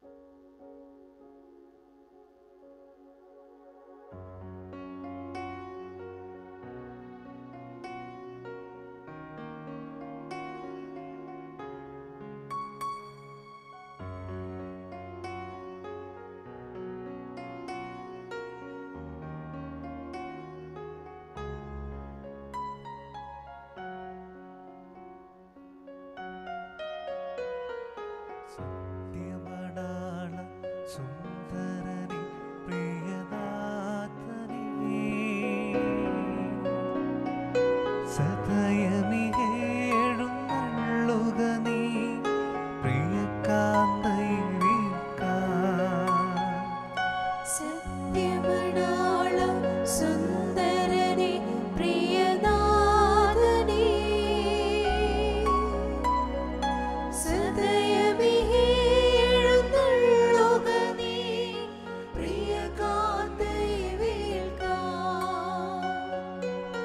സത്യമടാള സുന്ദരനെ പ്രിയനാഥനെ സദയമിഹേഴുന്നള്ളുക നീ പ്രിയകാന്തയിൽക്കാൻ സത്യമടാള സുന്ദരനെ പ്രിയനാഥനെ സദയമിഹേഴുന്നള്ളുക നീ പ്രിയകാന്തയിൽക്കാൻ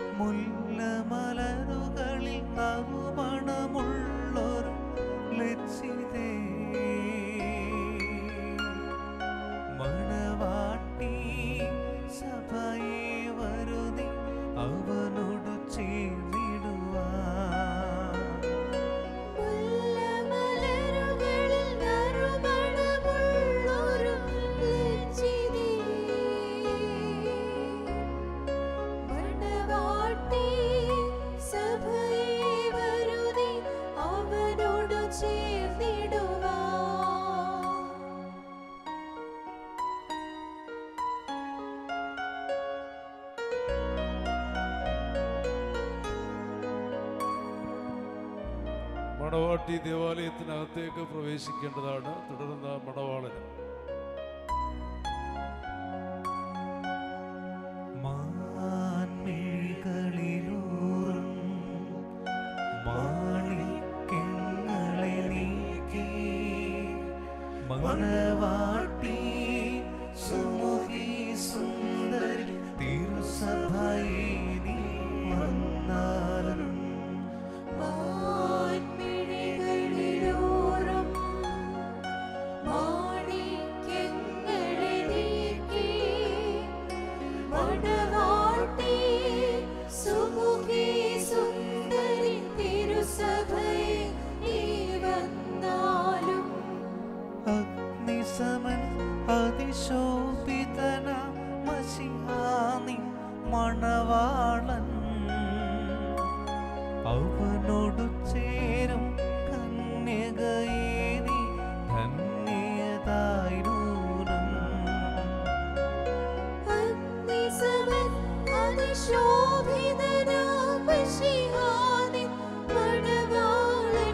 മുല്ലമലരുകളിൽ നറുമണമുള്ളൊരു ലജ്ജിതേ മണവാട്ടി സഭയെ വരുതി അവനോട് ചേർന്നിടുവാൻ മുല്ലമലരുകളിൽ നറുമണമുള്ളൊരു ലജ്ജിതേ മണവാട്ടി സഭയെ വരുതി അവനോട് ചേർന്നിടുവാൻ മണവാട്ടി ദേവാലയത്തിനകത്തേക്ക് പ്രവേശിക്കേണ്ടതാണ്. തുടർന്ന് മണവാളന് മാൻമിഴികളിലൂറും മാണിക്യങ്ങളെ നീക്കി മണവാട്ടി സുമുഖി സുന്ദരി തിരുസഭയെ നീ വന്നാലും മാൻമിഴികളിലൂറും മാണിക്യങ്ങളെ നീക്കി മണവാട്ടി സുമുഖി സുന്ദരി തിരുസഭയെ നീ വന്നാലും അഗ്നിസമൻ അതിശോഭിതന മസിഹാനി മണവാളൻ അവനോടു ചേരും കന്യകയെ നീ ധന്യതായി നൂനം അഗ്നിസമൻ അതിശോഭിതനാം മിശിഹാനിൻ മണവാളൻ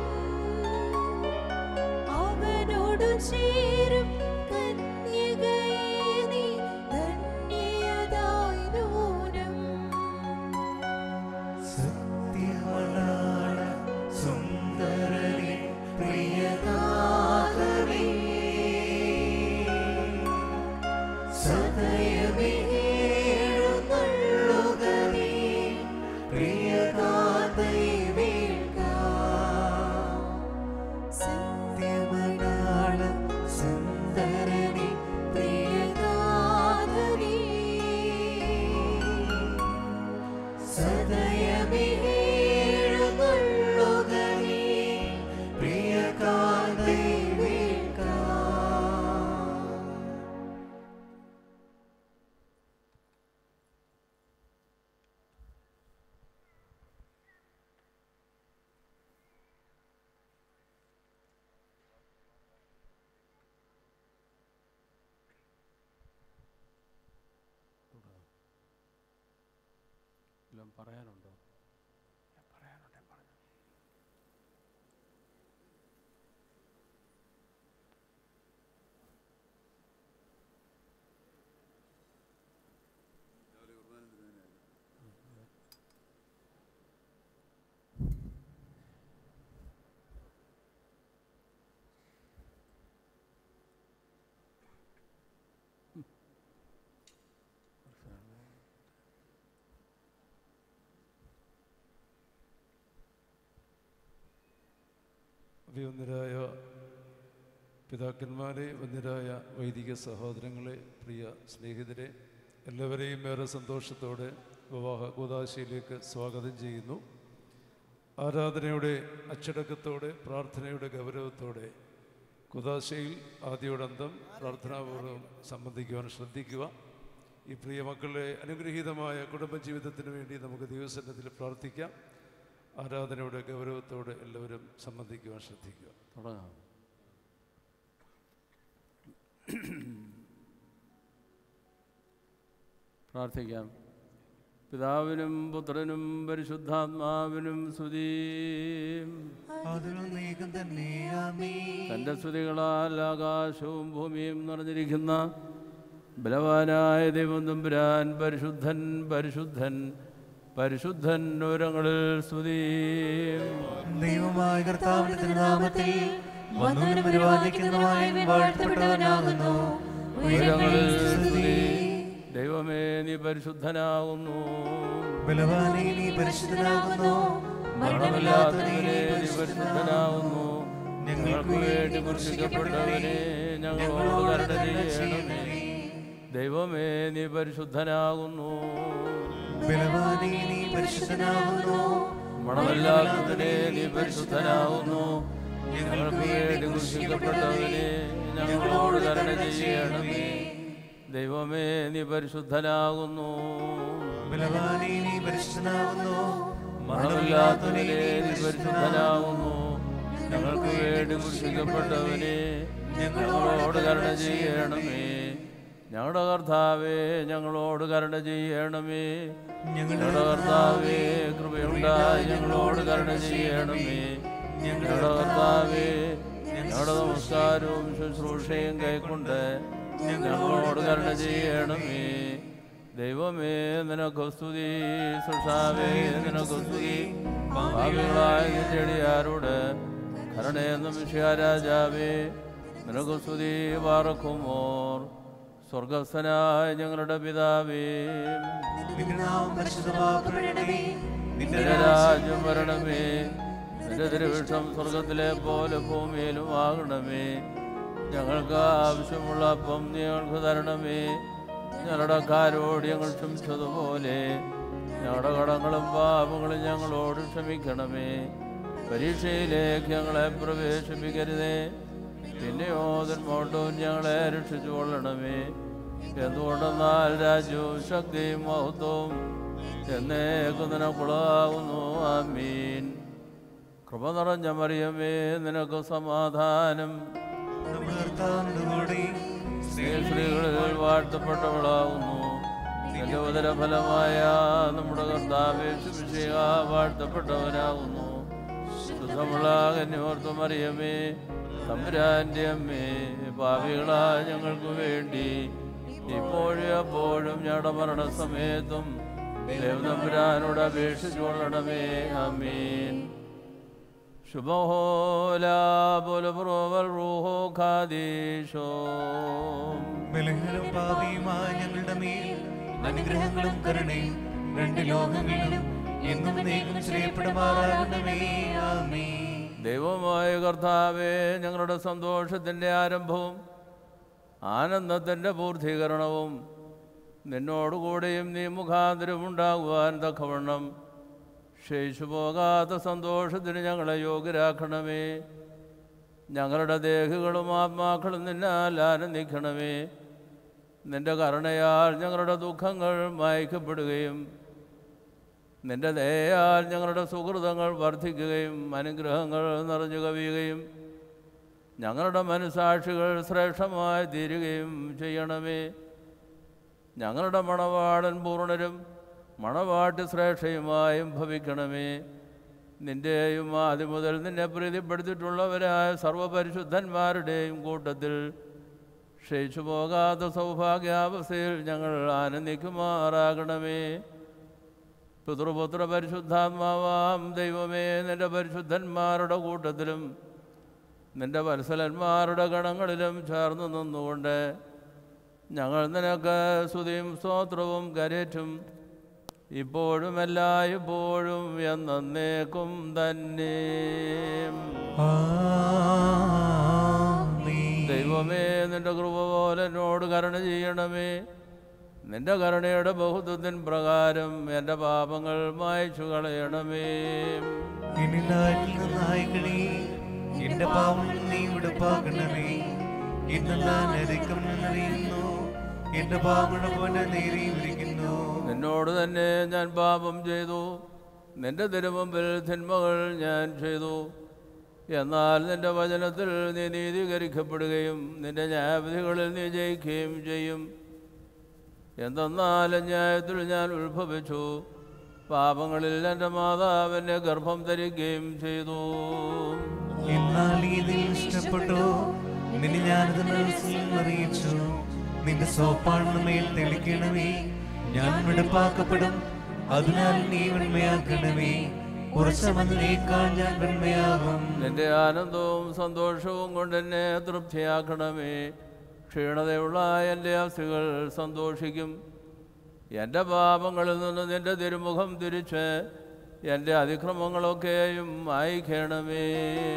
അവനോടു ചേരും കന്യകയെ നീ ധന്യതായി നൂനം സത്യമടാള സുന്ദരനെ പ്രിയനാഥനെ സദയമിഹേഴുന്നള്ളുക നീ പ്രിയകാന്തയിൽക്കാൻ സത്യമടാള സുന്ദരനെ പ്രിയനാഥനെ സദയമിഹേഴുന്നള്ളുക നീ പ്രിയകാന്തയിൽക്കാൻ എല്ലാം പറയാനുണ്ടോ? അഭിവന്ദരായ പിതാക്കന്മാരെ, വന്യരായ വൈദിക സഹോദരങ്ങളെ, പ്രിയ സ്നേഹിതരെ, എല്ലാവരെയും ഏറെ സന്തോഷത്തോടെ വിവാഹ കൂദാശയിലേക്ക് സ്വാഗതം ചെയ്യുന്നു. ആരാധനയുടെ അച്ചടക്കത്തോടെ, പ്രാർത്ഥനയുടെ ഗൗരവത്തോടെ കൂദാശയിൽ ആദ്യോടന്തം പ്രാർത്ഥനാപൂർവ്വം സംബന്ധിക്കുവാൻ ശ്രദ്ധിക്കുക. ഈ പ്രിയ മക്കളുടെ അനുഗ്രഹീതമായ കുടുംബജീവിതത്തിന് വേണ്ടി നമുക്ക് ദൈവസന്നിധിയിൽ പ്രാർത്ഥിക്കാം. ആരാധനയുടെ ഗൗരവത്തോടെ എല്ലാവരും സംബന്ധിക്കുവാൻ ശ്രദ്ധിക്കുക. തുടങ്ങാം. പ്രാർത്ഥിക്കാം. പിതാവിനും പുത്രനും പരിശുദ്ധാത്മാവിനും സ്തുതി. തൻ്റെ സ്തുതികളാൽ ആകാശവും ഭൂമിയും നിറഞ്ഞിരിക്കുന്ന ബലവാനായ ദൈവം തമ്പുരാൻ പരിശുദ്ധൻ പരിശുദ്ധൻ പരിശുദ്ധൻ ഉയരങ്ങളിൽ സ്തുതി. ദൈവമായ കർത്താവിന്റെ തിരുനാമത്തിൽ വന്നവനും പരിപാലിക്കുന്നവനും വാഴ്ത്തപ്പെട്ടവനാകുന്നു. ഉയരങ്ങളിൽ സ്തുതി. ദൈവമേ, നീ പരിശുദ്ധനാകുന്നു. ബലവാനേ, നീ പരിശുദ്ധനാകുന്നു. മരണമില്ലാത്തവനെ, നീ പരിശുദ്ധനാകുന്നു. ഞങ്ങൾക്ക് വേണ്ടി കുരിശിക്കപ്പെട്ടവനെ, ഞങ്ങളോട് കരുണ ചെയ്യണമേ. ദൈവമേ, നീ പരിശുദ്ധനാകുന്നു. ബലവാനേ, നീ പരിശുദ്ധനാകുന്നു. മരണമില്ലാത്തവനെ, നീ പരിശുദ്ധനാകുന്നു. ഞങ്ങൾക്ക് വേണ്ടി കുരിശിക്കപ്പെട്ടവനെ, ഞങ്ങളോട് കരുണ ചെയ്യണമേ. ദൈവമേ, നീ പരിശുദ്ധനാകുന്നു. ബലവാനേ, നീ പരിശുദ്ധനാകുന്നു. മരണമില്ലാത്തവനെ, നീ പരിശുദ്ധനാകുന്നു. ഞങ്ങൾക്ക് വേണ്ടി കുരിശിക്കപ്പെട്ടവനെ, ഞങ്ങളോട് കരുണ ചെയ്യണമേ. ഞങ്ങളുടെ കർത്താവേ, ഞങ്ങളോട് കരുണ ചെയ്യണമേ. ഞങ്ങളുടെ കർത്താവേ, കൃപയുണ്ടായി ഞങ്ങളോട് കരുണ ചെയ്യണമേ. ഞങ്ങളുടെ കർത്താവേ, ഞങ്ങളുടെ നമസ്കാരവും ശുശ്രൂഷയും കൈക്കൊണ്ട് ഞങ്ങളോട് കരുണ ചെയ്യണമേ. ദൈവമേ, നിനക്ക് സ്തുതി. സൃഷ്ടാവേ, നിനക്ക് സ്തുതി. ഭാവികളായ ചെടിയാരോട് കരുണയെന്ന മിശിഹാരാജാവേ, നിനക്ക് സ്തുതി. വാറക്കുമോർ. സ്വർഗസ്ഥനായ ഞങ്ങളുടെ പിതാവേ, നിന്റെ രാജ്യം വരണമേ. നിന്റെ തിരുവിഷ്ടം സ്വർഗത്തിലെ പോലെ ഭൂമിയിലും ആകണമേ. ഞങ്ങൾക്ക് ആവശ്യമുള്ള അപ്പം നീ ഞങ്ങൾക്ക് തരണമേ. ഞങ്ങളുടെ കാരോട് ഞങ്ങൾ ക്ഷമിച്ചതുപോലെ ഞങ്ങളുടെ കടങ്ങളും പാപങ്ങളും ഞങ്ങളോട് ക്ഷമിക്കണമേ. പരീക്ഷയിലേക്ക് ഞങ്ങളെ പ്രവേശിപ്പിക്കരുതേ, പിന്നെയോ ദുർമോട്ടവും ഞങ്ങളെ രക്ഷിച്ചു കൊള്ളണമേ. എന്തുകൊണ്ടെന്നാൽ രാജ്യവും ശക്തിയും മഹത്വവും എന്നേക്കും നിനക്കുള്ളതാകുന്നു. ആമീൻ. കൃപ നിറഞ്ഞ മറിയമേ, നിനക്ക് സമാധാനം. സ്ത്രീകളിൽ വാഴ്ത്തപ്പെട്ടവളാകുന്നു. നിന്റെ ഉദരഫലമായ നമ്മുടെ കർത്താവേ ശുശ്രൂഷ വാഴ്ത്തപ്പെട്ടവനാകുന്നു. ശുദ്ധമുള്ള കന്യോർത്ത മറിയമേ, തമ്പുരാന്റെ അമ്മേ, പാപികളായ ഞങ്ങൾക്ക് വേണ്ടി ഇപ്പോഴും എപ്പോഴും ഞങ്ങളുടെ മരണസമയത്തും ദൈവതമ്പുരാനോട് അപേക്ഷിച്ചു കൊള്ളണമേ. ആമീൻ. ബലഹീനവും പാപിയുമായ ഞങ്ങളുടെ മേൽ അനുഗ്രഹങ്ങളും കരുണയും രണ്ട് ലോകങ്ങളിലും എന്നും നീക്കും ശ്രീപ്പെടുമാറാകണമേ. ആമീൻ. ദൈവമായ കർത്താവേ, ഞങ്ങളുടെ സന്തോഷത്തിൻ്റെ ആരംഭവും ആനന്ദത്തിൻ്റെ പൂർത്തീകരണവും നിന്നോടുകൂടെയും നീ മുഖാന്തരം ഉണ്ടാകുവാൻ തക്കവണ്ണം ക്ഷയിച്ചു പോകാത്ത സന്തോഷത്തിന് ഞങ്ങളെ യോഗ്യരാക്കണമേ. ഞങ്ങളുടെ ദേഹികളും ആത്മാക്കളും നിന്നാൽ ആനന്ദിക്കണമേ. നിന്റെ കരുണയാൽ ഞങ്ങളുടെ ദുഃഖങ്ങൾ മായ്ക്കപ്പെടുകയും നിന്റെ ദയയാൽ ഞങ്ങളുടെ സുഹൃതങ്ങൾ വർദ്ധിക്കുകയും അനുഗ്രഹങ്ങൾ നിറഞ്ഞു കവിയുകയും ഞങ്ങളുടെ മനസാക്ഷികൾ ശ്രേഷ്ഠമായി തീരുകയും ചെയ്യണമേ. ഞങ്ങളുടെ മണവാളൻ പൂർണ്ണരും മണവാട്ടി ശ്രേഷ്ഠയുമായും ഭവിക്കണമേ. നിൻ്റെയും ആദ്യം മുതൽ നിന്നെ പ്രീതിപ്പെടുത്തിയിട്ടുള്ളവരായ സർവപരിശുദ്ധന്മാരുടെയും കൂട്ടത്തിൽ ക്ഷയിച്ചു പോകാത്ത സൗഭാഗ്യാവസ്ഥയിൽ ഞങ്ങൾ ആനന്ദിക്കുമാറാകണമേ. പിതൃപുത്ര പരിശുദ്ധാത്മാവാം ദൈവമേ, നിൻ്റെ പരിശുദ്ധന്മാരുടെ കൂട്ടത്തിലും നിൻ്റെ വത്സലന്മാരുടെ ഗണങ്ങളിലും ചേർന്ന് നിന്നുകൊണ്ട് ഞങ്ങൾ നിനക്ക് സ്തുതിയും സ്തോത്രവും കരേറ്റും ഇപ്പോഴും എല്ലായ്പ്പോഴും എന്നേക്കും തന്നെ. ആമീൻ. ദൈവമേ നിന്റെ കൃപ പോലെ എന്നോട് കരുണ ചെയ്യണമേ. നിന്റെ കരുണയുടെ ബഹുത്വത്തിൻ പ്രകാരം എൻ്റെ പാപങ്ങൾ മായ്ച്ചു കളയണമേ. ഇനി നാട്ടിൽ നിന്നായിക്കണേ, എന്റെ പാവം നീ വിടുപ്പാക്കണമേ. ഇന്ന് ഞാൻ അധികം നിന്നറിയുന്നു, എന്റെ പാവങ്ങളുടെ പോലെ നേരിയിരിക്കുന്നു. നിന്നോട് തന്നെ ഞാൻ പാപം ചെയ്തു, നിന്റെ തിരുമുമ്പിൽ തിന്മകൾ ഞാൻ ചെയ്തു. എന്നാൽ നിന്റെ വചനത്തിൽ നീ നീതീകരിക്കപ്പെടുകയും നിന്റെ ന്യായവിധികളിൽ നീ ജയിക്കുകയും ചെയ്യും. എന്തെന്നാൽ ന്യായത്തിൽ ഞാൻ ഉത്ഭവിച്ചു, പാപങ്ങളിൽ എൻ്റെ മാതാവ് എന്നെ ഗർഭം ധരിക്കുകയും ചെയ്തു. എന്നാൽ ഇതിൽ ഇഷ്ടപ്പെട്ടു, നിന്നെ ഞാനത് മനസ്സിൽ അറിയിച്ചു. നിന്റെ സോപ്പാണ് മേൽ തെളിക്കണമേ, ഞാൻ വെടുപ്പാക്കപ്പെടും. അതിനാൽ നീ വെണ്മയാക്കണമേ, കുറച്ച് മതിനേക്കാൾ ഞാൻ വെണ്മയാകും. നിന്റെ ആനന്ദവും സന്തോഷവും കൊണ്ട് എന്നെ തൃപ്തിയാക്കണമേ. ക്ഷീണതയുള്ള എൻ്റെ അസ്ഥികൾ സന്തോഷിക്കും. എൻ്റെ പാപങ്ങളിൽ നിന്ന് നിന്റെ തിരുമുഖം തിരിച്ച് എൻ്റെ അതിക്രമങ്ങളൊക്കെയും മായ്ക്കണമേ.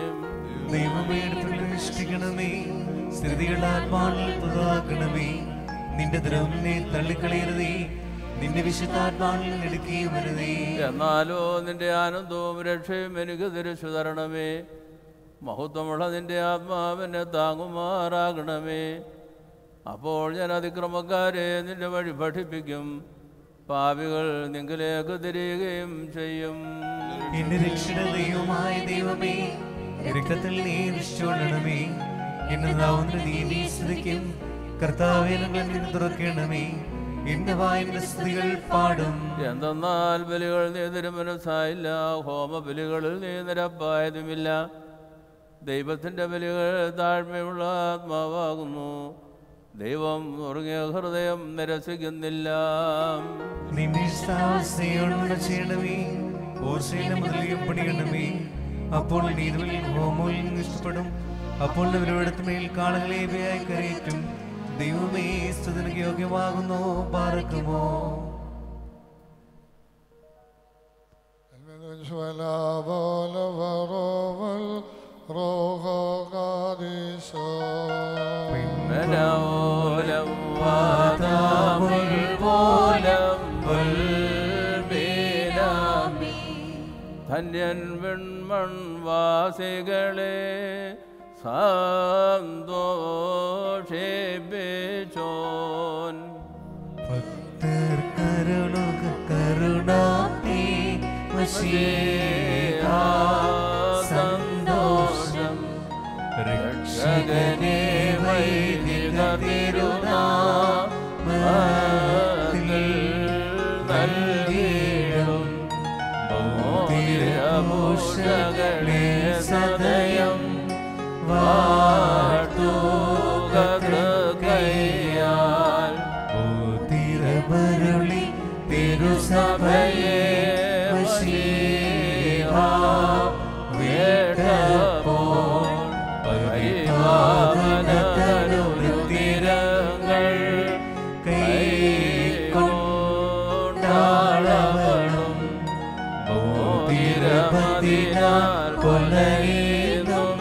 ദൈവമേ പ്രതിഷ്ഠിക്കണമേ, സ്ഥിതികളുടെ ആത്മാവിൽ പുതുതാക്കണമേ. നിന്റെ ദ്രവനെ തള്ളിക്കളയരുതേ, നിന്റെ വിശുദ്ധാത്മാവിൽ നെടുക്കുകയും വരുതേ. എന്നാലോ നിന്റെ ആനന്ദവും രക്ഷയും എനിക്ക് തിരിച്ചു തരണമേ. മഹത്വമുള്ള നിന്റെ ആത്മാവിനെ താങ്ങുമാറാകണമേ. അപ്പോൾ ഞാൻ അതിക്രമക്കാരെ നിന്റെ വഴി പഠിപ്പിക്കും, പാപികൾ നിങ്കിലേക്ക് തിരിയുകയും ചെയ്യും. എന്റെ രക്ഷയുടെ ദൈവമായ ദൈവമേ, രക്തത്തിൽ നീ രക്ഷിച്ചോളണമേ. എന്റെ നാവിന്റെ നീതി സ്തുതിക്കും, കർത്താവേ ഞങ്ങളെ തുറക്കണമേ. എന്റെ വായിന്റെ സ്തുതികൾ പാടും. എന്തെന്നാൽ ബലികൾ നീ തിരുമനസ്സായില്ല, ഹോമബലികളിൽ നീ നിരപ്പായതുമില്ല. ദൈവത്തിൻ്റെ ബലികൾ താഴ്മയുള്ള ആത്മാവാകുന്നു, ദൈവം ഉറങ്ങിയ ഹൃദയം നിരസിക്കുന്നില്ല. അപ്പോൾ നീതിയിൽ ഹോമോയിൽ ഇഷ്ടപ്പെടും. അപ്പോൾ മേൽ കാളകളെ ഇവയായി കരയറ്റും. ദൈവമേ സ്തുതിക്ക് യോഗ്യമാകുന്നു, പാർക്കുമോ. ധന്യൻ വെൺമൺ വാസികളെ സന്തോഷിപ്പിച്ചോൻ. ഭക്തർ കരുണ കരുണാത്തി സന്തോഷം. രക്ഷകനെ വൈദിക തിരുനാമത്തിൽ നൽകിയിടും. ഭൗതികഭൂഷകളെ സദയം വാഴ്ത്തുക കൃപയാൽ. ഭൂതിരമരുളി തിരുസഭയെ വേട്ടപ്പോൾ പരിപാവനതനുരുത്തിരങ്ങൾ കൈക്കൊണ്ടാളവളും. ഭൂതിരപതിനാൽ കൊലയിലും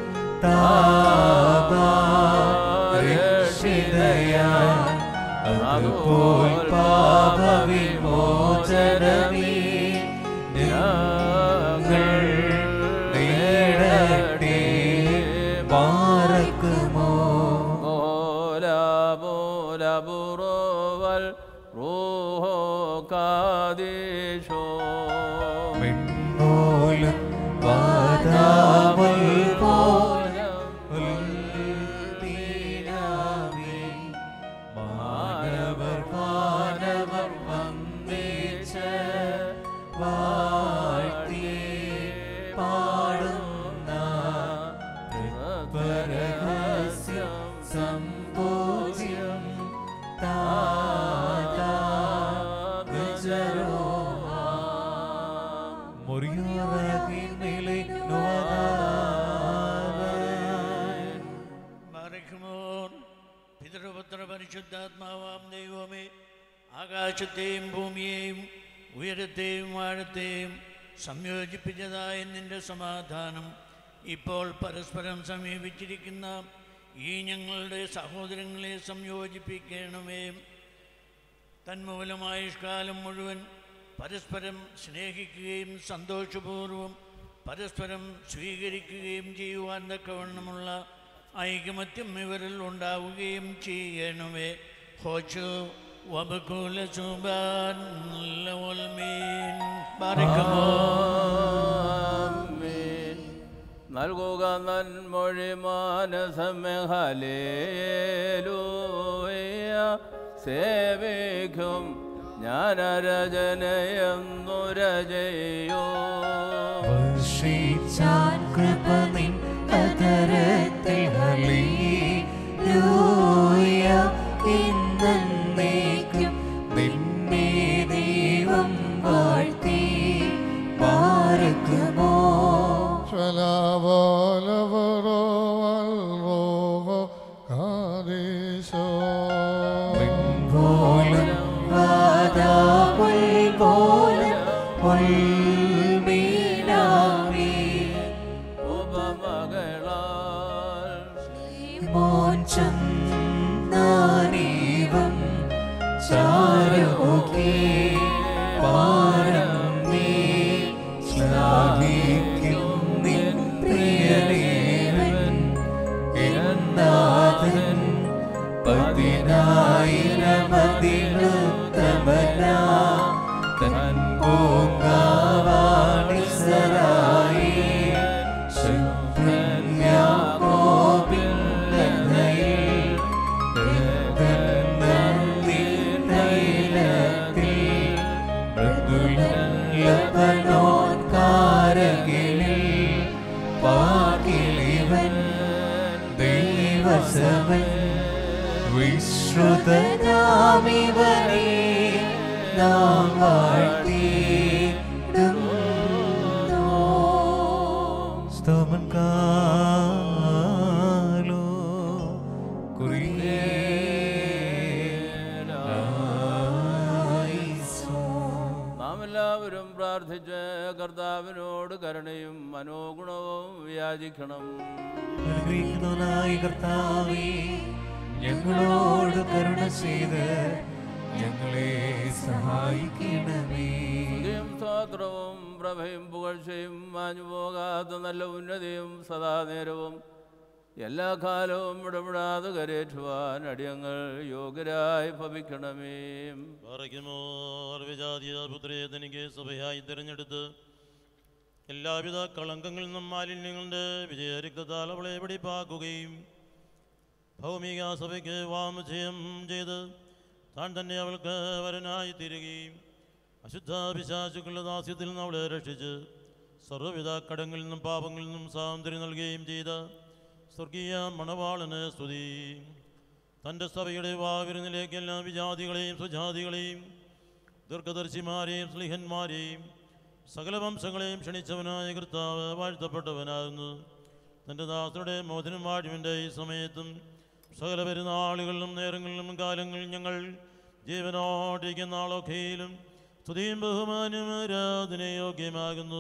താപരക്ഷിതയാൽ. അതുപോൽ പാപവിമോചനമീ ഞങ്ങൾ നേടട്ടെ, പാർക്കുമോ. ബുറോവൽ റൂഹോ കാദേശോ. വെണ്ണൂലും വാതാമുൽ പോലും മാനവർ മാനവർ വന്ദിച്ച് വാഴ്ത്തി പാടുന്ന പരഹസ്യം സംപൂജ്യം പിതൃപുത്ര പരിശുദ്ധാത്മാവാം ദൈവമേ, ആകാശത്തെയും ഭൂമിയെയും ഉയരത്തെയും ആഴത്തെയും സംയോജിപ്പിച്ചതായ നിന്റെ സമാധാനം ഇപ്പോൾ പരസ്പരം സമീപിച്ചിരിക്കുന്ന ഈ ഞങ്ങളുടെ സഹോദരങ്ങളെ സംയോജിപ്പിക്കണമേ. തന്മൂലമായുഷ്കാലം മുഴുവൻ പരസ്പരം സ്നേഹിക്കുകയും സന്തോഷപൂർവ്വം പരസ്പരം സ്വീകരിക്കുകയും ചെയ്യുവാൻ തക്കവണ്ണമുള്ള ഐകമത്യം ഇവരിൽ ഉണ്ടാവുകയും ചെയ്യണമേ. ഹോച്ചു വബകുല സുബാൻ ലവൽമീൻ ബാരിക്കമോ. നൽകുക നന്മൊഴി മാനസമേ ഹല്ലേലൂയ. സേവിക്കും ജ്ഞാനരചനയെന്നു രചയോ. വർഷിച്ചാൻ കൃപ നിൻ അതരത്തിൽ ഹല്ലേലൂയ. എന്നേക്കും നിന്നെ ദൈവം വാഴ്ത്തി പാർക്കുമോ. വിശ്രുതനാമിവനെ നാം വാഴ്ത്തിയിടുന്നു. സ്തോമൻ കാലോ നാം എല്ലാവരും പ്രാർത്ഥിച്ച് കർത്താവിനോട് കരുണയും മനോഗുണവും യാചിക്കണം. അനുഗ്രഹിക്കുന്നവനായ കർത്താവേ, ഞങ്ങളോട് കരുണ ചെയ്ത് ഞങ്ങളെ സഹായിക്കണമേ. സ്തോത്രവും പ്രഭയും പുകഴ്ചയും മാഞ്ഞുപോകാത്ത നല്ല ഉന്നതിയും സദാനേരവും എല്ലാ കാലവും ഇടപെടാതെ കരേറ്റുവാൻ അടിയങ്ങൾ യോഗ്യരായി ഭവിക്കണമേ. വിജാതിപുത്രയെ തനിക്ക് സഭയായി തിരഞ്ഞെടുത്ത് എല്ലാവിധ കളങ്കങ്ങളിൽ നിന്നും മാലിന്യങ്ങളുടെ വിജയരക്തത്താൽ അവളെ വെടിപ്പാക്കുകയും ഭൗമിക സഭയ്ക്ക് വാമജയം ചെയ്ത് താൻ തന്നെ അവൾക്ക് വരനായി തീരുകയും അശുദ്ധ പിശാചുക്കളുടെ ദാസ്യത്തിൽ നിന്ന് അവളെ രക്ഷിച്ച് സർവ്വവിധ കടങ്ങളിൽ നിന്നും പാപങ്ങളിൽ നിന്നും സ്വാതന്ത്ര്യം നൽകുകയും ചെയ്ത സ്വർഗീയ മണവാളന് സ്തുതി. തൻ്റെ സഭയുടെ വാവിരുന്നിലേക്ക് എല്ലാ വിജാതികളെയും സ്വജാതികളെയും ദീർഘദർശിമാരെയും സ്ലിഹന്മാരെയും സകല വംശങ്ങളെയും ക്ഷണിച്ചവനായ കർത്താവ് വാഴ്ത്തപ്പെട്ടവനാകുന്നു. തൻ്റെ ദാസരുടെ മോചനം വാഴുവിൻ്റെ ഈ സമയത്തും സകല പെരുന്നാളുകളിലും നേരങ്ങളിലും കാലങ്ങളിൽ ഞങ്ങൾ ജീവനോടിരിക്കുന്ന നാളൊക്കെയിലും സ്തുതിയും ബഹുമാനും ആരാധനയോഗ്യമാകുന്നു.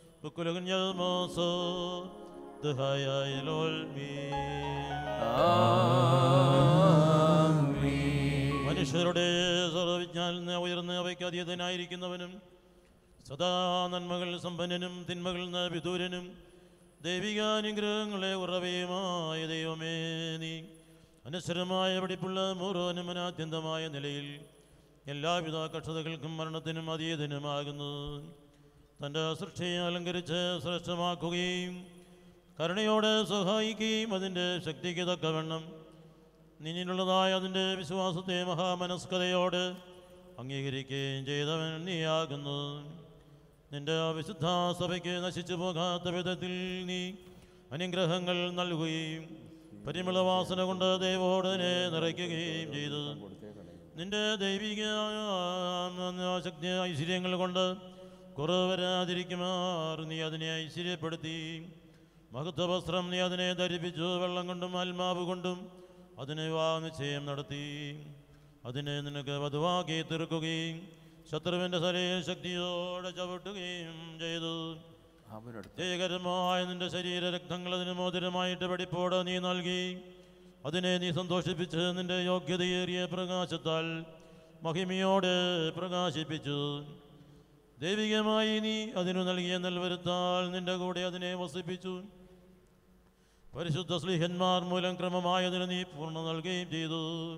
മനുഷ്യരുടെ സർവവിജ്ഞാനം ഉയർന്ന് അവയ്ക്ക് അതീതനായിരിക്കുന്നവനും സദാ നന്മകൾ സമ്പന്നനും തിന്മകളിൽ നിന്ന് വിദൂരനും ദൈവികാനുഗ്രഹങ്ങളെ ഉറവയുമായ ദൈവമേ, നീ അനശ്വരമായ വെടിപ്പുള്ള മൂറോനും അനാത്യന്തമായ നിലയിൽ എല്ലാവിധ കക്ഷതകൾക്കും മരണത്തിനും അതീതനുമാകുന്നു. തൻ്റെ സൃഷ്ടിയെ അലങ്കരിച്ച് ശ്രേഷ്ഠമാക്കുകയും കരുണയോടെ സഹായിക്കുകയും അതിൻ്റെ ശക്തിക്ക് തക്കവണ്ണം നിന്നിലുള്ളതായ അതിൻ്റെ വിശ്വാസത്തെ മഹാമനസ്കതയോട് അംഗീകരിക്കുകയും ചെയ്തവൻ നീയാകുന്നു. നിന്റെ വിശുദ്ധ സഭയ്ക്ക് നശിച്ചു പോകാത്ത വിധത്തിൽ നീ അനുഗ്രഹങ്ങൾ നൽകുകയും പരിമളവാസന കൊണ്ട് ദൈവോടനെ നിറയ്ക്കുകയും ചെയ്തു. നിന്റെ ദൈവിക ശക്തി ഐശ്വര്യങ്ങൾ കൊണ്ട് കുറവ് വരാതിരിക്കുമാർ നീ അതിനെ ഐശ്വര്യപ്പെടുത്തി. മഹത്വവസ്ത്രം നീ അതിനെ ധരിപ്പിച്ചു. വെള്ളം കൊണ്ടും ആത്മാവ് കൊണ്ടും അതിനെ നിശ്ചയം നടത്തി. അതിനെ നിനക്ക് വധുവാക്കി തീർക്കുകയും ശത്രുവിൻ്റെ ശരീരശക്തിയോടെ ചവിട്ടുകയും ചെയ്തു. ജയകരമായ നിന്റെ ശരീര രക്തങ്ങൾ അതിന് മോതിരമായിട്ട് വെടിപ്പോടെ നീ നൽകി. അതിനെ നീ സന്തോഷിപ്പിച്ച് നിന്റെ യോഗ്യതയേറിയ പ്രകാശത്താൽ മഹിമയോടെ പ്രകാശിപ്പിച്ചു. ദൈവികമായി നീ അതിനു നൽകിയ നൽവരുത്താൽ നിന്റെ കൂടെ അതിനെ വസിപ്പിച്ചു. പരിശുദ്ധ സ്ലീഹന്മാർ മൂലം ക്രമമായതിന് നീ പൂർണ്ണ നൽകുകയും ചെയ്തു.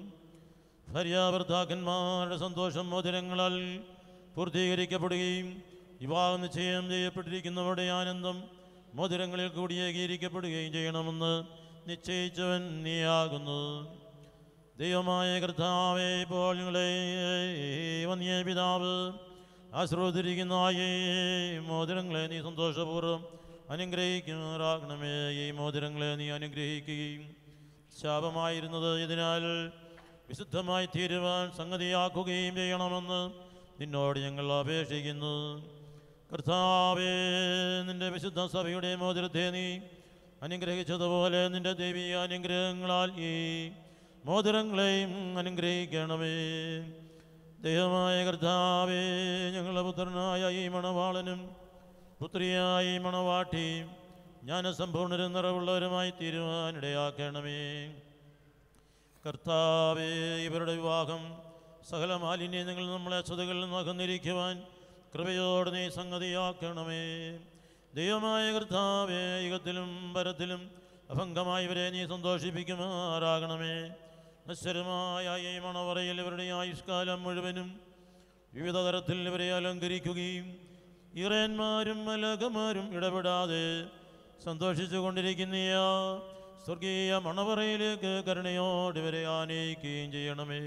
ഭാര്യാഭർത്താക്കന്മാരുടെ സന്തോഷം മോതിരങ്ങളാൽ പൂർത്തീകരിക്കപ്പെടുകയും വിവാഹ നിശ്ചയം ചെയ്യപ്പെട്ടിരിക്കുന്നവരുടെ ആനന്ദം മോതിരങ്ങളിൽ കൂടി ഏകീകരിക്കപ്പെടുകയും ചെയ്യണമെന്ന് നിശ്ചയിച്ചവൻ നീയാകുന്നു. ദൈവമായ കർത്താവേ, ഇപ്പോൾ നിങ്ങളെ വന്യ പിതാവ് ആശ്രയിച്ചിരിക്കുന്ന ഈ മോതിരങ്ങളെ നീ സന്തോഷപൂർവ്വം അനുഗ്രഹിക്കുമാറാകണമേ. ഈ മോതിരങ്ങളെ നീ അനുഗ്രഹിക്കുകയും ശാപമായിരുന്നത് ഇതിനാൽ വിശുദ്ധമായി തീരുവാൻ സംഗതിയാക്കുകയും ചെയ്യണമെന്ന് നിന്നോട് ഞങ്ങൾ അപേക്ഷിക്കുന്നു. കർത്താവേ, നിന്റെ വിശുദ്ധ സഭയുടെ മോതിരത്തെ നീ അനുഗ്രഹിച്ചതുപോലെ നിന്റെ ദൈവീയ അനുഗ്രഹങ്ങളാൽ ഈ മോതിരങ്ങളെയും അനുഗ്രഹിക്കണമേ. ദൈവമായ കർത്താവേ, ഞങ്ങളുടെ പുത്രനായ ഈ മണവാളനും പുത്രിയായി മണവാട്ടിയും ജ്ഞാനസമ്പൂർണ്ണരും നിറവുള്ളവരുമായി തീരുവാനിടയാക്കണമേ. കർത്താവേ, ഇവരുടെ വിവാഹം സകല മാലിന്യങ്ങളിൽ നമ്മളെ അശ്വതകളിൽ നിന്ന് അകന്നിരിക്കുവാൻ കൃപയോടെ നീ സംഗതിയാക്കണമേ. ദൈവമായ കർത്താവേ, യുഗത്തിലും പരത്തിലും അഭംഗമായി ഇവരെ നീ സന്തോഷിപ്പിക്കുമാറാകണമേ. നശ്വരമായ ഈ മണവറയിൽ ഇവരുടെ ആയുഷ്കാലം മുഴുവനും വിവിധ തരത്തിൽ ഇവരെ അലങ്കരിക്കുകയും ഇറയന്മാരും മലകമാരും ഇടപെടാതെ സന്തോഷിച്ചു കൊണ്ടിരിക്കുന്ന സ്വർഗീയ മണവറയിലേക്ക് കരുണയോട് ഇവരെ ആനയിക്കുകയും ചെയ്യണമേ.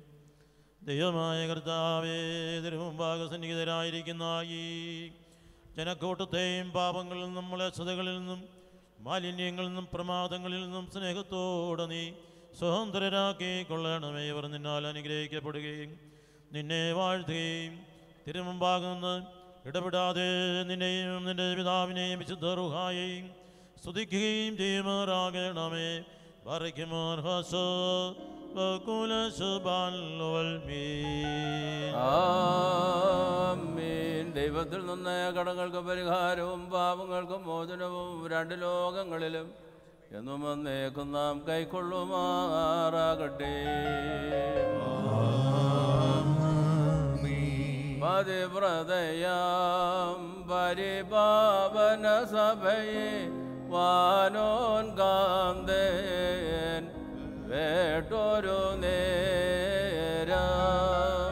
ദൈവമായ കർത്താവേ, തിരുമുമ്പാകെ സന്നിഹിതരായിരിക്കുന്ന ഈ ജനക്കൂട്ടത്തെയും പാപങ്ങളിൽ നിന്നും മലസതകളിൽ നിന്നും മാലിന്യങ്ങളിൽ നിന്നും പ്രമാദങ്ങളിൽ നിന്നും സ്നേഹത്തോടെ നീ സ്വതന്ത്രരാക്കി കൊള്ളണമേ. ഇവർ നിന്നാൽ അനുഗ്രഹിക്കപ്പെടുകയും നിന്നെ വാഴ്ത്തുകയും തിരുമുമ്പാകെ നിന്ന് ഇടപെടാതെ നിന്നെയും നിന്റെ പിതാവിനെയും വിശുദ്ധ റൂഹായെയും സ്തുതിക്കുകയും ചെയ്യുമാറാകണമേ. ബാറയ്ക്കുമാർ ഹസോ ബകുല സുബാൻ ആമീൻ. ദൈവത്തിൽ നിന്ന് കടങ്ങൾക്ക് പരിഹാരവും പാപങ്ങൾക്ക് മോചനവും രണ്ട് ലോകങ്ങളിലും എന്നും വന്നേക്കും നാം കൈക്കൊള്ളുമാറാകട്ടെ. പതിവ്രതയാം പരിപാവന സഭയെ വാനോൻ കാന്തേൻ വേട്ടൊരു നേരം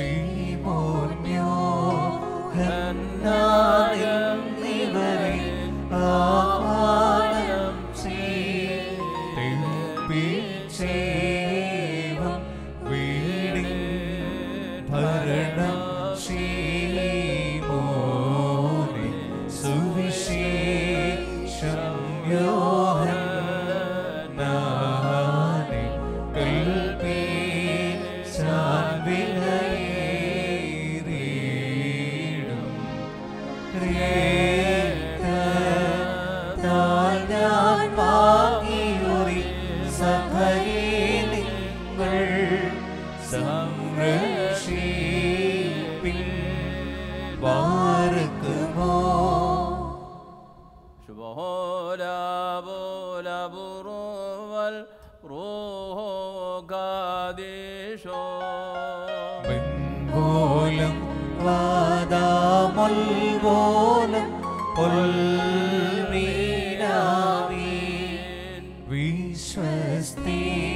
വിശ്വസ്തി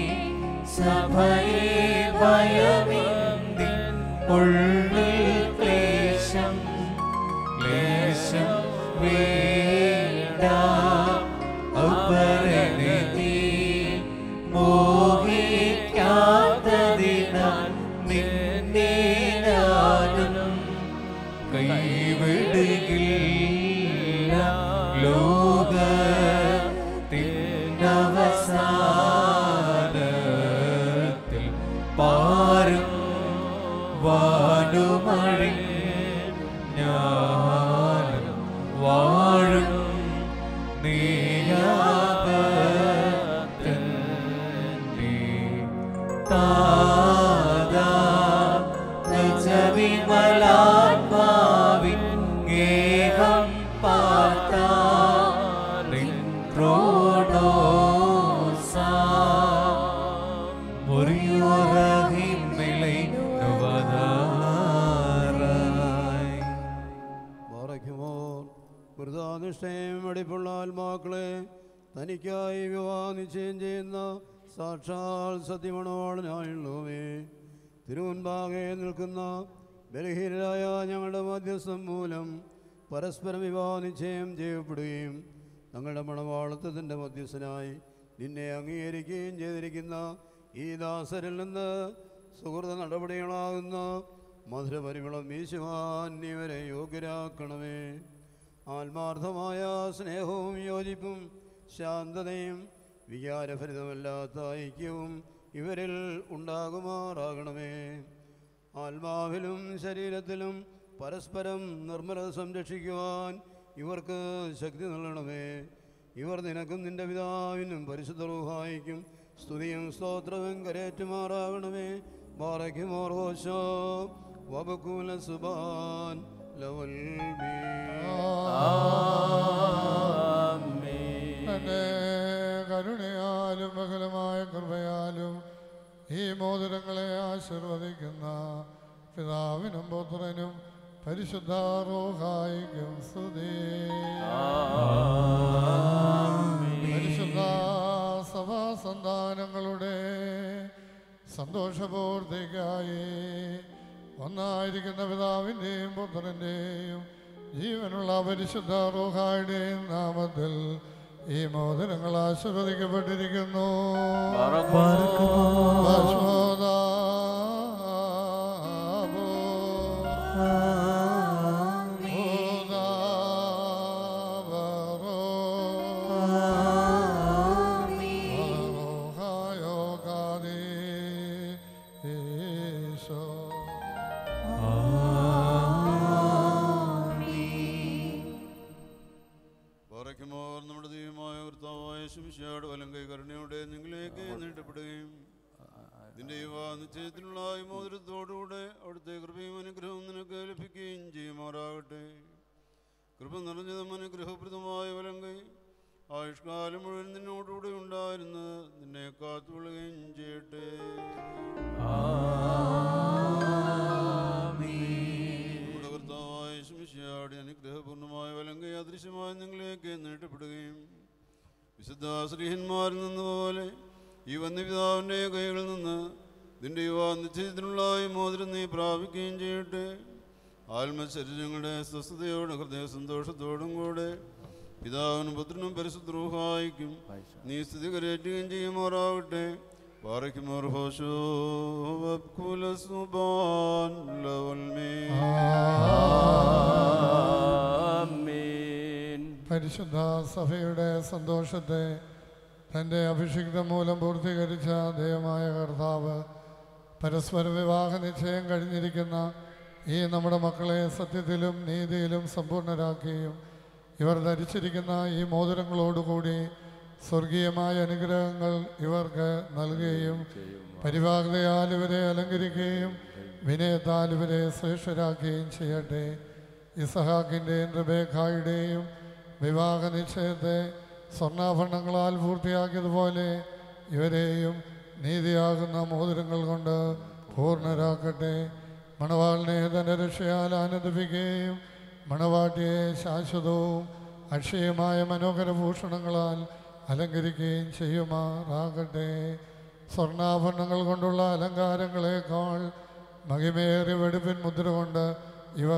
സഭയെ ഭയമിന്തി ഉള്ളിൽ ക്ലേശം ക്ലേശം വേണ്ട അപരനെ നീ മോഹിക്കാത്തതിനാൽ നിന്നെ ഞാനും കൈവിടുകില്ല ലോകത്തിനവസാനത്തിൽ പാരും വാനുമഴി ഞാനും വാഴും നീയാപത്തന്നെ താദാ വിമലാത്മാവിൻ കൃതാനിഷ്ഠയും വെടിപ്പുള്ള ആത്മാക്കളെ തനിക്കായി വിവാഹ നിശ്ചയം ചെയ്യുന്ന സാക്ഷാൽ സത്യമണവാളനായുള്ളവേ, തിരുമുൻപാകെ നിൽക്കുന്ന ബലഹീനരായ ഞങ്ങളുടെ മധ്യസ്ഥം മൂലം പരസ്പരം വിവാഹ നിശ്ചയം ചെയ്യപ്പെടുകയും തങ്ങളുടെ മണവാളത്വത്തിൻ്റെ മധ്യസ്ഥനായി നിന്നെ അംഗീകരിക്കുകയും ചെയ്തിരിക്കുന്ന ഈ ദാസരിൽ നിന്ന് സുഹൃത നടപടികളാകുന്ന മധുരപരിമളം വീശുവാൻ ഇവരെ യോഗ്യരാക്കണമേ. ആത്മാർത്ഥമായ സ്നേഹവും യോജിപ്പും ശാന്തതയും വികാരഭരിതമല്ലാത്ത ഐക്യവും ഇവരിൽ ഉണ്ടാകുമാറാകണമേ. ആത്മാവിലും ശരീരത്തിലും പരസ്പരം നിർമ്മലത സംരക്ഷിക്കുവാൻ ഇവർക്ക് ശക്തി നൽകണമേ. ഇവർ നിനക്കും നിന്റെ പിതാവിനും പരിശുദ്ധ റൂഹായിക്കും സ്തുതിയും സ്തോത്രവും കരേറ്റുമാറാകണമേ. ബാറയ്ക്കുമോർഹോശോ വബകൂല സുബാൻ ലവൽ തന്റെ കരുണയാലും ബഹുലമായ കൃപയാലും ഈ മോതിരങ്ങളെ ആശീർവദിക്കുന്ന പിതാവിനും പുത്രനും പരിശുദ്ധ റൂഹായിക്കും സ്തുതി. പരിശുദ്ധ സഭാ സന്താനങ്ങളുടെ സന്തോഷപൂർത്തിക്കായി ഒന്നായിരിക്കുന്ന പിതാവിൻ്റെയും പുത്രൻ്റെയും ജീവനുള്ള പരിശുദ്ധ റൂഹായുടെയും നാമത്തിൽ ഈ മോതിരങ്ങൾ ആശീർവദിക്കപ്പെട്ടിരിക്കുന്നു. നമ്മുടെ ദൈവമായ കർത്താവായ ശിംശിയുടെ വലം കൈ കരുണയോടെ നിങ്ങളിലേക്ക് നീട്ടപ്പെടുകയും നിന്റെ യുവാ നിശ്ചയത്തിലുള്ള ഈ മോതിരത്തോടുകൂടെ അവിടുത്തെ കൃപയും അനുഗ്രഹവും നിനക്ക് ലഭിക്കുകയും ചെയ്യുമാറാകട്ടെ. കൃപ നിറഞ്ഞതും അനുഗ്രഹപ്രദമായ വലം കൈ ആയുഷ്കാലം മുഴുവൻ നിന്നോടുകൂടെ ഉണ്ടായിരുന്ന് നിന്നെ കാത്തുകൊള്ളുകയും ചെയ്യട്ടെ. നമ്മുടെ കർത്താവായ ശിംശിയുടെ അനുഗ്രഹപൂർണ്ണമായ വലം കൈ അദൃശ്യമായി നിങ്ങളിലേക്ക് നീട്ടപ്പെടുകയും വിശുദ്ധ ശ്രീഹന്മാരിൽ നിന്നപോലെ ഈ വന്യപിതാവിൻ്റെ കൈകളിൽ നിന്ന് നിന്റെ യുവാ നിശ്ചയത്തിനുള്ള ഈ മോതിരം നീ പ്രാപിക്കുകയും ചെയ്യട്ടെ. ആത്മശരീരങ്ങളുടെ സ്വസ്ഥതയോടും ഹൃദയ സന്തോഷത്തോടും കൂടെ പിതാവിനും പുത്രനും പരിശുദ്ധ റൂഹായിക്കും നീ സ്ഥിതി കരയറ്റുകയും ചെയ്യുമാറാവട്ടെ. പരിശുദ്ധ സഭയുടെ സന്തോഷത്തെ തൻ്റെ അഭിഷിക്തം മൂലം പൂർത്തീകരിച്ച ദൈവമായ കർത്താവ് പരസ്പര വിവാഹ നിശ്ചയം കഴിഞ്ഞിരിക്കുന്ന ഈ നമ്മുടെ മക്കളെ സത്യത്തിലും നീതിയിലും സമ്പൂർണരാക്കുകയും ഇവർ ധരിച്ചിരിക്കുന്ന ഈ മോതിരങ്ങളോടുകൂടി സ്വർഗീയമായ അനുഗ്രഹങ്ങൾ ഇവർക്ക് നൽകുകയും പരിവാഹതയാൽ ഇവരെ അലങ്കരിക്കുകയും വിനയത്താൽ ഇവരെ ശ്രേഷ്ഠരാക്കുകയും ചെയ്യട്ടെ. ഇസഹാക്കിൻ്റെയും റബേഖായുടെയും വിവാഹ നിശ്ചയത്തെ സ്വർണ്ണാഭരണങ്ങളാൽ പൂർത്തിയാക്കിയതുപോലെ ഇവരെയും നീതിയാകുന്ന മോതിരങ്ങൾ കൊണ്ട് പൂർണ്ണരാക്കട്ടെ. മണവാളിനെ തൻ്റെ രക്ഷയാൽ ആനന്ദിപ്പിക്കുകയും മണവാട്ടിയെ ശാശ്വതവും അക്ഷയമായ മനോഹര ഭൂഷണങ്ങളാൽ അലങ്കരിക്കുകയും ചെയ്യുമാറാകട്ടെ. സ്വർണ്ണാഭരണങ്ങൾ കൊണ്ടുള്ള അലങ്കാരങ്ങളെക്കാൾ മഹിമേറിയ വെടിപ്പിൻ മുദ്ര കൊണ്ട് ഇവർ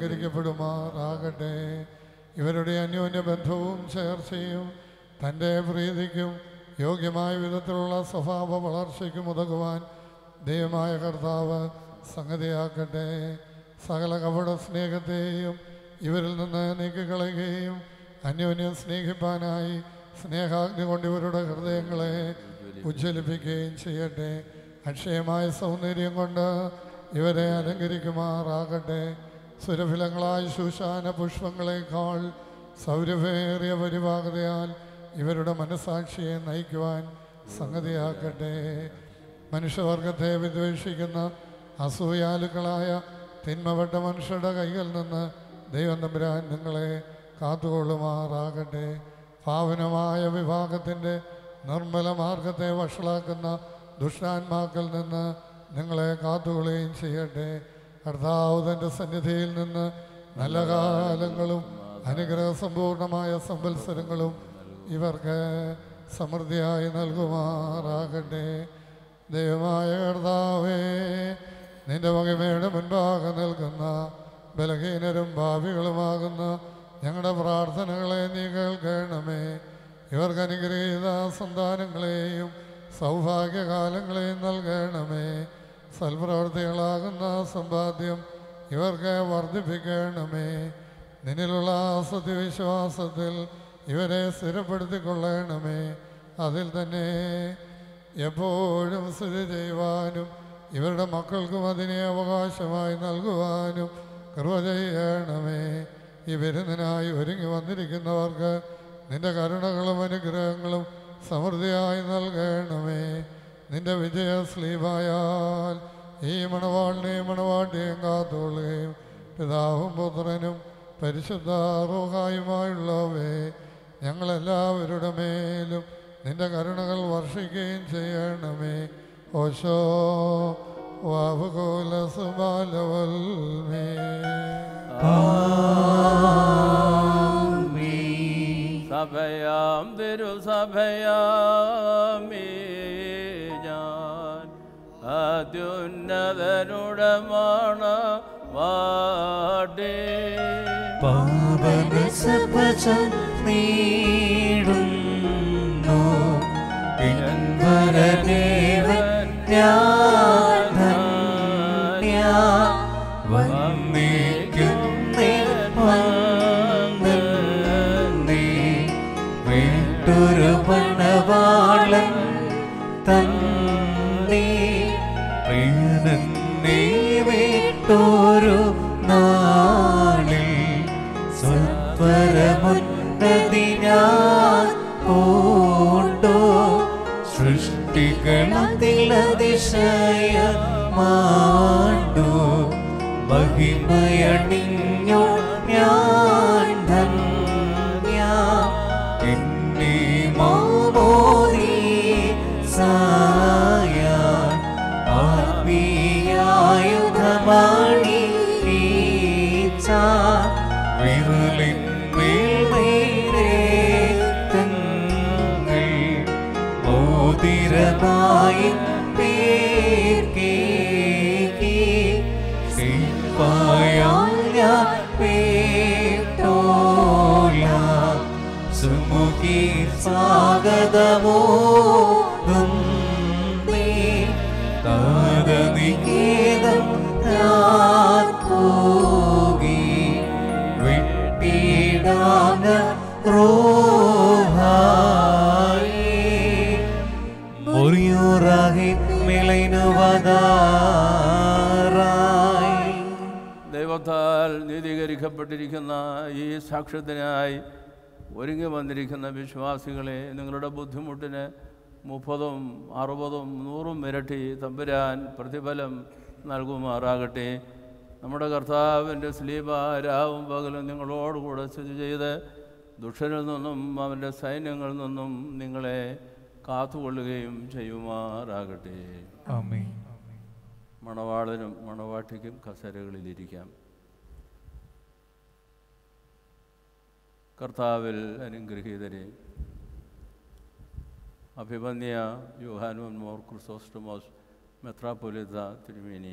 അലങ്കരിക്കപ്പെടുമാറാകട്ടെ. ഇവരുടെ അന്യോന്യ ബന്ധവും ചേർച്ചയും തൻ്റെ പ്രീതിക്കും യോഗ്യമായ വിധത്തിലുള്ള സ്വഭാവ വളർച്ചയ്ക്കും ഉതകുവാൻ ദൈവമായ കർത്താവ് സംഗതിയാക്കട്ടെ. സകല കപട സ്നേഹത്തെയും ഇവരിൽ നിന്ന് നീക്കിക്കളയുകയും അന്യോന്യം സ്നേഹിപ്പാനായി സ്നേഹാഗ്നി കൊണ്ട് ഇവരുടെ ഹൃദയങ്ങളെ ഉജ്ജ്വലിപ്പിക്കുകയും ചെയ്യട്ടെ. അക്ഷയമായ സൗന്ദര്യം കൊണ്ട് ഇവരെ അലങ്കരിക്കുമാറാകട്ടെ. സുരഭിലങ്ങളായ ശൂശാന പുഷ്പങ്ങളെക്കാൾ സൗരഭേറിയ പരിവാഹതയാൽ ഇവരുടെ മനസാക്ഷിയെ നയിക്കുവാൻ സംഗതിയാക്കട്ടെ. മനുഷ്യവർഗത്തെ വിദ്വേഷിക്കുന്ന അസൂയാലുക്കളായ തിന്മപ്പെട്ട മനുഷ്യരുടെ കൈകളിൽ നിന്ന് ദൈവം തമ്പുരാൻ നിങ്ങളെ കാത്തുകൊള്ളുമാറാകട്ടെ. പാവനമായ വിഭാഗത്തിൻ്റെ നിർമ്മല മാർഗത്തെ വഷളാക്കുന്ന ദുഷ്ടാത്മാക്കളിൽ നിന്ന് നിങ്ങളെ കാത്തുകൊള്ളുകയും ചെയ്യട്ടെ. കർത്താവ് തൻ്റെ സന്നിധിയിൽ നിന്ന് നല്ല കാലങ്ങളും അനുഗ്രഹസമ്പൂർണമായ സംവത്സരങ്ങളും ഇവർക്ക് സമൃദ്ധിയായി നൽകുമാറാകട്ടെ. ദൈവമായ കർത്താവേ, നിന്റെ മഹിമയുടെ മുൻപാകെ നിൽക്കുന്ന ബലഹീനരും ഭാവികളുമാകുന്ന ഞങ്ങളുടെ പ്രാർത്ഥനകളെ നീ കേൾക്കണമേ. ഇവർക്ക് അനുഗ്രഹീത സന്താനങ്ങളെയും സൗഭാഗ്യകാലങ്ങളെയും നൽകണമേ. സൽപ്രവർത്തികളാകുന്ന സമ്പാദ്യം ഇവർക്ക് വർദ്ധിപ്പിക്കണമേ. നിന്നിലുള്ള സത്യവിശ്വാസത്തിൽ ഇവരെ സ്ഥിരപ്പെടുത്തിക്കൊള്ളണമേ. അതിൽ തന്നെ എപ്പോഴും സ്ഥിതി ചെയ്യുവാനും ഇവരുടെ മക്കൾക്കും അതിനെ അവകാശമായി നൽകുവാനും കൃപ ചെയ്യണമേ. ഈ വിരുന്നിനായി ഒരുങ്ങി വന്നിരിക്കുന്നവർക്ക് നിന്റെ കരുണകളും അനുഗ്രഹങ്ങളും സമൃദ്ധിയായി നൽകണമേ. നിന്റെ വിജയ സ്ലീവായാൽ ഈ മണവാളിനെയും മണവാട്ടിയെയും കാത്തുകൊള്ളുകയും പിതാവും പുത്രനും പരിശുദ്ധ റൂഹായുമായുള്ളവേ, ഞങ്ങളെല്ലാവരുടെ മേലും നിന്റെ കരുണകൾ വർഷിക്കുകയും ചെയ്യണമേ. ഓശോ വാവുകോല സുബാലവൽമേ. സഭയാം തിരുസഭയാമേ ഞാൻ അത്യുന്നതനുടെ മണവാട്ടി പാവനസഭചൊന്നീടുന്നു എൻ വരദേവൻ ഞാൻ ധന്യ വന്ദിക്കുന്നേ വന്ദനേ വീട്ടൊരു മണവാളൻ തന്നേ പ്രിയനന്നേ വീട്ടൊരു നാളിൽ സ്വത്വരമുന്നതി ഞാൻ പൂണ്ടോ സൃഷ്ടികളതിലതിശയമാണ്ടു മഹിമയണിഞ്ഞു ഞാൻ ധന്യ എന്നീ മാമോദീസായ ആത്മീയായുധമാണി വിരലിൻ മേൽമേലെ തങ്ങൾ മോതിരമായി പേർക്കേകി സിപ്പായാൽ ഞാൻ പേട്ടോല സുമുഖി സ്വാഗതമോദം താരനികേതം ഞാൻ പോകി വിട്ടിടാന റോഹായി മുറിയോറാകെ മിളൈനുവതാറായി. ദൈവത്താൽ നീതീകരിക്കപ്പെട്ടിരിക്കുന്ന ഈ സാക്ഷ്യത്തിനായി ഒരുങ്ങി വന്നിരിക്കുന്ന വിശ്വാസികളെ നിങ്ങളുടെ ബുദ്ധിമുട്ടിന് 30, 60, 100 ഇരട്ടി തമ്പുരാൻ പ്രതിഫലം നൽകുമാറാകട്ടെ. നമ്മുടെ കർത്താവിൻ്റെ സ്ലീബ രാവും പകലും നിങ്ങളോടുകൂടെ സ്ഥിതി ചെയ്ത് ദുഷ്ടനിൽ നിന്നും അവൻ്റെ സൈന്യങ്ങളിൽ നിന്നും നിങ്ങളെ കാത്തുകൊള്ളുകയും ചെയ്യുമാറാകട്ടെ. ആമേൻ. മണവാളനും മണവാട്ടിക്കും കസേരകളിലിരിക്കാം. കർത്താവിൽ അനുഗ്രഹീതരെ, അഭിമന്യ യോഹാനോൻ മോർ ക്രിസോസ്റ്റമോസ് മെത്രാപ്പൊലീത്ത തിരുമേനി,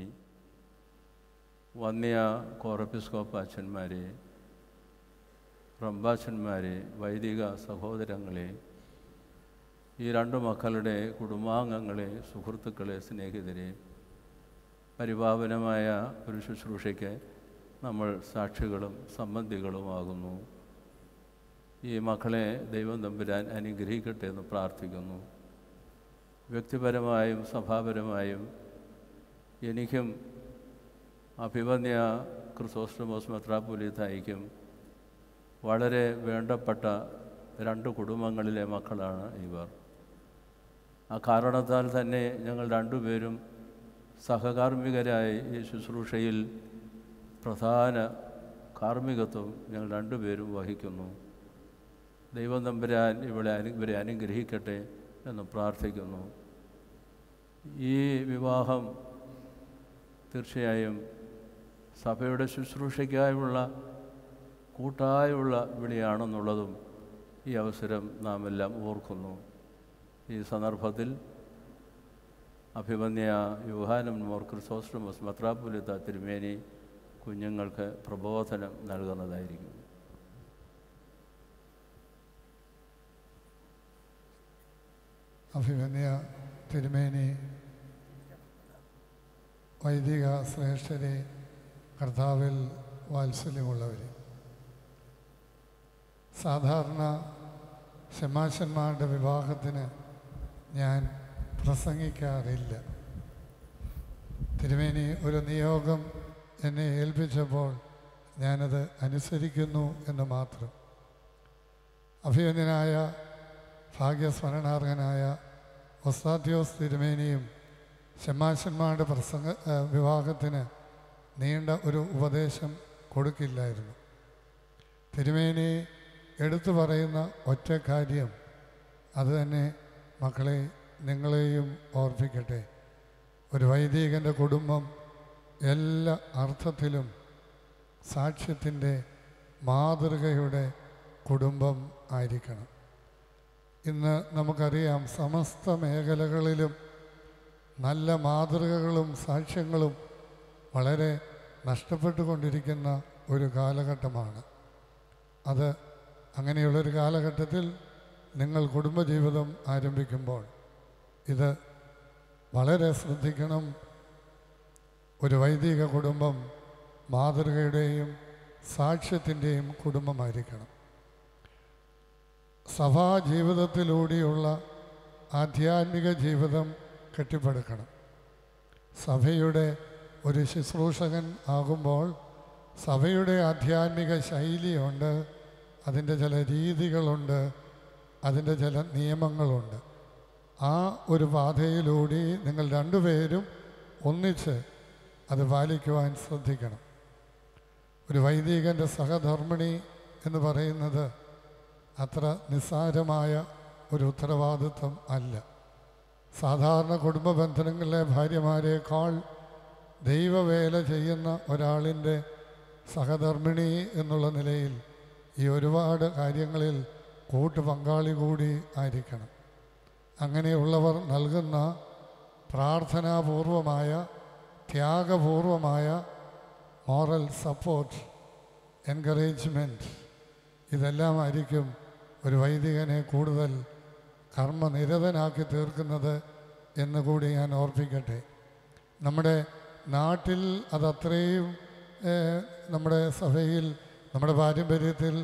വന്യ കോറപ്പിസ്കോപ്പ് അച്ഛന്മാരെ, റംബാച്ചന്മാരെ, വൈദിക സഹോദരങ്ങളെ, ഈ 2 മക്കളുടെ കുടുംബാംഗങ്ങളെ, സുഹൃത്തുക്കളെ, സ്നേഹിതരെ, പരിപാവനമായ ഒരു ശുശ്രൂഷയ്ക്ക് നമ്മൾ സാക്ഷികളും സംബന്ധികളുമാകുന്നു. ഈ മക്കളെ ദൈവം തമ്പുരാൻ അനുഗ്രഹിക്കട്ടെ എന്ന് പ്രാർത്ഥിക്കുന്നു. വ്യക്തിപരമായും സഭാപരമായും എനിക്കും അഭിമന്യ ക്രിസോസ്റ്റമോസ് മെത്രാപ്പൊലീത്തായിക്കും വളരെ വേണ്ടപ്പെട്ട 2 കുടുംബങ്ങളിലെ മക്കളാണ് ഇവർ. ആ കാരണത്താൽ തന്നെ ഞങ്ങൾ 2 പേരും സഹകാർമ്മികരായി ഈ ശുശ്രൂഷയിൽ പ്രധാന കാർമ്മികത്വം ഞങ്ങൾ 2 പേരും വഹിക്കുന്നു. ദൈവം തമ്പുരാൻ ഇവരെ അനുഗ്രഹിക്കട്ടെ എന്ന് പ്രാർത്ഥിക്കുന്നു. ഈ വിവാഹം തീർച്ചയായും സഭയുടെ ശുശ്രൂഷയ്ക്കായുള്ള കൂട്ടായുള്ള വിളിയാണെന്നുള്ളതും ഈ അവസരം നാം എല്ലാം ഓർക്കുന്നു. ഈ സന്ദർഭത്തിൽ അഭിമന്യ യോഹാനം മോർ ക്രിസോസ്റ്റമസ് മെത്രാപ്പൊലീത്ത തിരുമേനി കുഞ്ഞുങ്ങൾക്ക് പ്രബോധനം നൽകുന്നതായിരിക്കും. അഭിമന്യ തിരുമേനി, വൈദിക ശ്രേഷ്ഠരെ, കർത്താവിൽ വാത്സല്യമുള്ളവർ, സാധാരണ ശമാശന്മാരുടെ വിവാഹത്തിന് ഞാൻ പ്രസംഗിക്കാറില്ല. തിരുമേനി ഒരു നിയോഗം എന്നെ ഏൽപ്പിച്ചപ്പോൾ ഞാനത് അനുസരിക്കുന്നു എന്ന് മാത്രം. അഭിമന്യനായ ഭാഗ്യസ്മരണാർഹനായ ഒസ്താത്യോസ് തിരുമേനിയും ശമാശന്മാരുടെ വിവാഹത്തിന് നീണ്ട ഒരു ഉപദേശം കൊടുക്കില്ലായിരുന്നു. തിരുമേനി എടുത്തു പറയുന്ന ഒറ്റ കാര്യം അത് തന്നെ മക്കളെ നിങ്ങളെയും ഓർപ്പിക്കട്ടെ. ഒരു വൈദികൻ്റെ കുടുംബം എല്ലാ അർത്ഥത്തിലും സാക്ഷ്യത്തിൻ്റെ മാതൃകയുടെ കുടുംബം ആയിരിക്കണം. ഇന്ന് നമുക്കറിയാം, സമസ്ത മേഖലകളിലും നല്ല മാതൃകകളും സാക്ഷ്യങ്ങളും വളരെ നഷ്ടപ്പെട്ടുകൊണ്ടിരിക്കുന്ന ഒരു കാലഘട്ടമാണ്. അത് അങ്ങനെയുള്ളൊരു കാലഘട്ടത്തിൽ നിങ്ങൾ കുടുംബജീവിതം ആരംഭിക്കുമ്പോൾ ഇത് വളരെ ശ്രദ്ധിക്കണം. ഒരു വൈദിക കുടുംബം മാതൃകയുടെയും സാക്ഷ്യത്തിൻ്റെയും കുടുംബമായിരിക്കണം. സഭാ ജീവിതത്തിലൂടെയുള്ള ആധ്യാത്മിക ജീവിതം കെട്ടിപ്പടുക്കണം. സഭയുടെ ഒരു ശുശ്രൂഷകൻ ആകുമ്പോൾ സഭയുടെ ആധ്യാത്മിക ശൈലിയുണ്ട്, അതിൻ്റെ ചില രീതികളുണ്ട്, അതിൻ്റെ ചില നിയമങ്ങളുണ്ട്. ആ ഒരു പാതയിലൂടെ നിങ്ങൾ രണ്ടുപേരും ഒന്നിച്ച് അത് പാലിക്കുവാൻ ശ്രദ്ധിക്കണം. ഒരു വൈദികൻ്റെ സഹധർമ്മിണി എന്ന് പറയുന്നത് അത്ര നിസ്സാരമായ ഒരു ഉത്തരവാദിത്വം അല്ല. സാധാരണ കുടുംബ ബന്ധനങ്ങളിലെ ഭാര്യമാരെക്കാൾ ദൈവവേല ചെയ്യുന്ന ഒരാളിൻ്റെ സഹധർമ്മിണി എന്നുള്ള നിലയിൽ ഈ ഒരുപാട് കാര്യങ്ങളിൽ കൂട്ടുപങ്കാളി കൂടി ആയിരിക്കണം. അങ്ങനെയുള്ളവർ നൽകുന്ന പ്രാർത്ഥനാപൂർവമായ ത്യാഗപൂർവമായ മോറൽ സപ്പോർട്ട്, എൻകറേജ്മെൻറ്റ്, ഇതെല്ലാമായിരിക്കും ഒരു വൈദികനെ കൂടുതൽ കർമ്മനിരതനാക്കി തീർക്കുന്നത് എന്നുകൂടി ഞാൻ ഓർപ്പിക്കട്ടെ. നമ്മുടെ നാട്ടിൽ അതത്രയും നമ്മുടെ സഭയിൽ, നമ്മുടെ പാരമ്പര്യത്തിൽ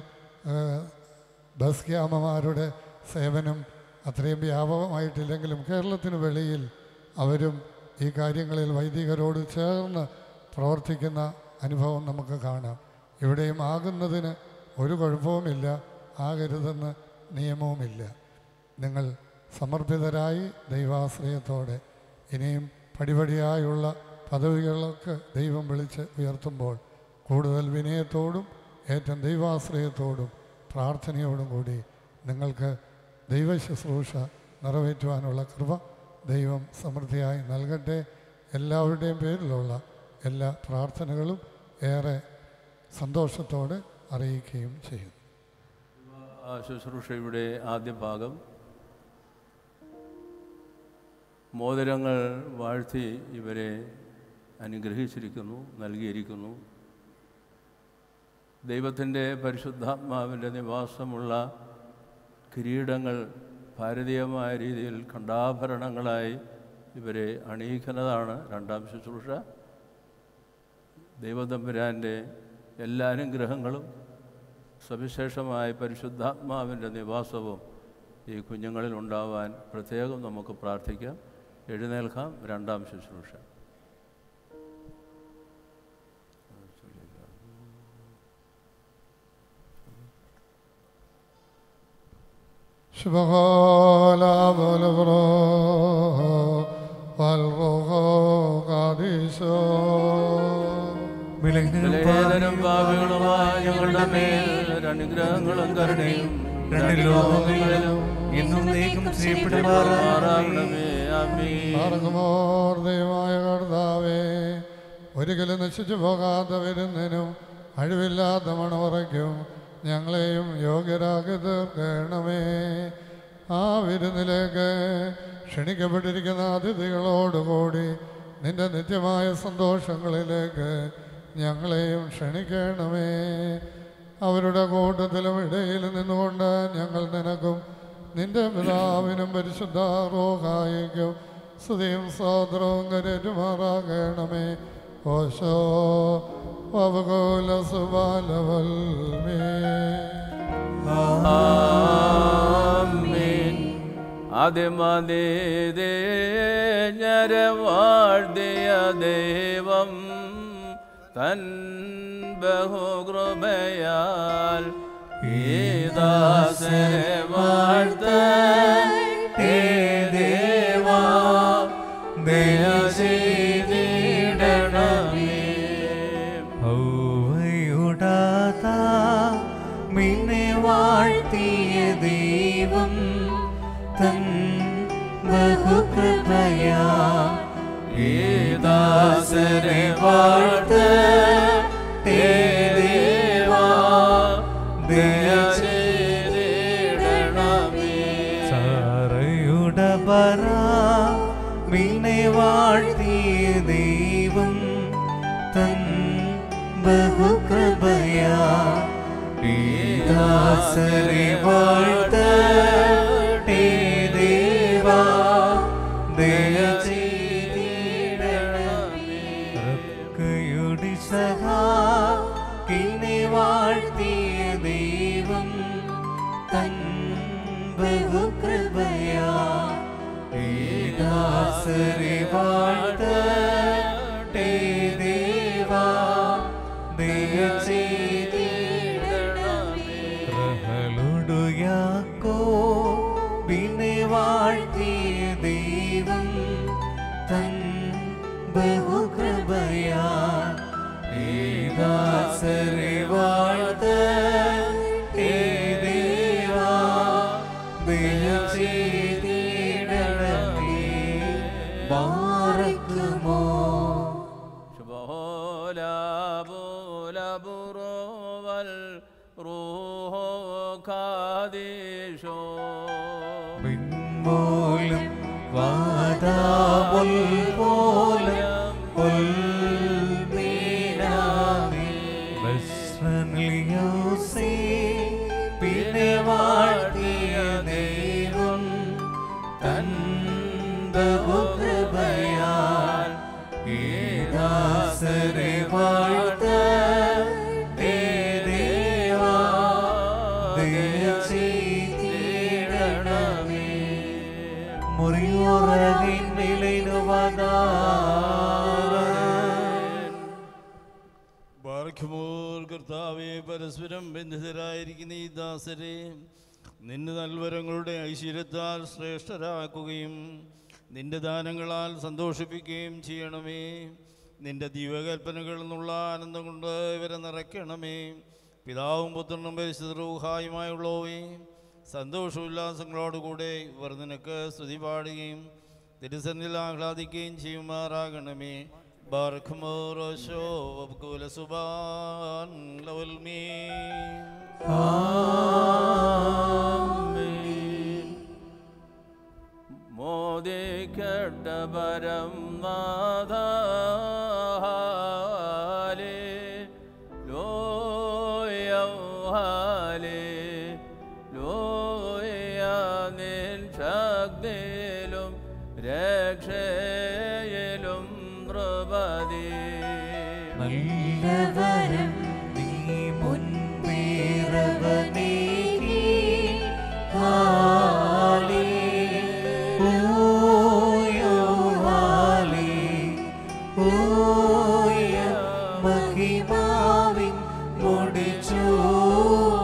ബസ്ക്യാമ്മമാരുടെ സേവനം അത്രയും വ്യാപകമായിട്ടില്ലെങ്കിലും കേരളത്തിന് വെളിയിൽ അവരും ഈ കാര്യങ്ങളിൽ വൈദികരോട് ചേർന്ന് പ്രവർത്തിക്കുന്ന അനുഭവം നമുക്ക് കാണാം. ഇവിടെയും ആകുന്നതിന് ഒരു കുഴപ്പവുമില്ല, ആകരുതെന്ന് നിയമവുമില്ല. നിങ്ങൾ സമർപ്പിതരായി ദൈവാശ്രയത്തോടെ ഇനിയും പടിപടിയായുള്ള പദവികളൊക്കെ ദൈവം വിളിച്ച് ഉയർത്തുമ്പോൾ കൂടുതൽ വിനയത്തോടും ഏറ്റവും ദൈവാശ്രയത്തോടും പ്രാർത്ഥനയോടും കൂടി നിങ്ങൾക്ക് ദൈവശുശ്രൂഷ നിറവേറ്റുവാനുള്ള കൃപ ദൈവം സമൃദ്ധിയായി നൽകട്ടെ. എല്ലാവരുടെയും പേരിലുള്ള എല്ലാ പ്രാർത്ഥനകളും ഏറെ സന്തോഷത്തോടെ അറിയിക്കുകയും ചെയ്യും. ശുശ്രൂഷയുടെ ആദ്യ ഭാഗം മോതിരങ്ങൾ വാഴ്ത്തി ഇവരെ അനുഗ്രഹിച്ചിരിക്കുന്നു, നൽകിയിരിക്കുന്നു. ദൈവത്തിൻ്റെ പരിശുദ്ധാത്മാവിൻ്റെ നിവാസമുള്ള കിരീടങ്ങൾ ഭാരതീയമായ രീതിയിൽ ഖണ്ഡാഭരണങ്ങളായി ഇവരെ അണിയിക്കുന്നതാണ് രണ്ടാം ശുശ്രൂഷ. ദൈവതമ്പുരാൻ്റെ എല്ലാ അനുഗ്രഹങ്ങളും സവിശേഷമായ പരിശുദ്ധാത്മാവിൻ്റെ നിവാസവും ഈ കുഞ്ഞുങ്ങളിൽ ഉണ്ടാവാൻ പ്രത്യേകം നമുക്ക് പ്രാർത്ഥിക്കാം. എഴുന്നേൽക്കാം. രണ്ടാം ശുശ്രൂഷ. ബലഹീനരും പാപികളുമായ ഞങ്ങളുടെ മേൽ അനുഗ്രഹങ്ങളും കരുണയും രണ്ട് ലോകങ്ങളിലും എന്നും നീക്കം ചെയ്യപ്പെടുമാറാകണമേ. ദൈവമായ കർത്താവേ, ഒരിക്കലും നശിച്ചു പോകാത്ത വരുന്നതിനും അഴിവില്ലാത്ത മണവറയ്ക്കും ഞങ്ങളെയും യോഗ്യരാക്കി തീർക്കണമേ. ആ വിരുന്നിലേക്ക് ക്ഷണിക്കപ്പെട്ടിരിക്കുന്ന അതിഥികളോടുകൂടി നിന്റെ നിത്യമായ സന്തോഷങ്ങളിലേക്ക് ഞങ്ങളെയും ക്ഷണിക്കണമേ. അവരുടെ കൂട്ടത്തിലും ഇടയിൽ നിന്നുകൊണ്ട് ഞങ്ങൾ നിനക്കും നിന്റെ പിതാവിനും പരിശുദ്ധ റൂഹായിക്കും സ്തുതിയും സ്തോത്രവും കരേറ്റുമാറാകണമേ. ഓശോ വബകുല സുബാലവൽമേ. ആമേൻ. ആദിമതേ ഞരവാഴ്ത്തിയ ദൈവം തൻ ബഹുകൃപയാൽ ഈ ദാസരെ വാഴ്ത്തട്ടെ ദേവാ, ദയ ചെയ്തിടണമേ. ഔവയുടാതാ മിന്നെ വാഴ്ത്തിയ ദൈവം തൻ ബഹുകൃപയാ ഈ ദാസരെ വാഴ്ത്തട്ടെ ദേവാ, ദയ ചെയ്തിടണമേ. സാറയുടെ പറ മിന്നെ വാഴ്ത്തിയ ദൈവം തൻ ബഹുകൃപയാ ഈ ദാസരെ വാഴ്ത്തട്ടെ ദേവാ, ദയ ചെയ്തിടണമേ. റബ്ബയുടെ സഹായിനെ വാഴ്ത്തിയ ദൈവം തൻ ബഹുകൃപയാ ഈ ദാസരെ വാഴ്ത്തട്ടെ ദേവാ, ദയ ചെയ്തിടണമേ. റഹളുടു യാക്കോബിനെ വാഴ്ത്തിയ ദൈവം തൻ ബഹുകൃപയാ ഈ ദാസരെ വാഴ്ത്തട്ടെ ദേവാ, ദയ ചെയ്തിടണമേ. ബാറക്കുമോ ശുഭോലാബോലബുറോവൽ റൂഹോ ഖാദിഷോ പിൻപോലും വാദാമുൽ പോലും ഉൽമീനാമി ബസ്രനിയോസേ പിന്നെ വാഴ്ത്തിയ ദൈവം തൻ ബഹുകൃപയാൽ ഈ ദാസരെ വാഴ്ത്തട്ടെ ദേവാ, ദയ ചെയ്തിടണമേ. മുറിയോറകിൻ നിലയിലുവതാരൻ ബാർഖ്യമോർ കർത്താവെ, പരസ്പരം ബന്ധിതരായിരിക്കുന്ന ഈ ദാസരെ നിന്റെ നൽവരങ്ങളുടെ ഐശ്വര്യത്താൽ ശ്രേഷ്ഠരാക്കുകയും നിന്റെ ദാനങ്ങളാൽ സന്തോഷിപ്പിക്കുകയും ചെയ്യണമേ. നിന്റെ ദിവകൽപ്പനകളിൽ നിന്നുള്ള ആനന്ദം കൊണ്ട് ഇവരെ നിറയ്ക്കണമേ. പിതാവും പുത്രനും പരിശുദ്ധ റൂഹായുമായുള്ളവേ, സന്തോഷോല്ലാസങ്ങളോടുകൂടെ ഇവർ നിനക്ക് സ്തുതി പാടുകയും തിരുസന്നിധിയിൽ ആഹ്ലാദിക്കുകയും ചെയ്യുമാറാകണമേ. ബാർഖ്മോറോശോ വബ്കുല സുബാൻ ലവൽമീ. മോദിക്കട്ട പരം നാഥ ശക്തിയിലും രക്ഷയിലും നൃപതി നല്ലവരം നീ മുൻപേറവനേകി മഹിമാവിൻ മുടിച്ചോ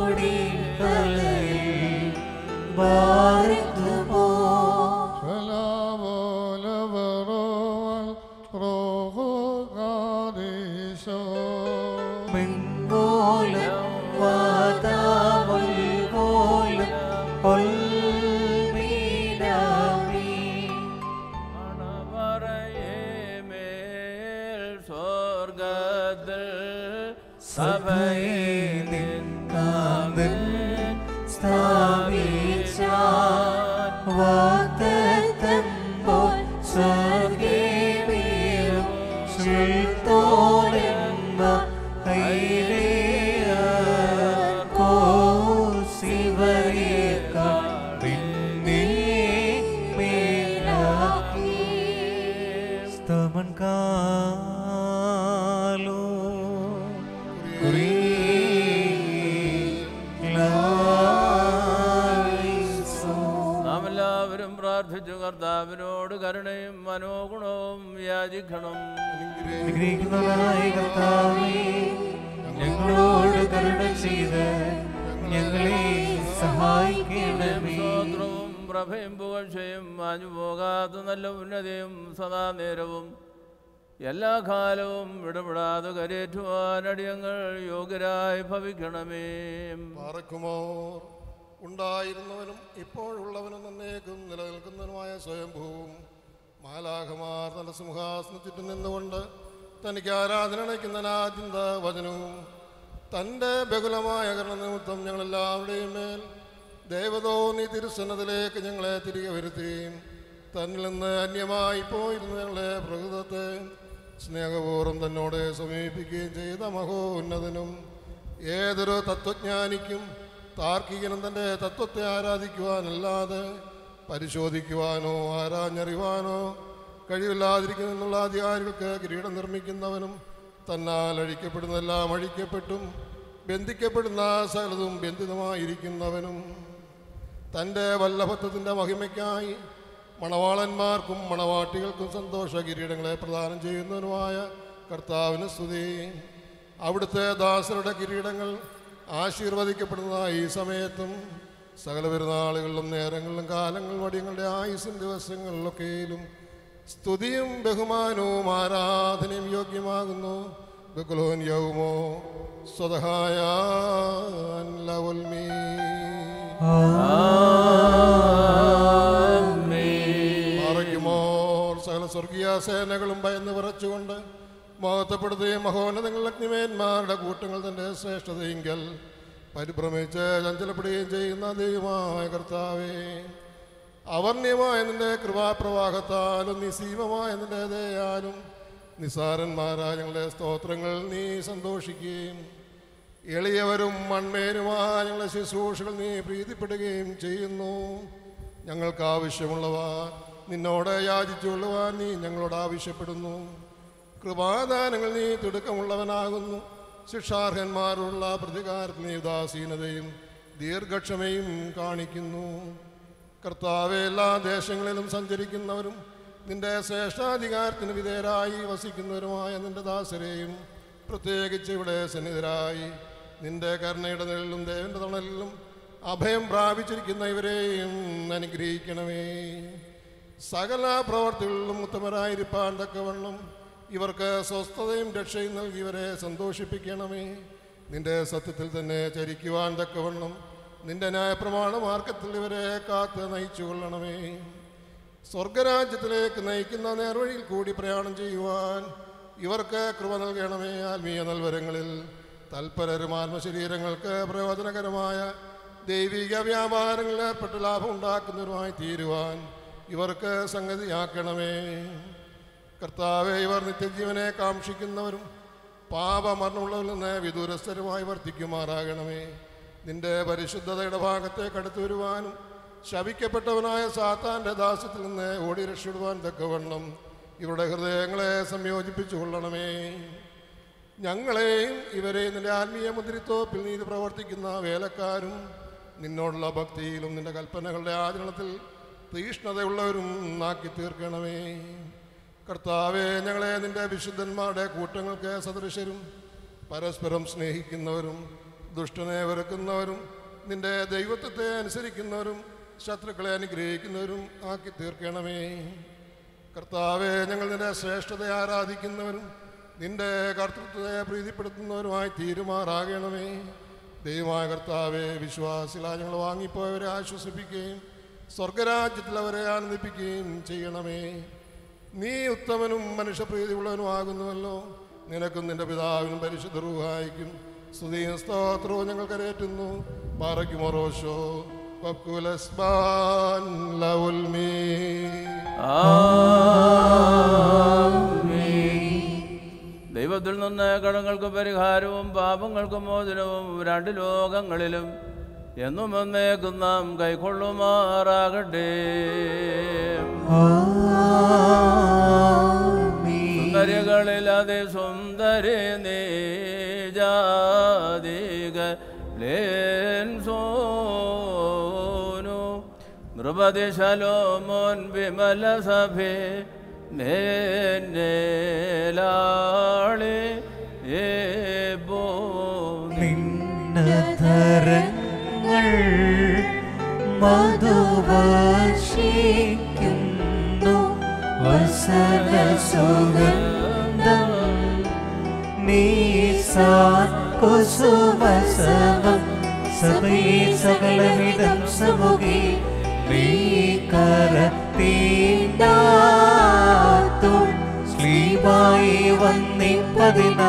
കരുണയും മനോഗുണവും യാചിക്കണം. അനുഗ്രഹിക്കുന്നവനായ കർത്താവേ, ഞങ്ങളോട് കരുണ ചെയ്ത് ഞങ്ങളെ സഹായിക്കണമേ. സ്തോത്രവും പ്രഭയും പുകഴ്ചയും മാഞ്ഞു പോകാത്ത നല്ല ഉന്നതിയും സദാ നേരവും എല്ലാ കാലവും ഇടപെടാതെ കരേറ്റുവാൻ അടിയങ്ങൾ യോഗ്യരായി ഭവിക്കണമേ. പാറക്കുമോ ഉണ്ടായിരുന്നവനും ഇപ്പോഴുള്ളവനും നന്നേക്കും നിലനിൽക്കുന്നവനുമായ സ്വയംഭൂവും മാലാഖമാർ തന്റെ സിംഹാസന ചുറ്റും നിന്നുകൊണ്ട് തനിക്ക് ആരാധന അണയ്ക്കുന്ന നാദിന്ത വചനവും തൻ്റെ ബഹുലമായ കരുണനിമിത്തം ഞങ്ങളെല്ലാവരുടെയും മേൽ ദേവതോന്നി തിരുസന്നതിലേക്ക് ഞങ്ങളെ തിരികെ വരുത്തുകയും തന്നിൽ നിന്ന് അന്യമായി പോയിരുന്ന ഞങ്ങളെ പ്രകൃതത്തെ സ്നേഹപൂർവ്വം തന്നോട് സമീപിക്കുകയും ചെയ്ത മഹോന്നതനും ഏതൊരു തത്വജ്ഞാനിക്കും താർക്കികനും തൻ്റെ തത്വത്തെ ആരാധിക്കുവാനല്ലാതെ പരിശോധിക്കുവാനോ ആരാഞ്ഞറിയുവാനോ കഴിവില്ലാതിരിക്കുമെന്നുള്ള അധികാരികൾക്ക് കിരീടം നിർമ്മിക്കുന്നവനും തന്നാൽ അഴിക്കപ്പെടുന്നതെല്ലാം അഴിക്കപ്പെട്ടും ബന്ധിക്കപ്പെടുന്ന സകലതും ബന്ധിതമായിരിക്കുന്നവനും തൻ്റെ വല്ലഭത്വത്തിൻ്റെ മഹിമയ്ക്കായി മണവാളന്മാർക്കും മണവാട്ടികൾക്കും സന്തോഷ കിരീടങ്ങളെ പ്രദാനം ചെയ്യുന്നവനുമായ കർത്താവിന് സ്തുതി. അവിടുത്തെ ദാസരുടെ കിരീടങ്ങൾ ആശീർവദിക്കപ്പെടുന്ന ഈ സമയത്തും സകല പെരുന്നാളുകളിലും നേരങ്ങളിലും കാലങ്ങളും അടിയങ്ങളുടെ ആയുസ്സിൻ ദിവസങ്ങളിലൊക്കെയിലും സ്തുതിയും ബഹുമാനവും ആരാധനയും യോഗ്യമാകുന്നു. ബഹുലോൻ യൗമോ സ്വതഹായ ലവൽമീ. സകല സ്വർഗീയ സേനകളും ഭയന്ന് വിറച്ചുകൊണ്ട് മഹത്വപ്പെടുത്തുകയും മഹോന്നതങ്ങൾ അഗ്നിമേന്മാരുടെ കൂട്ടങ്ങൾ തൻ്റെ ശ്രേഷ്ഠതയെങ്കിൽ പരിഭ്രമിച്ച് ചഞ്ചലപ്പെടുകയും ചെയ്യുന്ന ദൈവമായ കർത്താവേ, അവർണ്യമായ നിന്റെ കൃപാപ്രവാഹത്താലും നിസീമമായ നിന്റെ ദയാലും നിസാരന്മാരായ ഞങ്ങളുടെ സ്തോത്രങ്ങൾ നീ സന്തോഷിക്കുകയും എളിയവരും മൺമേനുമായ ഞങ്ങളുടെ ശുശ്രൂഷകൾ നീ പ്രീതിപ്പെടുകയും ചെയ്യുന്നു. ഞങ്ങൾക്ക് ആവശ്യമുള്ളവ നിന്നോട് യാചിച്ചുകൊള്ളുവാൻ നീ ഞങ്ങളോട് ആവശ്യപ്പെടുന്നു. കൃപാദാനങ്ങൾ നീ തിടുക്കമുള്ളവനാകുന്നു. ശിക്ഷാർഹന്മാരുള്ള പ്രതികാരത്തിൽ നീ ഉദാസീനതയും ദീർഘക്ഷമയും കാണിക്കുന്നു. കർത്താവെ, എല്ലാ ദേശങ്ങളിലും സഞ്ചരിക്കുന്നവരും നിന്റെ ശ്രേഷ്ഠാധികാരത്തിന് വിധേയരായി വസിക്കുന്നവരുമായ നിന്റെ ദാസരെയും പ്രത്യേകിച്ച് ഇവിടെ സന്നിധരായി നിന്റെ കരുണയുടെ നിഴലിലും ദേവന്റെ തണലിലും അഭയം പ്രാപിച്ചിരിക്കുന്ന ഇവരെയും അനുഗ്രഹിക്കണമേ. സകല പ്രവർത്തികളിലും ഉത്തമരായിരിക്കാൻ തക്കവണ്ണം ഇവർക്ക് സ്വസ്ഥതയും രക്ഷയും നൽകിയവരെ സന്തോഷിപ്പിക്കണമേ. നിന്റെ സത്യത്തിൽ തന്നെ ചരിക്കുവാൻ തക്കവണ്ണം നിന്റെ ന്യായപ്രമാണ മാർഗത്തിൽ ഇവരെ കാത്ത് നയിച്ചു കൊള്ളണമേ. സ്വർഗരാജ്യത്തിലേക്ക് നയിക്കുന്ന നേർവഴിയിൽ കൂടി പ്രയാണം ചെയ്യുവാൻ ഇവർക്ക് കൃപ നൽകണമേ. ആത്മീയ നൽവരങ്ങളിൽ തൽപരരും ആത്മശരീരങ്ങൾക്ക് പ്രയോജനകരമായ ദൈവിക വ്യാപാരങ്ങളിൽ ഏർപ്പെട്ട് ലാഭം ഉണ്ടാക്കുന്നവരുമായി തീരുവാൻ ഇവർക്ക് സംഗതിയാക്കണമേ. കർത്താവെ, ഇവർ നിത്യജീവനെ കാക്ഷിക്കുന്നവരും പാപമരണമുള്ളവരിൽ നിന്ന് വിദൂരസ്ഥരുമായി വർത്തിക്കുമാറാകണമേ. നിന്റെ പരിശുദ്ധതയുടെ ഭാഗത്തേക്ക് അടുത്തു വരുവാനും ശപിക്കപ്പെട്ടവനായ സാത്താൻ്റെ ദാസ്യത്തിൽ നിന്ന് ഓടി രക്ഷപ്പെടുവാൻ തക്കവണ്ണം ഇവരുടെ ഹൃദയങ്ങളെ സംയോജിപ്പിച്ചു കൊള്ളണമേ. ഞങ്ങളെയും ഇവരെയും നിന്റെ ആത്മീയ മുദ്രിത്തോപ്പിൽ നീ പ്രവർത്തിക്കുന്ന വേലക്കാരും നിന്നോടുള്ള ഭക്തിയിലും നിന്റെ കൽപ്പനകളുടെ ആചരണത്തിൽ തീഷ്ണതയുള്ളവരും ആക്കി തീർക്കണമേ. കർത്താവെ, ഞങ്ങളെ നിന്റെ വിശുദ്ധന്മാരുടെ കൂട്ടങ്ങൾക്ക് സദൃശരും പരസ്പരം സ്നേഹിക്കുന്നവരും ദുഷ്ടനെ വെറുക്കുന്നവരും നിന്റെ ദൈവത്വത്തെ അനുസരിക്കുന്നവരും ശത്രുക്കളെ അനുഗ്രഹിക്കുന്നവരും ആക്കി തീർക്കണമേ. കർത്താവെ, ഞങ്ങൾ നിന്റെ ശ്രേഷ്ഠതയെ ആരാധിക്കുന്നവരും നിന്റെ കർത്തൃത്വത്തെ പ്രീതിപ്പെടുത്തുന്നവരുമായി തീരുമാറാകണമേ. ദൈവമായ കർത്താവെ, വിശ്വാസികളായി ഞങ്ങൾ വാങ്ങിപ്പോയവരെ ആശ്വസിപ്പിക്കുകയും സ്വർഗരാജ്യത്തിൽ അവരെ ആനന്ദിപ്പിക്കുകയും ചെയ്യണമേ. നീ ഉത്തമനും മനുഷ്യപ്രീതിയുള്ളവനുമാകുന്നുവല്ലോ. നിനക്കും നിന്റെ പിതാവിനും പരിശുദ്ധ റൂഹായിക്കും സ്തുതിയും സ്തോത്രവും ഞങ്ങൾ കരേറ്റുന്നു. പാറയ്ക്കുമോറോഷോ ദൈവത്തിൽ നിന്ന് കടങ്ങൾക്ക് പരിഹാരവും പാപങ്ങൾക്ക് മോചനവും രണ്ട് ലോകങ്ങളിലും എന്നും എന്നേക്കും നാം കൈക്കൊള്ളുമാറാകട്ടെ. സുന്ദരികളിലതി സുന്ദരി നീജാതിക ലേൻ സോനു നൃപതി ശലോമോൻ വിമല സഭേ നേലാളി ഏബോ നിന്നധരങ്ങൾ മധുവർഷിക്കുന്നു വസന സുഗന്ധം നീസാൻ കുസുമസമം സഭയെ സകലവിധം സമുഖി നീക്കരത്തീണ്ടാത്തും ശ്ലീബായി വന്നിപ്പതിനാ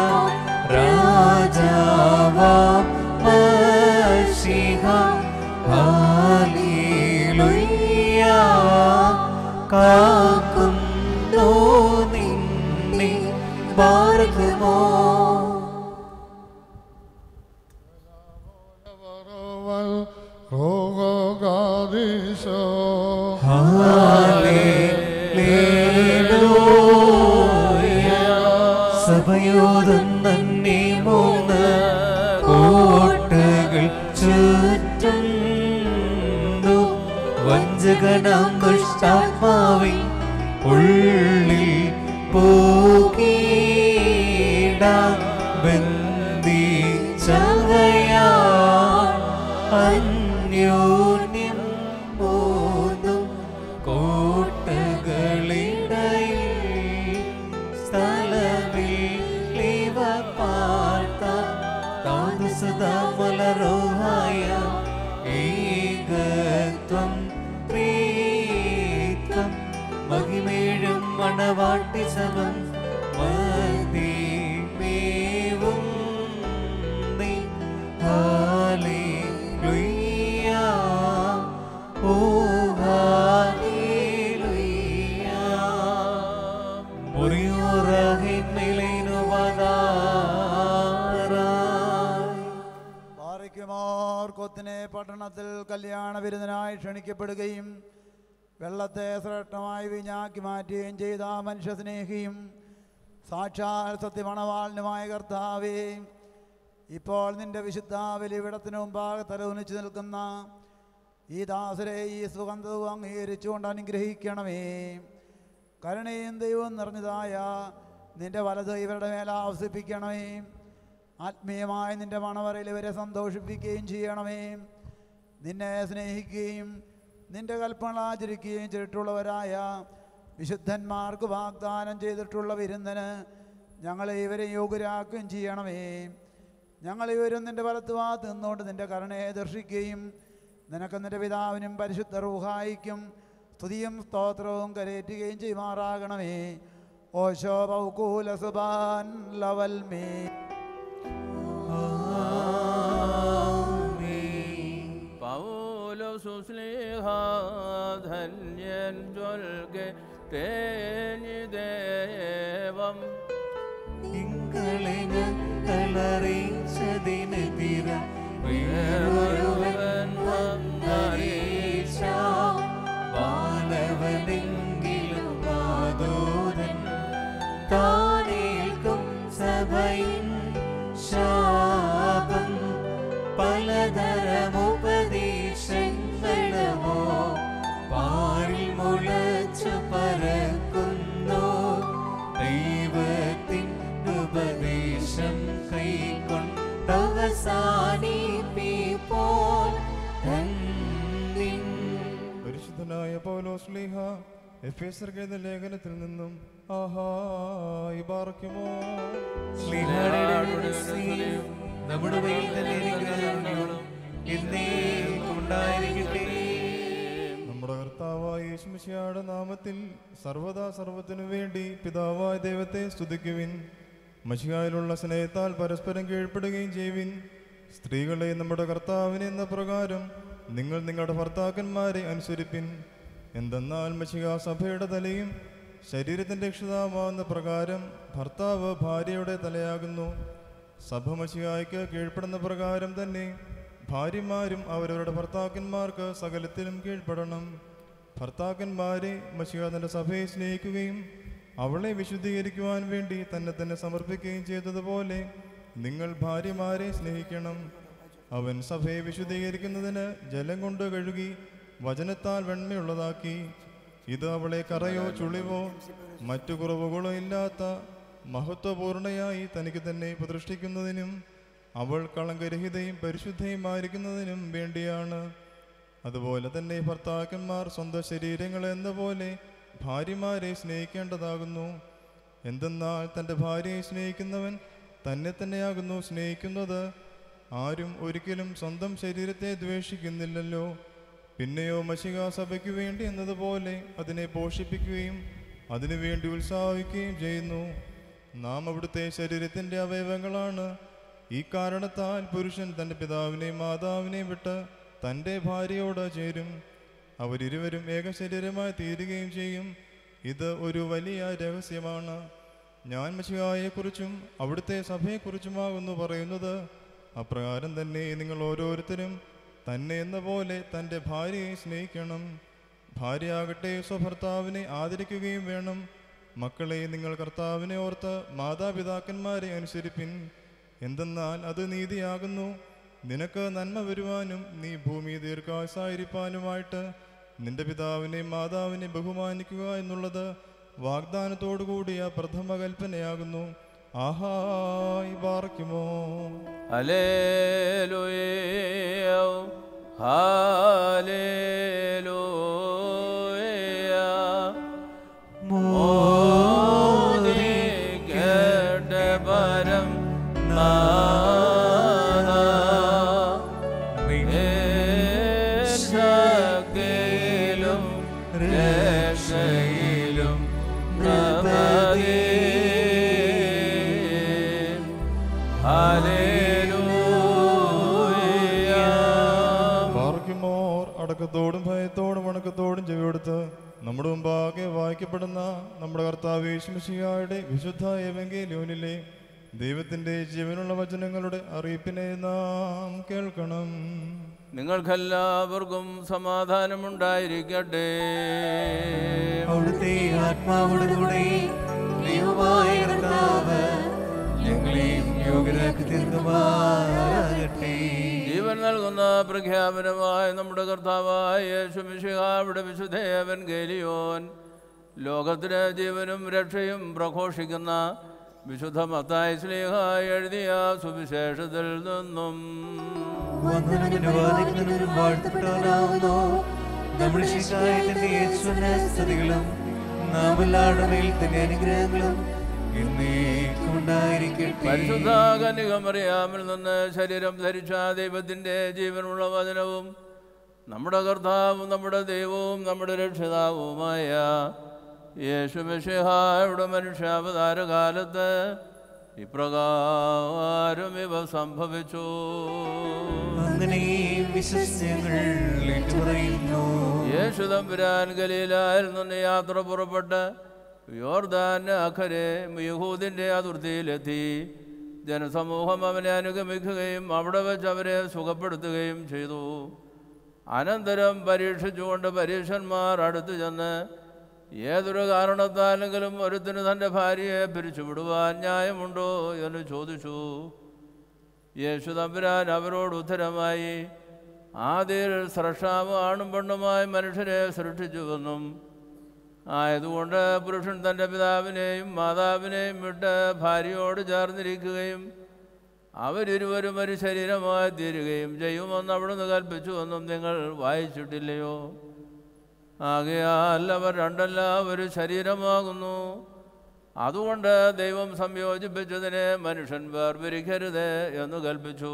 രാജാവാം മശിഹ ഹല്ലേലൂയ കാക്കുന്നു നിന്നെ ബാരകുമോ സഭയോടും നന്ദി മൂന്ന് കോട്ടകൾ ചുറ്റുന്നു വഞ്ചകനാം ദുഷ്ടാത്മാവിൻ ഉള്ളിൽ പോകീടാൻ ബന്ധിച്ചവയാ അന്യോന്യം പോന്നും കോട്ടകളിടയിൽ സ്ഥലമില്ലിവ പാർത്ത താമസമലരോഹായ ഏകത്വം പ്രീത്വം മഹിമേഴും മണവാട്ടി സമം മതിമേവും നീ ഹല്ലേലൂയ ഓ ഹല്ലേലൂയ മുറിയുറഹിൻ കൊത്തിനെ പട്ടണത്തിൽ കല്യാണ വിരുദ്ധനായി ക്ഷണിക്കപ്പെടുകയും വെള്ളത്തെ ശ്രേഷ്ഠമായി വീഞ്ഞാക്കി മാറ്റുകയും ചെയ്ത മനുഷ്യസ്നേഹിയും സാക്ഷാൽ സത്യമണവാളിനുമായ കർത്താവേ, ഇപ്പോൾ നിന്റെ വിശുദ്ധ ബലിപീഠത്തിനു മുമ്പാകെ തലകുനിച്ചു നിൽക്കുന്ന ഈ ദാസരെ ഈ സുഗന്ധവും അംഗീകരിച്ചുകൊണ്ട് അനുഗ്രഹിക്കണമേ. കരുണയും ദൈവവും നിറഞ്ഞതായ നിന്റെ വലത് ഇവരുടെ മേൽ ആവസിപ്പിക്കണമേ. ആത്മീയമായി നിന്റെ മണവറയിൽ ഇവരെ സന്തോഷിപ്പിക്കുകയും ചെയ്യണമേ. നിന്നെ സ്നേഹിക്കുകയും നിന്റെ കൽപ്പന ആചരിക്കുകയും ചെയ്തിട്ടുള്ളവരായ വിശുദ്ധന്മാർക്ക് വാഗ്ദാനം ചെയ്തിട്ടുള്ള വിരുന്നന് ഞങ്ങളെ ഇവരെ യോഗ്യരാക്കുകയും ചെയ്യണമേ. ഞങ്ങളിവരും നിന്റെ വലത്തുഭാഗത്ത് നിന്നുകൊണ്ട് നിന്റെ കരുണയെ ദർശിക്കുകയും നിനക്ക് നിന്റെ പിതാവിനും പരിശുദ്ധ റൂഹായിക്കും സ്തുതിയും സ്തോത്രവും കരയേറ്റുകയും ചെയ്യുമാറാകണമേ. ഓശോ ബൗകൂല സുബാൻ ലവൽ മേ ധന്യൻ ജ്വൽകെ തേനിദേവം ളറിയിച്ചതിനെതിര വേറൊരുവൻ വന്നറിയിച്ച വാനവനെങ്കിലും മാതോരൻ താനേൽക്കും സഭയിൻ ശാപം പലതരമുപദേശങ്ങളോ പാരിൽ മുളച്ചു പരക്കുന്നു. ദൈവത്തിൻ ഉപദേശം കൈക്കൊണ്ടവസാനിപ്പിപ്പോൾ പരിശുദ്ധനായ പൗലോസ് ശ്ലീഹ എഫേസ്യർക്ക് എഴുതിയ ലേഖനത്തിൽ നിന്നും ആഹായി ബാറക്കുമോ നമ്മുടെ മേൽ തന്നെ ഉണ്ടായിരിക്കട്ടെ. നമ്മുടെ കർത്താവായ യേശുമിശിഹായുടെ നാമത്തിൽ സർവദാ സർവത്തിനു വേണ്ടി പിതാവായ ദൈവത്തെ സ്തുതിക്കുവിൻ. മശിഹായിലുള്ള സ്നേഹത്താൽ പരസ്പരം കീഴ്പ്പെടുകയും ചെയ്യുവിൻ. സ്ത്രീകളെ നമ്മുടെ കർത്താവിന് എന്ന പ്രകാരം നിങ്ങൾ നിങ്ങളുടെ ഭർത്താക്കന്മാരെ അനുസരിപ്പിൻ. എന്തെന്നാൽ മശിഹാ സഭയുടെ തലയും ശരീരത്തിൻ്റെ രക്ഷിതാവാകുന്ന പ്രകാരം ഭർത്താവ് ഭാര്യയുടെ തലയാകുന്നു. സഭ മശിഹായ്ക്ക് കീഴ്പ്പെടുന്ന പ്രകാരം തന്നെ ഭാര്യമാരും അവരവരുടെ ഭർത്താക്കന്മാർക്ക് സകലത്തിലും കീഴ്പ്പെടണം. ഭർത്താക്കന്മാരെ മശിഹാ തൻ്റെ സഭയെ സ്നേഹിക്കുകയും അവളെ വിശുദ്ധീകരിക്കുവാൻ വേണ്ടി തന്നെ തന്നെ സമർപ്പിക്കുകയും ചെയ്തതുപോലെ നിങ്ങൾ ഭാര്യമാരെ സ്നേഹിക്കണം. അവൻ സഭയെ വിശുദ്ധീകരിക്കുന്നതിന് ജലം കൊണ്ട് കഴുകി വചനത്താൽ വെണ്മയുള്ളതാക്കി. ഇത് അവളെ കറയോ ചുളിവോ മറ്റു കുറവുകളോ ഇല്ലാത്ത മഹത്വപൂർണയായി തനിക്ക് തന്നെ പ്രതിഷ്ഠിക്കുന്നതിനും അവൾ കളങ്കരഹിതയും പരിശുദ്ധയുമായിരിക്കുന്നതിനും വേണ്ടിയാണ്. അതുപോലെ തന്നെ ഭർത്താക്കന്മാർ സ്വന്തം ശരീരങ്ങളെന്ന പോലെ ഭാര്യമാരെ സ്നേഹിക്കേണ്ടതാകുന്നു. എന്തെന്നാൽ തൻ്റെ ഭാര്യയെ സ്നേഹിക്കുന്നവൻ തന്നെ തന്നെയാകുന്നു സ്നേഹിക്കുന്നത്. ആരും ഒരിക്കലും സ്വന്തം ശരീരത്തെ ദ്വേഷിക്കുന്നില്ലല്ലോ. പിന്നെയോ മശിഹ സഭയ്ക്കു വേണ്ടി എന്നതുപോലെ അതിനെ പോഷിപ്പിക്കുകയും അതിനുവേണ്ടി ഉത്സാഹിക്കുകയും ചെയ്യുന്നു. നാം അവിടുത്തെ ശരീരത്തിൻ്റെ അവയവങ്ങളാണ്. ഈ കാരണത്താൽ പുരുഷൻ തൻ്റെ പിതാവിനെയും മാതാവിനെയും വിട്ട് തൻ്റെ ഭാര്യയോട് ചേരും. അവരിരുവരും ഏകശരീരമായി തീരുകയും ചെയ്യും. ഇത് ഒരു വലിയ രഹസ്യമാണ്. ഞാൻ മശിഹായെക്കുറിച്ചും അവിടുത്തെ സഭയെക്കുറിച്ചുമാകുന്നു പറയുന്നത്. അപ്രകാരം തന്നെ നിങ്ങൾ ഓരോരുത്തരും തന്നെ എന്ന പോലെ തൻ്റെ ഭാര്യയെ സ്നേഹിക്കണം. ഭാര്യയാകട്ടെ സ്വഭർത്താവിനെ ആദരിക്കുകയും വേണം. മക്കളെ, നിങ്ങൾ കർത്താവിനെ ഓർത്ത് മാതാപിതാക്കന്മാരെ അനുസരിപ്പിൻ. എന്തെന്നാൽ അത് നീതിയാകുന്നു. നിനക്ക് നന്മ വരുവാനും നീ ഭൂമി ദീർഘായുസ്സായിരിക്കാനുമായിട്ട് നിന്റെ പിതാവിനെയും മാതാവിനെ ബഹുമാനിക്കുക എന്നുള്ളത് വാഗ്ദാനത്തോടുകൂടിയ പ്രഥമ കൽപ്പനയാകുന്നു. ആഹായ് പാർക്കുമോ. Hallelujah hallelujah. മോദിക്കേണ്ട പരം ശക്തിയിലും രക്ഷയിലും പ്രഭതേ. പാർക്കുമോർ അടക്കത്തോടും ഭയത്തോടും വണക്കത്തോടും ചെവിയെടുത്ത് നമ്മുടെ മുമ്പാകെ വായിക്കപ്പെടുന്ന നമ്മുടെ കർത്താവ് യേശു മിശിഹായുടെ വിശുദ്ധ എവങ്കേലിയോനിലെ ദൈവത്തിൻ്റെ ജീവനുള്ള വചനങ്ങളുടെ അറിയിപ്പിനെ നാം കേൾക്കണം. നിങ്ങൾക്കെല്ലാവർക്കും സമാധാനമുണ്ടായിരിക്കട്ടെ. അവിടുത്തെ ആത്മാവോടുകൂടെ ദൈവമായ കർത്താവ് ഞങ്ങളെയും യോഗ്യരാക്കി തീർക്കുമാറാകട്ടെ. ജീവൻ നൽകുന്ന പ്രഖ്യാപനമായ നമ്മുടെ കർത്താവായ യേശു മിശിഹായുടെ വിശുദ്ധ എവങ്കേലിയോൻ ലോകത്തിന് ജീവനും രക്ഷയും പ്രഘോഷിക്കുന്ന വിശുദ്ധ മത്തായി ശ്ലീഹ എഴുതിയ സുവിശേഷത്തിൽ നിന്നും വാഴ്ത്തപ്പെട്ടവനാവുന്നു നമ്മുടെ ശിശായത്തിന്റെ യേശുവിന്റെ സ്തുതികളും നാമെല്ലാവരുടെ മേൽ തന്നെ അനുഗ്രഹങ്ങളും പരിശുദ്ധ കന്യക മറിയാമിൽ നിന്ന് ശരീരം ധരിച്ച ദൈവത്തിൻ്റെ ജീവനുള്ള വചനവും നമ്മുടെ കർത്താവും നമ്മുടെ ദൈവവും നമ്മുടെ രക്ഷിതാവുമായ യേശു മിശിഹായുടെ മനുഷ്യാവതാര കാലത്ത് ഇപ്രകാരം ഇവ സംഭവിച്ചു. യേശു തമ്പുരാൻ ഗലീലായിൽ നിന്ന് യാത്ര പുറപ്പെട്ട് യോർദാൻ അക്കരെ യഹൂദിൻ്റെ അതിർത്തിയിലെത്തി. ജനസമൂഹം അവനെ അനുഗമിക്കുകയും അവിടെ വെച്ച് അവരെ സുഖപ്പെടുത്തുകയും ചെയ്തു. അനന്തരം പരീക്ഷിച്ചുകൊണ്ട് പരീക്ഷന്മാർ അടുത്തു ചെന്ന് ഏതൊരു കാരണത്താലെങ്കിലും ഒരുത്തിന് തൻ്റെ ഭാര്യയെ പിരിച്ചുവിടുവാൻ ന്യായമുണ്ടോ എന്ന് ചോദിച്ചു. യേശു തമ്പുരാൻ അവരോട് ഉത്തരമായി, ആദിയിൽ സ്രഷ്ടാവ് ആണും പെണ്ണുമായി മനുഷ്യരെ സൃഷ്ടിച്ചുവെന്നും ആയതുകൊണ്ട് പുരുഷൻ തൻ്റെ പിതാവിനെയും മാതാവിനെയും വിട്ട് ഭാര്യയോട് ചേർന്നിരിക്കുകയും അവരിരുവരും ഒരു ശരീരമായി തീരുകയും ചെയ്യുമെന്ന് അവിടുന്ന് കൽപ്പിച്ചുവെന്നും നിങ്ങൾ വായിച്ചിട്ടില്ലയോ? ആകയാൽ അവർ രണ്ടല്ല ഒരു ശരീരമാകുന്നു. അതുകൊണ്ട് ദൈവം സംയോജിപ്പിച്ചതിനെ മനുഷ്യൻ വേർപിരിക്കരുത് എന്ന് കൽപ്പിച്ചു.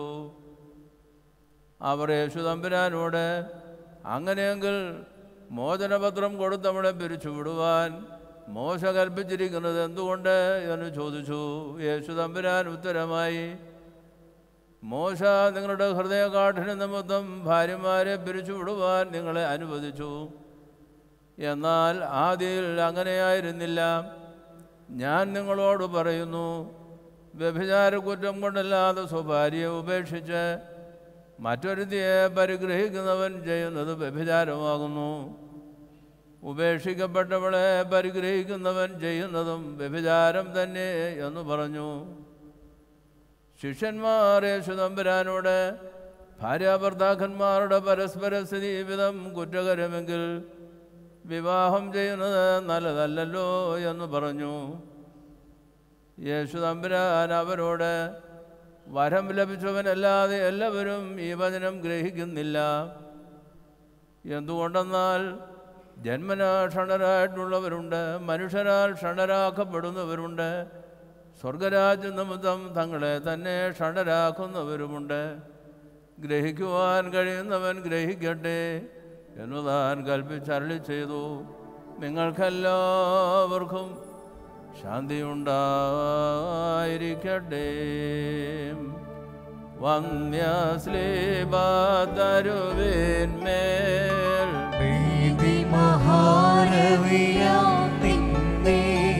അവർ യേശു തമ്പുരാനോട്, അങ്ങനെയെങ്കിൽ മോചനപത്രം കൊടുത്തവളെ പിരിച്ചുവിടുവാൻ മോശ കൽപ്പിച്ചിരിക്കുന്നത് എന്തുകൊണ്ട് എന്ന് ചോദിച്ചു. യേശു തമ്പുരാൻ ഉത്തരമായി, മോശ നിങ്ങളുടെ ഹൃദയകാഠിന്യ നിമിത്തം ഭാര്യമാരെ പിരിച്ചുവിടുവാൻ നിങ്ങളെ അനുവദിച്ചു. എന്നാൽ ആദിയിൽ അങ്ങനെയായിരുന്നില്ല. ഞാൻ നിങ്ങളോട് പറയുന്നു, വ്യഭിചാരക്കുറ്റം കൊണ്ടല്ലാതെ സ്വഭാര്യയെ ഉപേക്ഷിച്ച് മറ്റൊരുത്തിയെ പരിഗ്രഹിക്കുന്നവൻ ചെയ്യുന്നത് വ്യഭിചാരമാകുന്നു. ഉപേക്ഷിക്കപ്പെട്ടവളെ പരിഗ്രഹിക്കുന്നവൻ ചെയ്യുന്നതും വ്യഭിചാരം തന്നെ എന്ന് പറഞ്ഞു. ശിഷ്യന്മാർ യേശു തമ്പുരാനോട്, ഭാര്യാഭർത്താക്കന്മാരുടെ പരസ്പര ജീവിതം കുറ്റകരമെങ്കിൽ വിവാഹം ചെയ്യുന്നത് നല്ലതല്ലല്ലോ എന്ന് പറഞ്ഞു. യേശു തമ്പുരാൻ അവരോട്, വരം ലഭിച്ചവനല്ലാതെ എല്ലാവരും ഈ വചനം ഗ്രഹിക്കുന്നില്ല. എന്തുകൊണ്ടെന്നാൽ ജന്മനാ ഷണരായിട്ടുള്ളവരുണ്ട്, മനുഷ്യരാൽ ഷണരാക്കപ്പെടുന്നവരുണ്ട്, സ്വർഗരാജ്യ നിമിത്തം തങ്ങളെ തന്നെ ഷണരാക്കുന്നവരുമുണ്ട്. ഗ്രഹിക്കുവാൻ കഴിയുന്നവൻ ഗ്രഹിക്കട്ടെ എന്നു താൻ കൽപ്പിച്ചരുളി ചെയ്തു. നിങ്ങൾക്കെല്ലാവർക്കും ശാന്തിയുണ്ടായിരിക്കട്ടെ. വന്യശ്ലീബാതരുവിന്മേൽ പ്രീതി മഹാരവിയാം നിന്നെ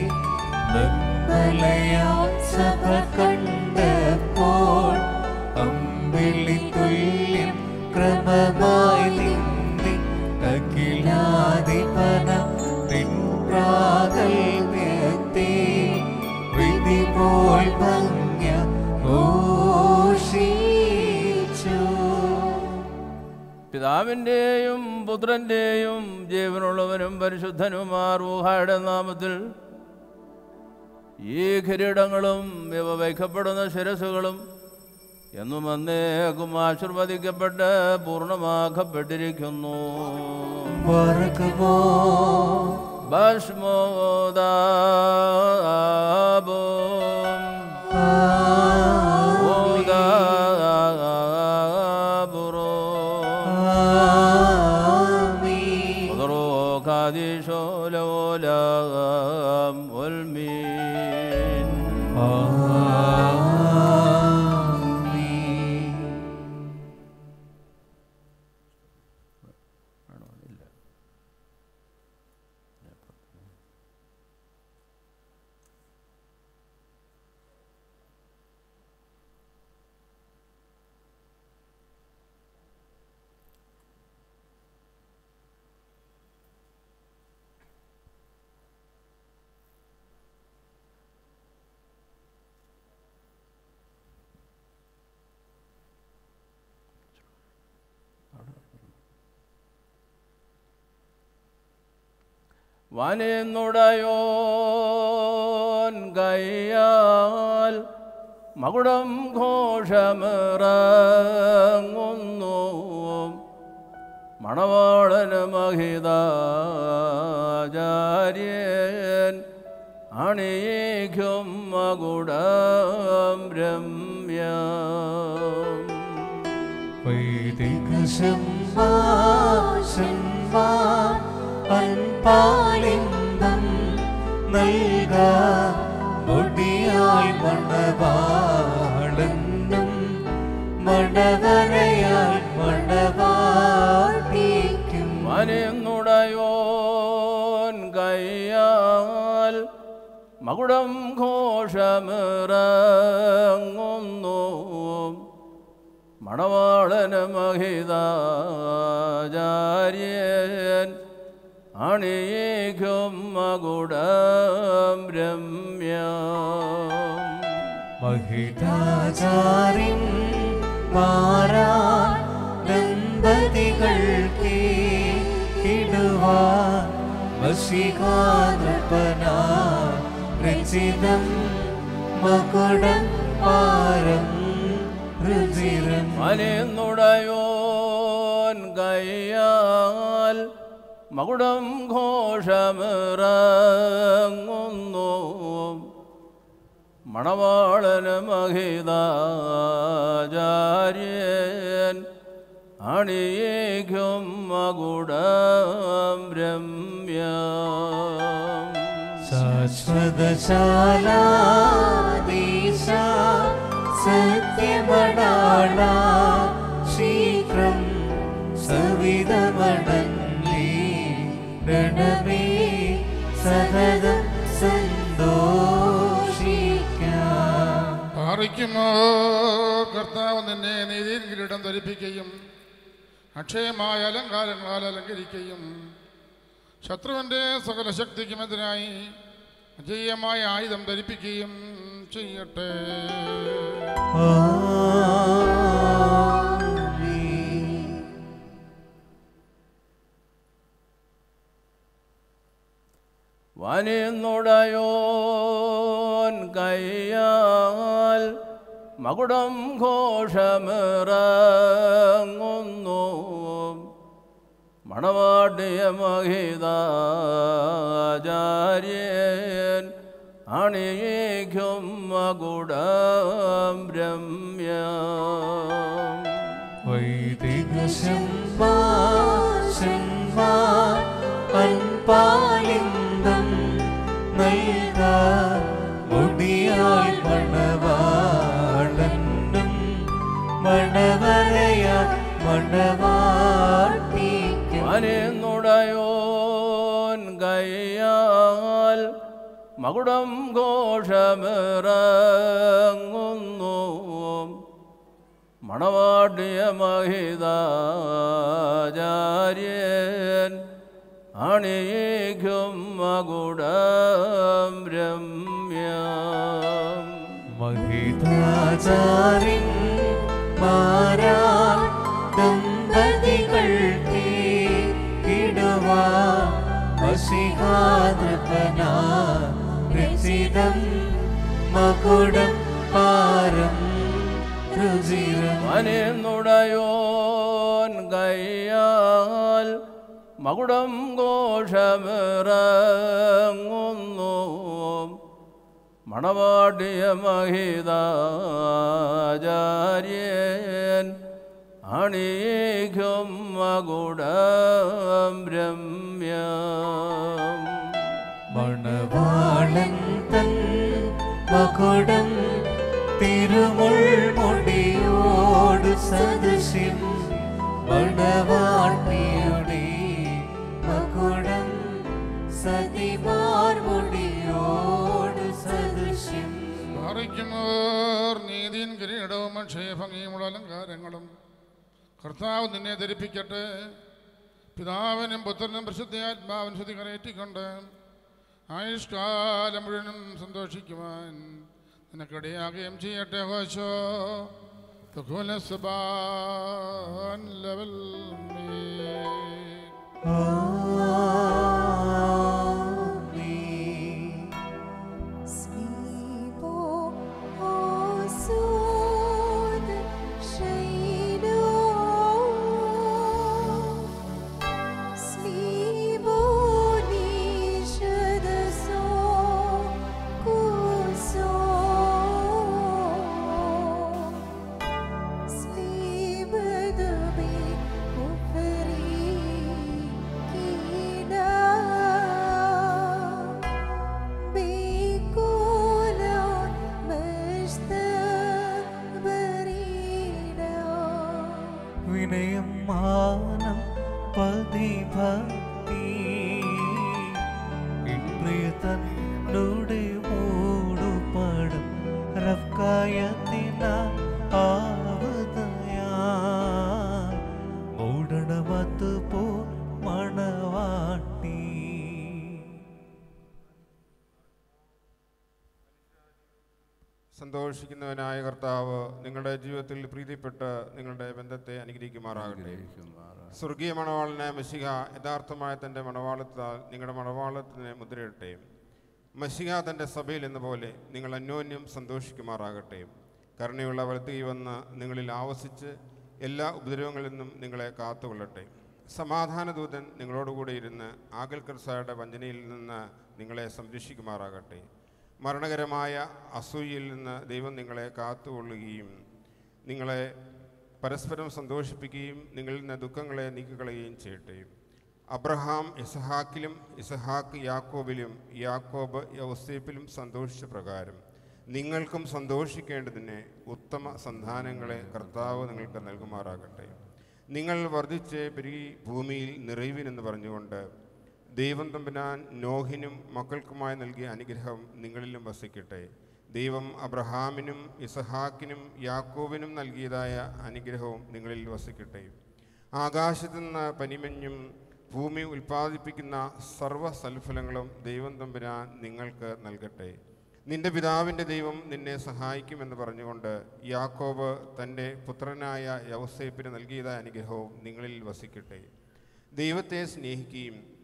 നിർമ്മലയാം സഭ കണ്ടപ്പോൾ അമ്പിളി തുല്യം ക്രമമായി നിന്നെ അഖിലാധിപനം നിൻ പ്രാഗൽഭ്യത്തെ വിധി പോൽ ഭംഗ്യ ഘോഷിച്ചു. പിതാവിൻ്റെയും പുത്രൻ്റെയും ജീവനുള്ളവനും പരിശുദ്ധനുമാർ റൂഹായുടെ നാമത്തിൽ ഈ കിരീടങ്ങളും ഇവ വയ്ക്കപ്പെടുന്ന ശിരസുകളും എന്നും എന്നേക്കും ആശീർവദിക്കപ്പെട്ട് പൂർണ്ണമാക്കപ്പെട്ടിരിക്കുന്നു. വാനിന്നുടയോൻ കയ്യാൽ മകുടം ഘോഷമിറങ്ങുന്നു. മണവാളന് മഹിതാചാര്യൻ അണിയിക്കും മകുടം രമ്യം. വൈദിക സംഭാഷന്മാർ അൻപാലിംബം നൽക മുടിയാൽ മണവാളനും മണവരയാൽ മണവാട്ടിക്കും. വാനിന്നുടയോൻ കയ്യാൽ മകുടം ഘോഷമിറങ്ങുന്നു. മണവാളന് മഹിതാചാര്യൻ അണിയിക്കും മകുടം രമ്യം. മഹിതാചാര്യൻ മാറാൻ ദമ്പതികൾക്ക് ഇടുവാൻ വശീകാനൃപനാ രചിതം മകുടം പാരം രുചിരം. വാനിന്നുടയോൻ കയ്യാൽ മകുടം ഘോഷമിറങ്ങുന്നു. മണവാളന് മഹിതാചാര്യൻ അണിയിക്കും മകുടം രമ്യം. ശാശ്വതശാലാദീശ സത്യമണാള ശീഘ്രം സവിതമണങ്ങി സതതം സന്തോഷിക്കാം. പാറിക്കുമോ കർത്താവ് നിന്നെ നീതിയിൽ കിരീടം ധരിപ്പിക്കുകയും അക്ഷയമായ അലങ്കാരങ്ങളാൽ അലങ്കരിക്കുകയും ശത്രുവിൻ്റെ സകല ശക്തിക്കുമെതിരായി അജയ്യമായ ആയുധം ധരിപ്പിക്കുകയും ചെയ്യട്ടെ. വാനിന്നുടയോൻ കയ്യാൽ മകുടം ഘോഷമിറങ്ങുന്നു മണവാട്ടിയ മഹിതാചാര്യൻ അണിയിക്കും മകുടം രമ്യം വൈദിക അൻപാലിംഗം നൽക മുടിയാൽ മണവാളനും മണവരയ മണവാട്ടിക്കും വാനിന്നുടയോൻ കയ്യാൽ മകുടം ഘോഷമിറങ്ങുന്നു മണവാട്ടിയ മഹിതാചാര്യൻ അണിയിക്കും മകുടം രമ്യം മഹിതാചാര്യൻ മാരാ ദമ്പതികൾക്ക് ഇടുവാ വശിഹാനൃപനാ രചിതം മകുടം പാരം രുചിരം വാനിന്നുടയോൻ കയ്യാൽ മകുടം ഘോഷമിറങ്ങുന്നു മണവാട്ടിയ മഹിതാചാര്യൻ അണിയിക്കും മകുടം രമ്യം മണവാളൻ തൻ മകുടം തിരുമുൾമുടിയോട് സദൃശ്യം മണവാട്ടിയുടെ മകുടം സതിമാർ മുടിയോട് സദൃശ്യം അറിയിക്കുമോർ നീതിയും കിരീടവും അക്ഷയഭംഗിയുമുള്ള അലങ്കാരങ്ങളും കർത്താവ് നിന്നെ ധരിപ്പിക്കട്ടെ. പിതാവിനും പുത്രനും പരിശുദ്ധാത്മാവിനും സ്തുതി കരയേറ്റിക്കൊണ്ട് ആയുഷ്കാലം മുഴുവനും സന്തോഷിക്കുവാൻ നിനക്കിടയാകുകയും ചെയ്യട്ടെ. ഹോശോ ലെവൽ വിനയം മാനം പതിഭക്തി പ്രിയതന്നോട് മൂടുപടം റഫ്കായത്തിന ആവതയാ മൂടണമത്ത് പോ മണവാട്ടി. സന്തോഷിക്കുന്നവനായ കർത്താവ് നിങ്ങളുടെ ജീവിതത്തിൽ പ്രീതിപ്പെട്ട് നിങ്ങളുടെ ബന്ധത്തെ അനുഗ്രഹിക്കുമാറാകട്ടെ. സ്വർഗീയ മണവാളനായ മശിഹ യഥാർത്ഥമായ തൻ്റെ മണവാളത്താൽ നിങ്ങളുടെ മണവാളത്തിനെ മുദ്രയിട്ടെ. മശിഹ തൻ്റെ സഭയിൽ എന്ന പോലെ നിങ്ങൾ അന്യോന്യം സന്തോഷിക്കുമാറാകട്ടെ. കരുണയുള്ള വലത്തുകൈ വന്ന് നിങ്ങളിൽ ആവസിച്ച് എല്ലാ ഉപദ്രവങ്ങളിൽ നിന്നും നിങ്ങളെ കാത്തുകൊള്ളട്ടെ. സമാധാനദൂതൻ നിങ്ങളോടുകൂടെ ഇരുന്ന് ആകൽക്കർസായുടെ വഞ്ചനയിൽ നിന്ന് നിങ്ങളെ സംരക്ഷിക്കുമാറാകട്ടെ. മരണകരമായ അസൂയയിൽ നിന്ന് ദൈവം നിങ്ങളെ കാത്തുകൊള്ളുകയും നിങ്ങളെ പരസ്പരം സന്തോഷിപ്പിക്കുകയും നിങ്ങളിൽ നിന്ന് ദുഃഖങ്ങളെ നീക്കിക്കളയുകയും ചെയ്യട്ടെ. അബ്രഹാം ഇസഹാക്കിലും ഇസഹാക്ക് യാക്കോബിലും യാക്കോബ് യൗസേപ്പിലും സന്തോഷിച്ച പ്രകാരം നിങ്ങൾക്കും സന്തോഷിക്കേണ്ടതിന് ഉത്തമ സന്താനങ്ങളെ കർത്താവ് നിങ്ങൾക്ക് നൽകുമാറാകട്ടെ. നിങ്ങൾ വർദ്ധിച്ച് പെരുകി ഭൂമിയിൽ നിറയുവിനെന്ന് പറഞ്ഞുകൊണ്ട് ദൈവം തമ്പുരാൻ നോഹിനും മക്കൾക്കുമായി നൽകിയ അനുഗ്രഹം നിങ്ങളിലും വസിക്കട്ടെ. ദൈവം അബ്രഹാമിനും ഇസഹാക്കിനും യാക്കോബിനും നൽകിയതായ അനുഗ്രഹവും നിങ്ങളിൽ വസിക്കട്ടെ. ആകാശത്തു നിന്ന് പനിമഞ്ഞും ഭൂമി ഉൽപ്പാദിപ്പിക്കുന്ന സർവ്വ സൽഫലങ്ങളും ദൈവം തമ്പുരാൻ നിങ്ങൾക്ക് നൽകട്ടെ. നിന്റെ പിതാവിൻ്റെ ദൈവം നിന്നെ സഹായിക്കുമെന്ന് പറഞ്ഞുകൊണ്ട് യാക്കോബ് തൻ്റെ പുത്രനായ യൗസേപ്പിന് നൽകിയതായ അനുഗ്രഹവും നിങ്ങളിൽ വസിക്കട്ടെ. ദൈവത്തെ സ്നേഹിക്കുകയും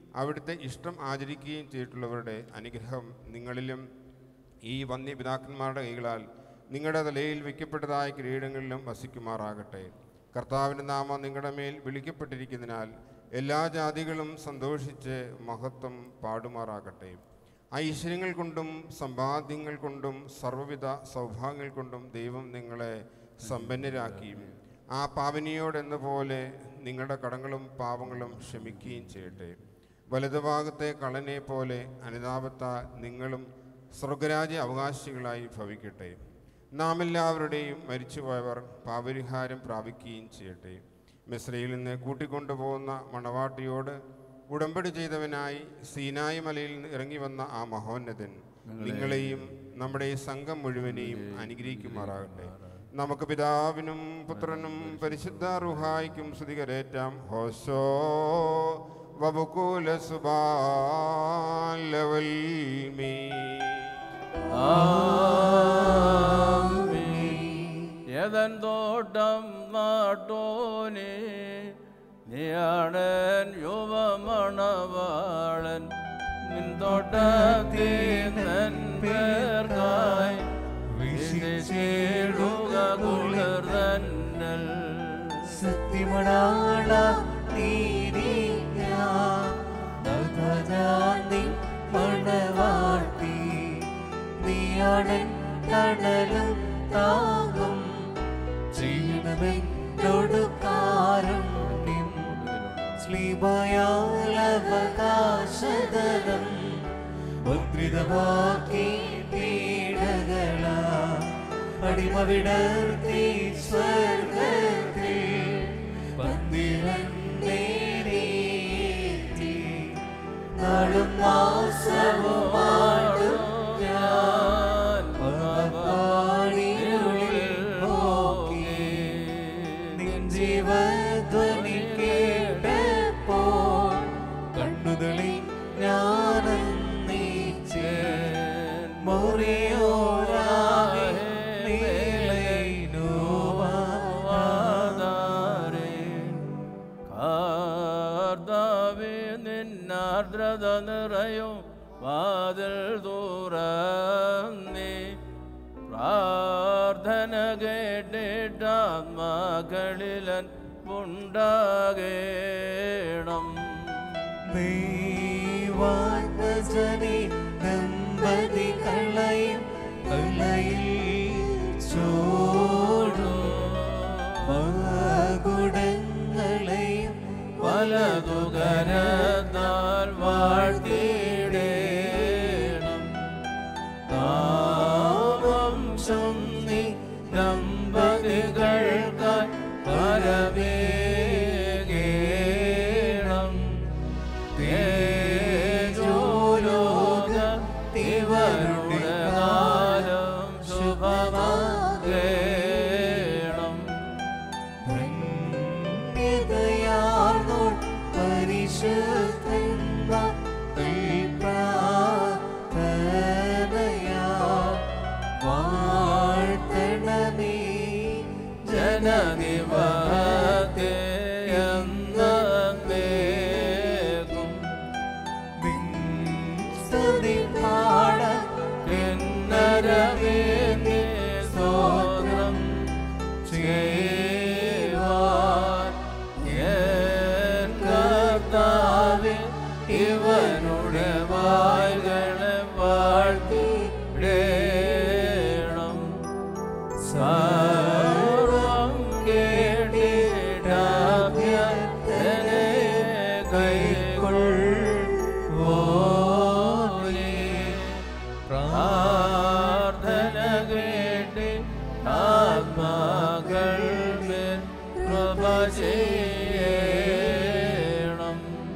അവിടുത്തെ ഇഷ്ടം ആചരിക്കുകയും ചെയ്തിട്ടുള്ളവരുടെ അനുഗ്രഹം നിങ്ങളിലും ഈ വന്യപിതാക്കന്മാരുടെ കൈകളാൽ നിങ്ങളുടെ തലയിൽ വയ്ക്കപ്പെട്ടതായ കിരീടങ്ങളിലും വസിക്കുമാറാകട്ടെ. കർത്താവിൻ്റെ നാമം നിങ്ങളുടെ മേൽ വിളിക്കപ്പെട്ടിരിക്കുന്നതിനാൽ എല്ലാ ജാതികളും സന്തോഷിച്ച് മഹത്വം പാടുമാറാകട്ടെ. ഐശ്വര്യങ്ങൾ കൊണ്ടും സമ്പാദ്യങ്ങൾ കൊണ്ടും സർവ്വവിധ സൗഭാഗ്യങ്ങൾ കൊണ്ടും ദൈവം നിങ്ങളെ സമ്പന്നരാക്കിയും ആ പാവനിയോടെന്ന പോലെ നിങ്ങളുടെ കടങ്ങളും പാപങ്ങളും ക്ഷമിക്കുകയും ചെയ്യട്ടെ. വലതുഭാഗത്തെ കള്ളനെ പോലെ അനുതാപത്താൽ നിങ്ങളും സ്വർഗരാജ്യ അവകാശികളായി ഭവിക്കട്ടെ. നാം എല്ലാവരുടെയും മരിച്ചുപോയവർ പാപരിഹാരം പ്രാപിക്കുകയും ചെയ്യട്ടെ. മിസ്രയിൽ നിന്ന് കൂട്ടിക്കൊണ്ടുപോകുന്ന മണവാട്ടിയോട് ഉടമ്പടി ചെയ്തവനായി സീനായി മലയിൽ നിന്ന് ഇറങ്ങി വന്ന ആ മഹോന്നതൻ നിങ്ങളെയും നമ്മുടെ ഈ സംഘം മുഴുവനെയും അനുഗ്രഹിക്കുമാറാകട്ടെ. നമുക്ക് പിതാവിനും പുത്രനും പരിശുദ്ധ റുഹായിക്കും സ്തുതികരേറ്റാം. ഹോശോ വബുകൂല സുബാലവൽമീ. ഏതൻ തോട്ടം നാട്ടോനെ നീയാണൻ യുവമണവാളൻ നിൻ തോട്ടത്തിൻ പേർക്കായി വിശേഷിടുക കുളിർതന്നൽ സത്യമണാള നീ മണവാട്ടി നീയാണൻ തണലും താങ്ങും ചെയ്യണമെന്നോടു കാരുണ്യം ശ്ലീബയാലവകാശതരം മുദ്രിതമാക്കി പീഡകള അടിമ വിടർത്തി സ്വർഗത്തിൽ പന്തിരണ്ടേറ്റി നാളും മാസവുമാടും ഞാൻ പാടിയുള്ളിൽ നോക്കി നിൻ ജീവധ്വനി കേട്ടപ്പോൾ കണ്ണുതളി ഞാനീച്ചേ മോറിയോരാകെ നിന്നാർദ്രത നിറയും വാതിൽ തുറന്നേ പ്രാർത്ഥന കേട്ടിട്ടാത്മാക്കളിലൻ ഉണ്ടാകേണം. ദൈവാത്മജനി ദമ്പതികളെയും തലയിൽ ചോടും മകുടങ്ങളെയും വലതുകരത്താൽ വാഴ്ത്തിയിടേണം. നാമം ചൊന്നി ദമ്പതികൾക്കായി പരമേകേണം. തേജോലോക ഇവരുടെ കാലം ശുഭമാകേണം. പരിശുദ്ധന്മാർ പ്രാർത്ഥനയാ വാഴ്ത്തണമേ ജനനിവാത്തെ എന്നേക്കും സ്തുതി പാട കിന്നരമേന്ദി സ്തോത്രം ചെയ്യുവാൻ എൻ കർത്താവേ ഇവരുടെ വായ്കളെ വാഴ്ത്തിയിടേണം. സർവം കേട്ടിടാഭ്യർത്ഥനെ കൈക്കൊള്ളുവോനേ. പ്രാർത്ഥന കേട്ടി ആത്മാക്കൾ മേൽ കൃപ ചെയ്യണം.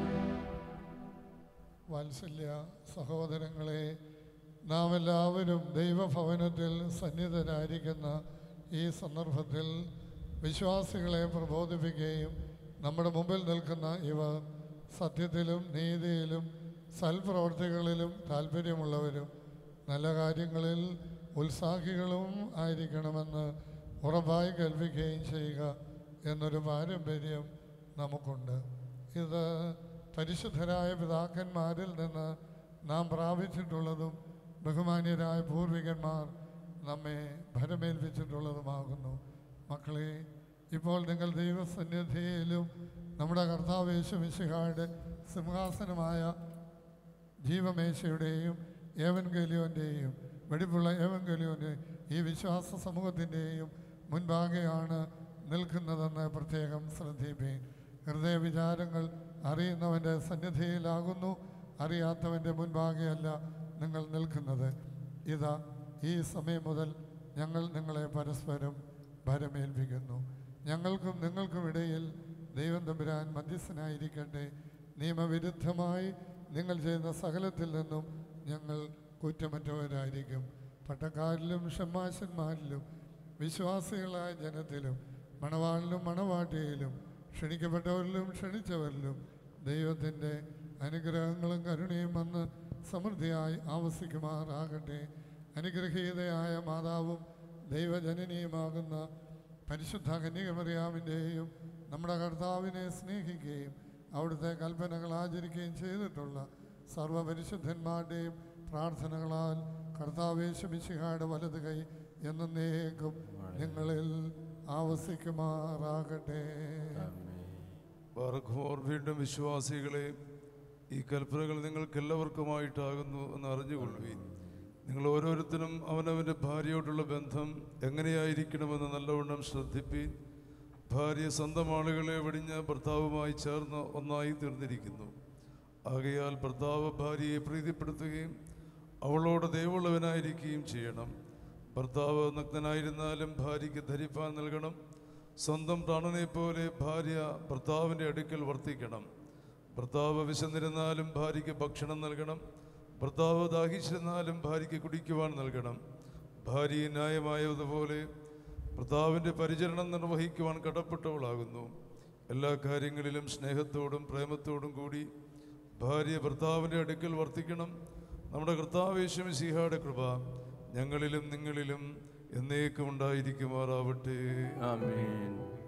വാത്സല്യ സഹോദരങ്ങളെ, നാം എല്ലാവരും ദൈവഭവനത്തിൽ സന്നിധരായിരിക്കുന്ന ഈ സന്ദർഭത്തിൽ വിശ്വാസികളെ പ്രബോധിപ്പിക്കുകയും നമ്മുടെ മുമ്പിൽ നിൽക്കുന്ന ഇവർ സത്യത്തിലും നീതിയിലും സൽപ്രവർത്തികളിലും താല്പര്യമുള്ളവരും നല്ല കാര്യങ്ങളിൽ ഉത്സാഹികളും ആയിരിക്കണമെന്ന് ഉറപ്പായി കൽപ്പിക്കുകയും ചെയ്യുക എന്നൊരു പാരമ്പര്യം നമുക്കുണ്ട്. ഇത് പരിശുദ്ധരായ പിതാക്കന്മാരിൽ നിന്ന് നാം പ്രാപിച്ചിട്ടുള്ളതും ബഹുമാന്യരായ പൂർവികന്മാർ നമ്മെ ഭരമേൽപ്പിച്ചിട്ടുള്ളതുമാകുന്നു. മക്കളെ, ഇപ്പോൾ നിങ്ങൾ ദൈവസന്നിധിയിലും നമ്മുടെ കർത്താവ് യേശു മിശിഹായുടെ സിംഹാസനമായ ജീവമേശയുടെയും ഏവൻഗേലിയോൻ്റെയും വെടിപ്പുള്ള ഏവൻഗേലിയോൻ്റെ ഈ വിശ്വാസ സമൂഹത്തിൻ്റെയും മുൻപാകെയാണ് നിൽക്കുന്നതെന്ന് പ്രത്യേകം ശ്രദ്ധിപ്പീൻ. ഹൃദയവിചാരങ്ങൾ അറിയുന്നവൻ്റെ സന്നിധിയിലാകുന്നു, അറിയാത്തവൻ്റെ മുൻപാകെയല്ല നിങ്ങൾ നിൽക്കുന്നത്. ഇതാ, ഈ സമയം മുതൽ ഞങ്ങൾ നിങ്ങളെ പരസ്പരം ഭരമേൽപ്പിക്കുന്നു. ഞങ്ങൾക്കും നിങ്ങൾക്കും ഇടയിൽ ദൈവം തമ്പുരാൻ മധ്യസ്ഥനായിരിക്കട്ടെ. നിയമവിരുദ്ധമായി നിങ്ങൾ ചെയ്യുന്ന സകലത്തിൽ നിന്നും ഞങ്ങൾ കുറ്റമറ്റവരായിരിക്കും. പട്ടക്കാരിലും ഷമ്മാശന്മാരിലും വിശ്വാസികളായ ജനത്തിലും മണവാളിലും മണവാട്ടിയിലും ക്ഷണിക്കപ്പെട്ടവരിലും ക്ഷണിച്ചവരിലും ദൈവത്തിൻ്റെ അനുഗ്രഹങ്ങളും കരുണയും വന്ന് സമൃദ്ധിയായി ആവസിക്കുമാറാകട്ടെ. അനുഗ്രഹീതയായ മാതാവും ദൈവജനനിയുമാകുന്ന പരിശുദ്ധ കന്യകമറിയാമിൻ്റെയും നമ്മുടെ കർത്താവിനെ സ്നേഹിക്കുകയും അവിടുത്തെ കൽപ്പനകൾ ആചരിക്കുകയും ചെയ്തിട്ടുള്ള സർവ്വപരിശുദ്ധന്മാരുടെയും പ്രാർത്ഥനകളാൽ കർത്താവേശു മിശിഹായുടെ വലത് കൈ എന്നേക്കും നിങ്ങളിൽ ആവസിക്കുമാറാകട്ടെ. വീണ്ടും വിശ്വാസികളെ, ഈ കൽപ്പനകൾ നിങ്ങൾക്കെല്ലാവർക്കുമായിട്ടാകുന്നു എന്ന് അറിഞ്ഞുകൊള്ളുവീൻ. നിങ്ങൾ ഓരോരുത്തരും അവനവൻ്റെ ഭാര്യയോടുള്ള ബന്ധം എങ്ങനെയായിരിക്കണമെന്ന് നല്ലവണ്ണം ശ്രദ്ധിപ്പീൻ. ഭാര്യ സ്വന്തം ആളുകളെ വെടിഞ്ഞ ഭർത്താവുമായി ചേർന്ന് ഒന്നായി തീർന്നിരിക്കുന്നു. ആകയാൽ ഭർത്താവ് ഭാര്യയെ പ്രീതിപ്പെടുത്തുകയും അവളോട് ദയവുള്ളവനായിരിക്കുകയും ചെയ്യണം. ഭർത്താവ് നഗ്നനായിരുന്നാലും ഭാര്യയ്ക്ക് ധരിപ്പാൻ നൽകണം. സ്വന്തം പ്രാണനെ പോലെ ഭാര്യ ഭർത്താവിൻ്റെ അടുക്കൽ വർത്തിക്കണം. ഭർത്താവ് വിശന്നിരുന്നാലും ഭാര്യയ്ക്ക് ഭക്ഷണം നൽകണം. ഭർത്താവ് ദാഹിച്ചിരുന്നാലും ഭാര്യയ്ക്ക് കുടിക്കുവാൻ നൽകണം. ഭാര്യ ന്യായമായതുപോലെ ഭർത്താവിൻ്റെ പരിചരണം നിർവഹിക്കുവാൻ കടപ്പെട്ടവളാകുന്നു. എല്ലാ കാര്യങ്ങളിലും സ്നേഹത്തോടും പ്രേമത്തോടും കൂടി ഭാര്യ ഭർത്താവിൻ്റെ അടുക്കൽ വർത്തിക്കണം. നമ്മുടെ കർത്താവ് യേശു മിശിഹായുടെ കൃപ ഞങ്ങളിലും നിങ്ങളിലും എന്നേക്കും ഉണ്ടായിരിക്കുമാറാവട്ടെ. ആമേൻ.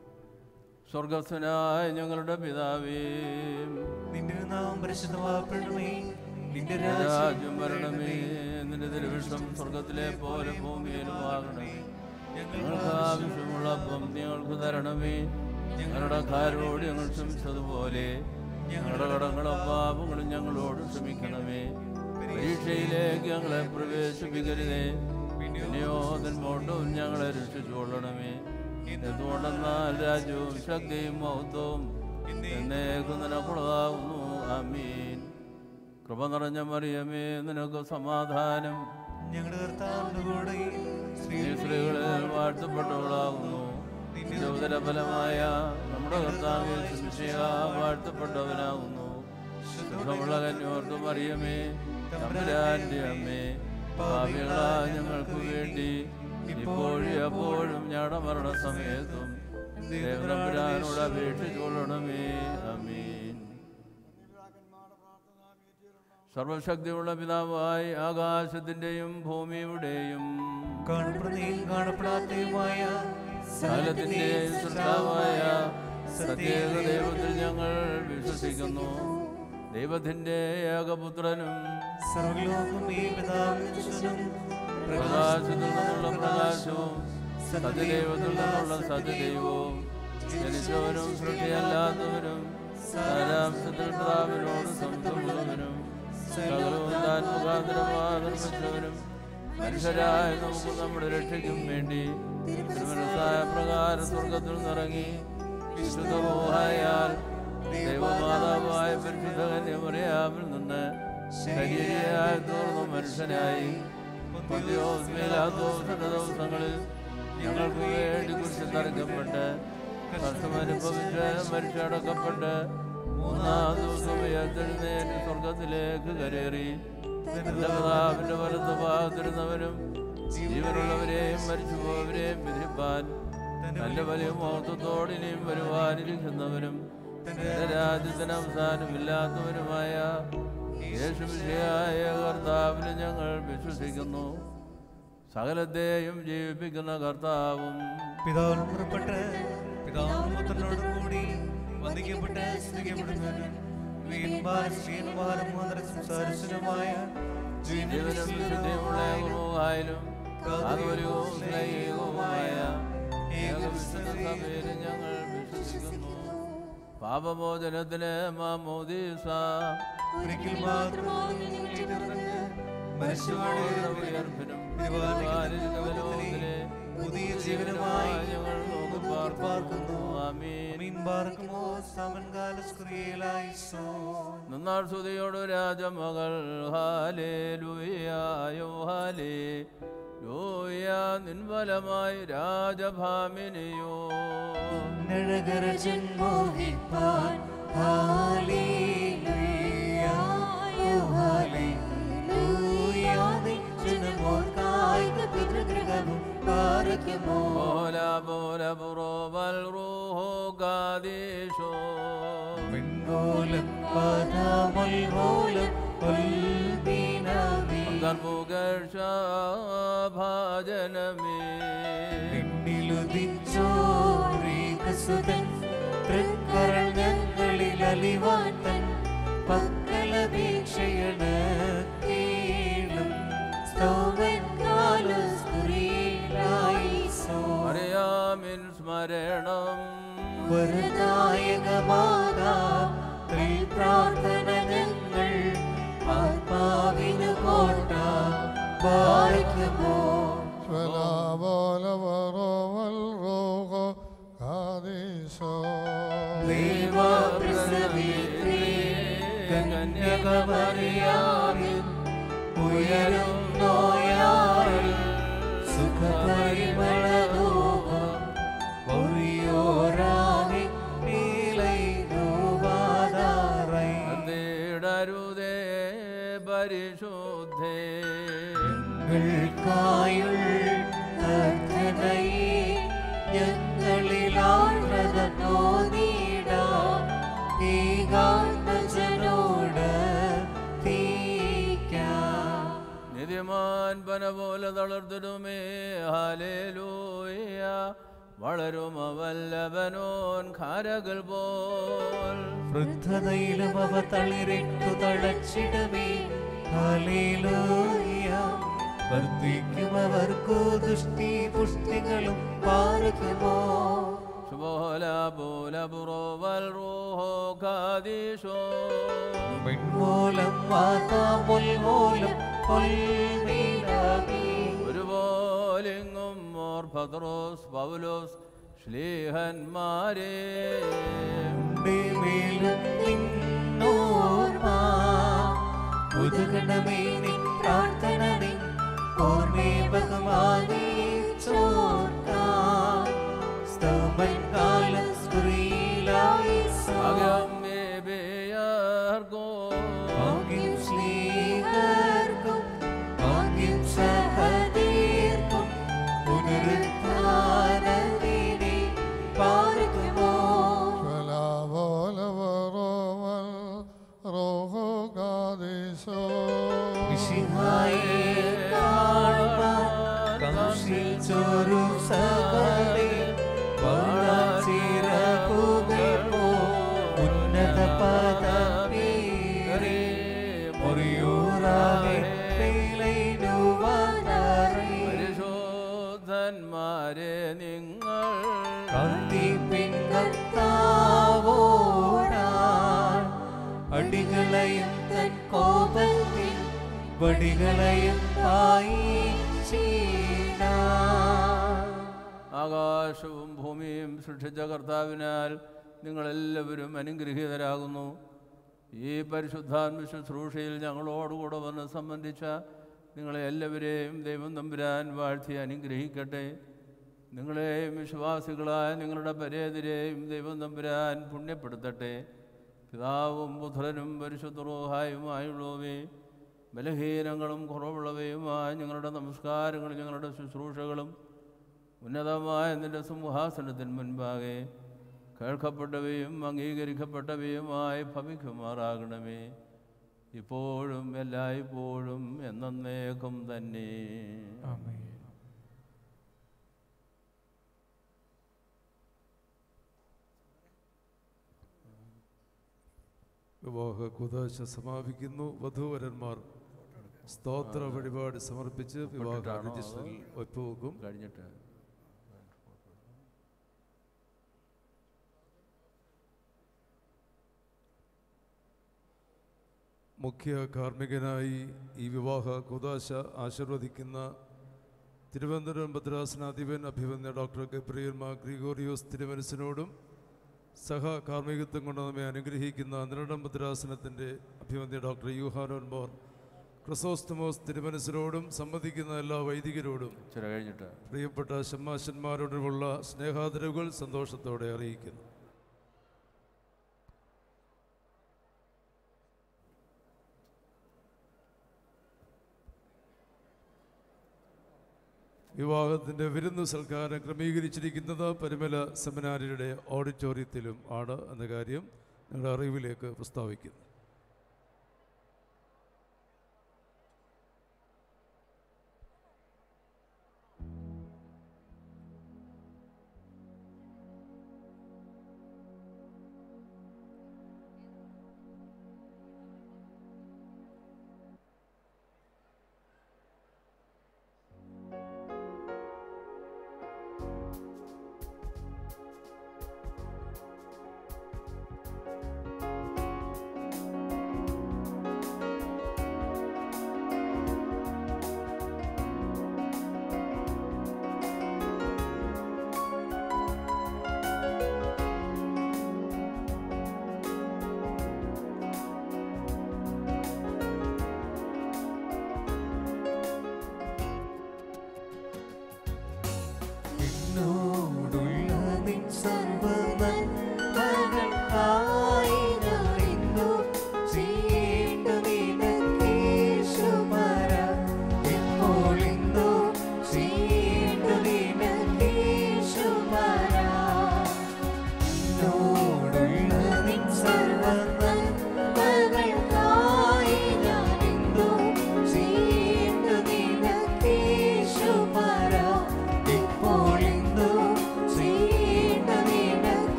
സ്വർഗസ്ഥനായ ഞങ്ങളുടെ പിതാവേ, നിന്റെ നാമം പരിശുദ്ധമാക്കണമേ, നിന്റെ രാജ്യം വരണമേ, നിന്റെ തിരുവിഷ്ടം സ്വർഗത്തിലെ പോലെ ഭൂമിയിലും ആകണമേ. ഞങ്ങൾക്ക് ആവശ്യമുള്ള അപ്പം ഞങ്ങൾക്ക് തരണമേ. ഞങ്ങളുടെ കാരോട് ഞങ്ങൾ ക്ഷമിച്ചതുപോലെ ഞങ്ങളുടെ കടങ്ങളും പാപങ്ങളും ഞങ്ങളോട് ക്ഷമിക്കണമേ. പരീക്ഷയിലേക്ക് ഞങ്ങളെ പ്രവേശിപ്പിക്കരുതേ, പിന്നെയോ തന്മോട്ടും ഞങ്ങളെ രക്ഷിച്ചുകൊള്ളണമേ. എന്തുകൊണ്ടെന്നാൽ രാജ്യവും ശക്തിയും മഹത്വവും എന്നേക്കും നിനക്കുള്ളതാകുന്നു. ആമീൻ. കൃപ നിറഞ്ഞ മറിയമേ, നിനക്ക് സമാധാനം. ഞങ്ങളുടെ കർത്താവിന്റെ കൂടെ സ്ത്രീകളിൽ വാഴ്ത്തപ്പെട്ടവളാകുന്നു. നിന്റെ ഉദരഫലമായ നമ്മുടെ കർത്താവ് യേശു മിശിഹ വാഴ്ത്തപ്പെട്ടവനാകുന്നു. സുഖമുള്ള കന്യോർത്ത് മറിയമേ, തമ്പുരാന്റെ അമ്മേ, പാപികളായ ഞങ്ങൾക്ക് വേണ്ടി ഇപ്പോഴും എപ്പോഴും ഞങ്ങളുടെ മരണസമയത്തും ദൈവതമ്പുരാനോട് അപേക്ഷിച്ചുകൊള്ളണമേ. ആമീൻ. സർവശക്തിയുള്ള പിതാവായി ആകാശത്തിന്റെയും ഭൂമിയുടെയും കാണപ്പെടാത്തതുമായ സകലത്തിന്റെയും സൃഷ്ടാവായ സത്യേക ദൈവത്തിൽ ഞങ്ങൾ വിശ്വസിക്കുന്നു. ദൈവത്തിന്റെ ഏകപുത്രനും പ്രകാശത്തിൽ നിന്നുള്ള പ്രകാശവും സത്യദൈവത്തിൽ നിന്നുള്ള സത്യദൈവവും ജനിച്ചവനും സൃഷ്ടിയല്ലാത്തവനും സാരാംശത്തിൽ പിതാവിനോട് സംസമുള്ളവനും സകലവും താൻ മുഖാന്തരമായി നിർമ്മിച്ചവനും മനുഷ്യരായ നമുക്ക് നമ്മുടെ രക്ഷയ്ക്കും വേണ്ടി തിരുമനസ്സായ പ്രകാരം സ്വർഗത്തിൽ നിന്നിറങ്ങി വിശുദ്ധമോഹായാൽ ദൈവമാതാവായ പരിശുദ്ധ കന്യമറിയാമിൽ നിന്ന് ശരീരയായി തീർന്നു മനുഷ്യനായി ദിവസങ്ങളിൽ ഞങ്ങൾക്ക് വേണ്ടി കുറിച്ച് തറക്കപ്പെട്ട് കഷ്ടമനുഭവിച്ച് മരിച്ചടക്കപ്പെട്ട് മൂന്നാം ദിവസം ഉയർത്തെഴുന്നേറ്റ് സ്വർഗത്തിലേക്ക് കരേറി തന്റെ പിതാവിന്റെ വലത്ത് ഭാഗത്തിരുന്നവനും ജീവനുള്ളവരെയും മരിച്ചുപോയവരെയും വിധിപ്പാൻ തന്റെ വലിയ മഹത്വത്തോടിനെയും വരുവാനിരിക്കുന്നവനും തന്റെ രാജ്യത്തിന് അവസാനമില്ലാത്തവനുമായ യേശുമിശിഹായ കർത്താവിനെ ഞങ്ങൾ വിശ്വസിക്കുന്നു. സകലത്തെയും ജീവിപ്പിക്കുന്ന കർത്താവും പിതാവിന് പുറപ്പെട്ട് പിതാവും പുത്രനോടും കൂടി വന്ദിക്കപ്പെട്ട് സ്തുതിക്കപ്പെടുന്നവനും സംസാരിച്ചതുമായ ജീവനും വിശുദ്ധിയുമുള്ള ഗുരുവായാലും കാതോലികവും സ്നേഹികവുമായ ഏകവിശുദ്ധ സഭയിൽ ഞങ്ങൾ വിശ്വസിക്കുന്നു. പാപമോചനത്തിന് മാമോദീസ ഒരിക്കൽ മാത്രമാണ് ഉയർപ്പിനും പുതിയ ജീവനുമായി ഞങ്ങൾ നോക്കി പാർക്കുന്നു. ആമീൻ. നന്നാൾ സ്തുതിയോടു രാജമകൾ ഹാലേലൂയായോ ഹാലേലൂയ നിൻബലമായി രാജഭാമിനിയോ മോഹിപ്പാൻ ഹാലേലൂയായോ ഹാലേലൂയ ജനമോർക്കായി പിതൃഗൃഹവും പാർക്കുമോ ബോല ബോല പുറോവൽ റൂഹോ ഗാദീശോ മിൻമൂലം പദമുൽമൂലം ഉൽബിനമേ ഭാജനമേ നിന്നിലുദിച്ചോരീകസുതൻ തൃക്കരങ്ങളിൽ അലിവാത്തൻ പക്കലപേക്ഷയണ കേളും സ്തോമൻ കാലസ്കുറിയിലായിസോ അറിയാമിൻ സ്മരണം വരദായകമാതാ പ്രാർത്ഥന ഞങ്ങൾ ആത്മാവിന് കോട്ട വായിക്കുമോ കന്യകമറിയാമിൻ ഉയരും നോയാൽ സുഖപരിമളധൂപം ഒറിയോരാകെ രുതേ പരിശുദ്ധേ ഞങ്ങളിലാഴ്ന്നത് തോന്നിയിടാം ഏകാത്മജനോട് നിധിമാൻ പന പോലെ തളർത്തിടുമേ ഹാലേലൂയ വളരും അവല്ലവനോൻ ഖാരകൾ പോൽ വൃദ്ധതയിലും അവ തളിരിട്ടു തഴച്ചിടമേ ഹല്ലേലൂയ വർദ്ധിക്കും അവർക്കു ദുഷ്ടി പുഷ്ടികളും പാർക്കുമോ ശുഭോല ബോല പുറോവൽ റൂഹോ ഖാദീശോ മിൻമൂലം വാതാമുൽമൂലം ഒരുപോലിങ്ങും മോർ പത്രോസ് പൗലോസ് ശ്ലീഹന്മാരെ ഉദകണമേ നിൻ പ്രാർത്ഥന നിൻ ഓർമ്മേ ബഹുമാനിച്ചോർക്കാം സ്തോമൻ കാലം സ്കുറിയിലായി ഭാഗ്യം ശ്ലീഹർക്കും ഭാഗ്യം സഹദീർക്കും പുനരുത്ഥാനത്തിനെ പാർക്കുമോ കാംക്ഷിച്ചൊരു സകലേ വാഴാചിറകുകൾപോ ഉന്നത പദവിയരേ മുറിയൂറാകെ പരിശോധന്മാരെ നിങ്ങൾ കാത്തിപ്പിൻ കർത്താവോടാൻ അടികളെയും തൻ കോപത്തിൽ വടികളെയും ആകാശവും ഭൂമിയും സൃഷ്ടിച്ച കർത്താവിനാൽ നിങ്ങളെല്ലാവരും അനുഗ്രഹീതരാകുന്നു. ഈ പരിശുദ്ധാത്മ ശുശ്രൂഷയിൽ ഞങ്ങളോടുകൂടെ വന്ന് സംബന്ധിച്ച നിങ്ങളെ എല്ലാവരെയും ദൈവം തമ്പുരാൻ വാഴ്ത്തി അനുഗ്രഹിക്കട്ടെ. നിങ്ങളെയും വിശ്വാസികളായ നിങ്ങളുടെ പരേതരെയും ദൈവം തമ്പുരാൻ പുണ്യപ്പെടുത്തട്ടെ. പിതാവും പുത്രനും പരിശുദ്ധ റൂഹായുമായുള്ളവേ ബലഹീനങ്ങളും കുറവുള്ളവയുമായ ഞങ്ങളുടെ നമസ്കാരങ്ങളും ഞങ്ങളുടെ ശുശ്രൂഷകളും ഉന്നതമായ നിന്റെ സിംഹാസനത്തിന് മുൻപാകെ കേൾക്കപ്പെട്ടവയും അംഗീകരിക്കപ്പെട്ടവയുമായി ഭവിക്കുമാറാകണമേ. ഇപ്പോഴും എല്ലായ്പ്പോഴും എന്നേക്കും തന്നെ. വിവാഹ കൂദാശ സമാപിക്കുന്നു. വധൂവരന്മാർ സ്തോത്ര വഴിപാട് സമർപ്പിച്ച് വിവാഹ രജിസ്റ്ററിൽ ഒപ്പുവെക്കും. കഴിഞ്ഞിട്ട് മുഖ്യ കാർമ്മികനായി ഈ വിവാഹ കൂദാശ ആശീർവദിക്കുന്ന തിരുവനന്തപുരം ഭദ്രാസനാധിപൻ അഭിവന്യ ഡോക്ടർ ഗബ്രിയേൽ മാർ ഗ്രിഗോറിയോസ് തിരുമനസിനോടും സഹ കാർമ്മികത്വം കൊണ്ട് നമ്മെ അനുഗ്രഹിക്കുന്ന അന്തരടം ഭദ്രാസനത്തിൻ്റെ അഭിവന്യ ഡോക്ടർ യൂഹാനോൻ മോർ ക്രിസോസ്റ്റമോസ് തിരുമനസിനോടും സംബന്ധിക്കുന്ന എല്ലാ വൈദികരോടും കഴിഞ്ഞിട്ട് പ്രിയപ്പെട്ട ഷമ്മാശന്മാരോടുമുള്ള സ്നേഹാദരവുകൾ സന്തോഷത്തോടെ അറിയിക്കുന്നു. വിവാഹത്തിൻ്റെ വിരുന്നു സൽക്കാരം ക്രമീകരിച്ചിരിക്കുന്നത് പരിമല സെമിനാരിയുടെ ഓഡിറ്റോറിയത്തിലും ആണ് എന്ന കാര്യം നിങ്ങളുടെ അറിവിലേക്ക് പ്രസ്താവിക്കുന്നു.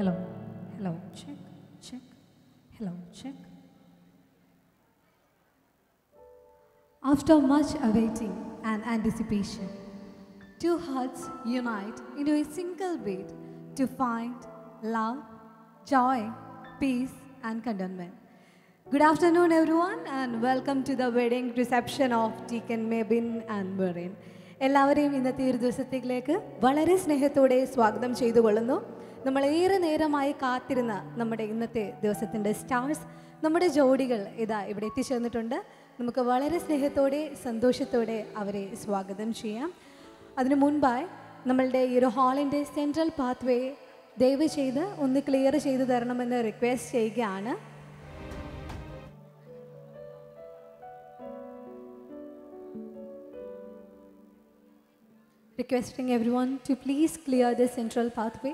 Hello, hello, check, check, hello, check. After much awaiting and anticipation, two hearts unite into a single beat to find love, joy, peace, and contentment. Good afternoon, everyone, and welcome to the wedding reception of Deacon Mabin and Maureen. എല്ലാവരെയും ഇന്നത്തെ ഒരു ദിവസത്തേക്ക് വളരെ സ്നേഹത്തോടെ സ്വാഗതം ചെയ്തുകൊള്ളുന്നു. നമ്മൾ ഏറെ നേരമായി കാത്തിരുന്ന നമ്മുടെ ഇന്നത്തെ ദിവസത്തിൻ്റെ സ്റ്റാർസ്, നമ്മുടെ ജോഡികൾ ഇതാ ഇവിടെ എത്തിച്ചേർന്നിട്ടുണ്ട്. നമുക്ക് വളരെ സ്നേഹത്തോടെ സന്തോഷത്തോടെ അവരെ സ്വാഗതം ചെയ്യാം. അതിനു മുൻപായി നമ്മളുടെ ഈ ഒരു ഹാളിൻ്റെ സെൻട്രൽ പാത്വേ ദയവ് ചെയ്ത് ഒന്ന് ക്ലിയർ ചെയ്തു തരണമെന്ന് റിക്വസ്റ്റ് ചെയ്യുകയാണ്. Requesting everyone to please clear the central pathway.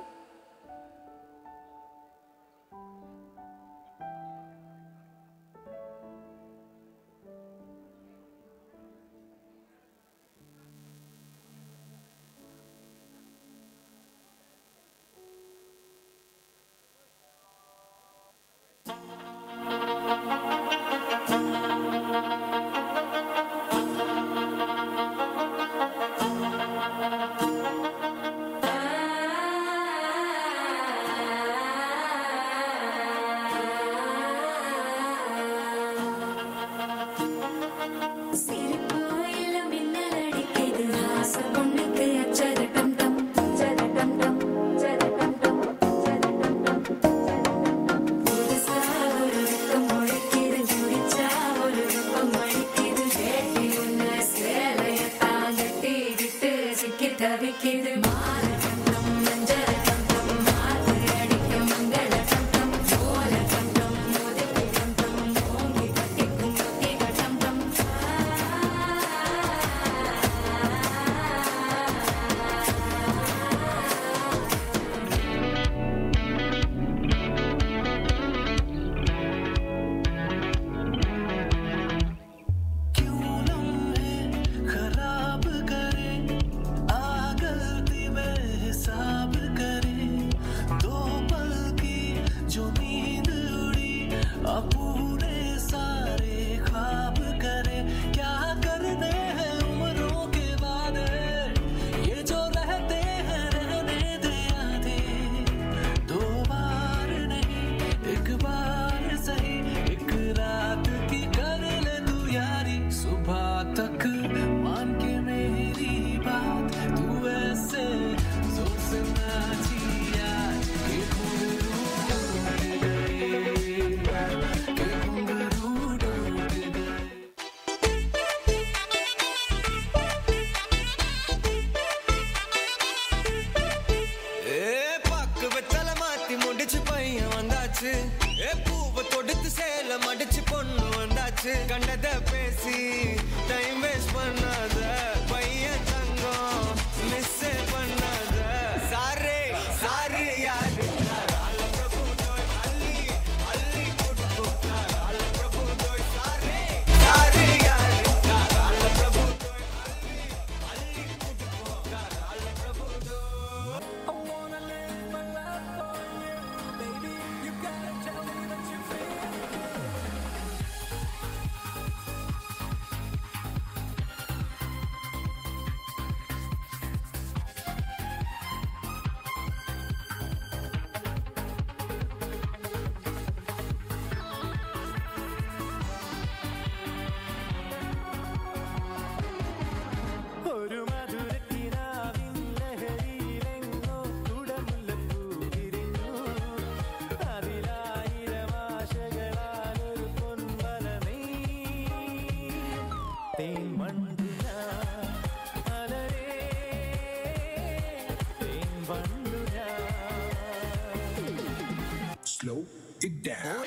Slow it down.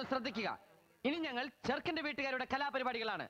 ശ്രദ്ധിക്കുക. ഇനി ഞങ്ങൾ ചെറുക്കന്റെ വീട്ടുകാരുടെ കലാപരിപാടികളാണ്.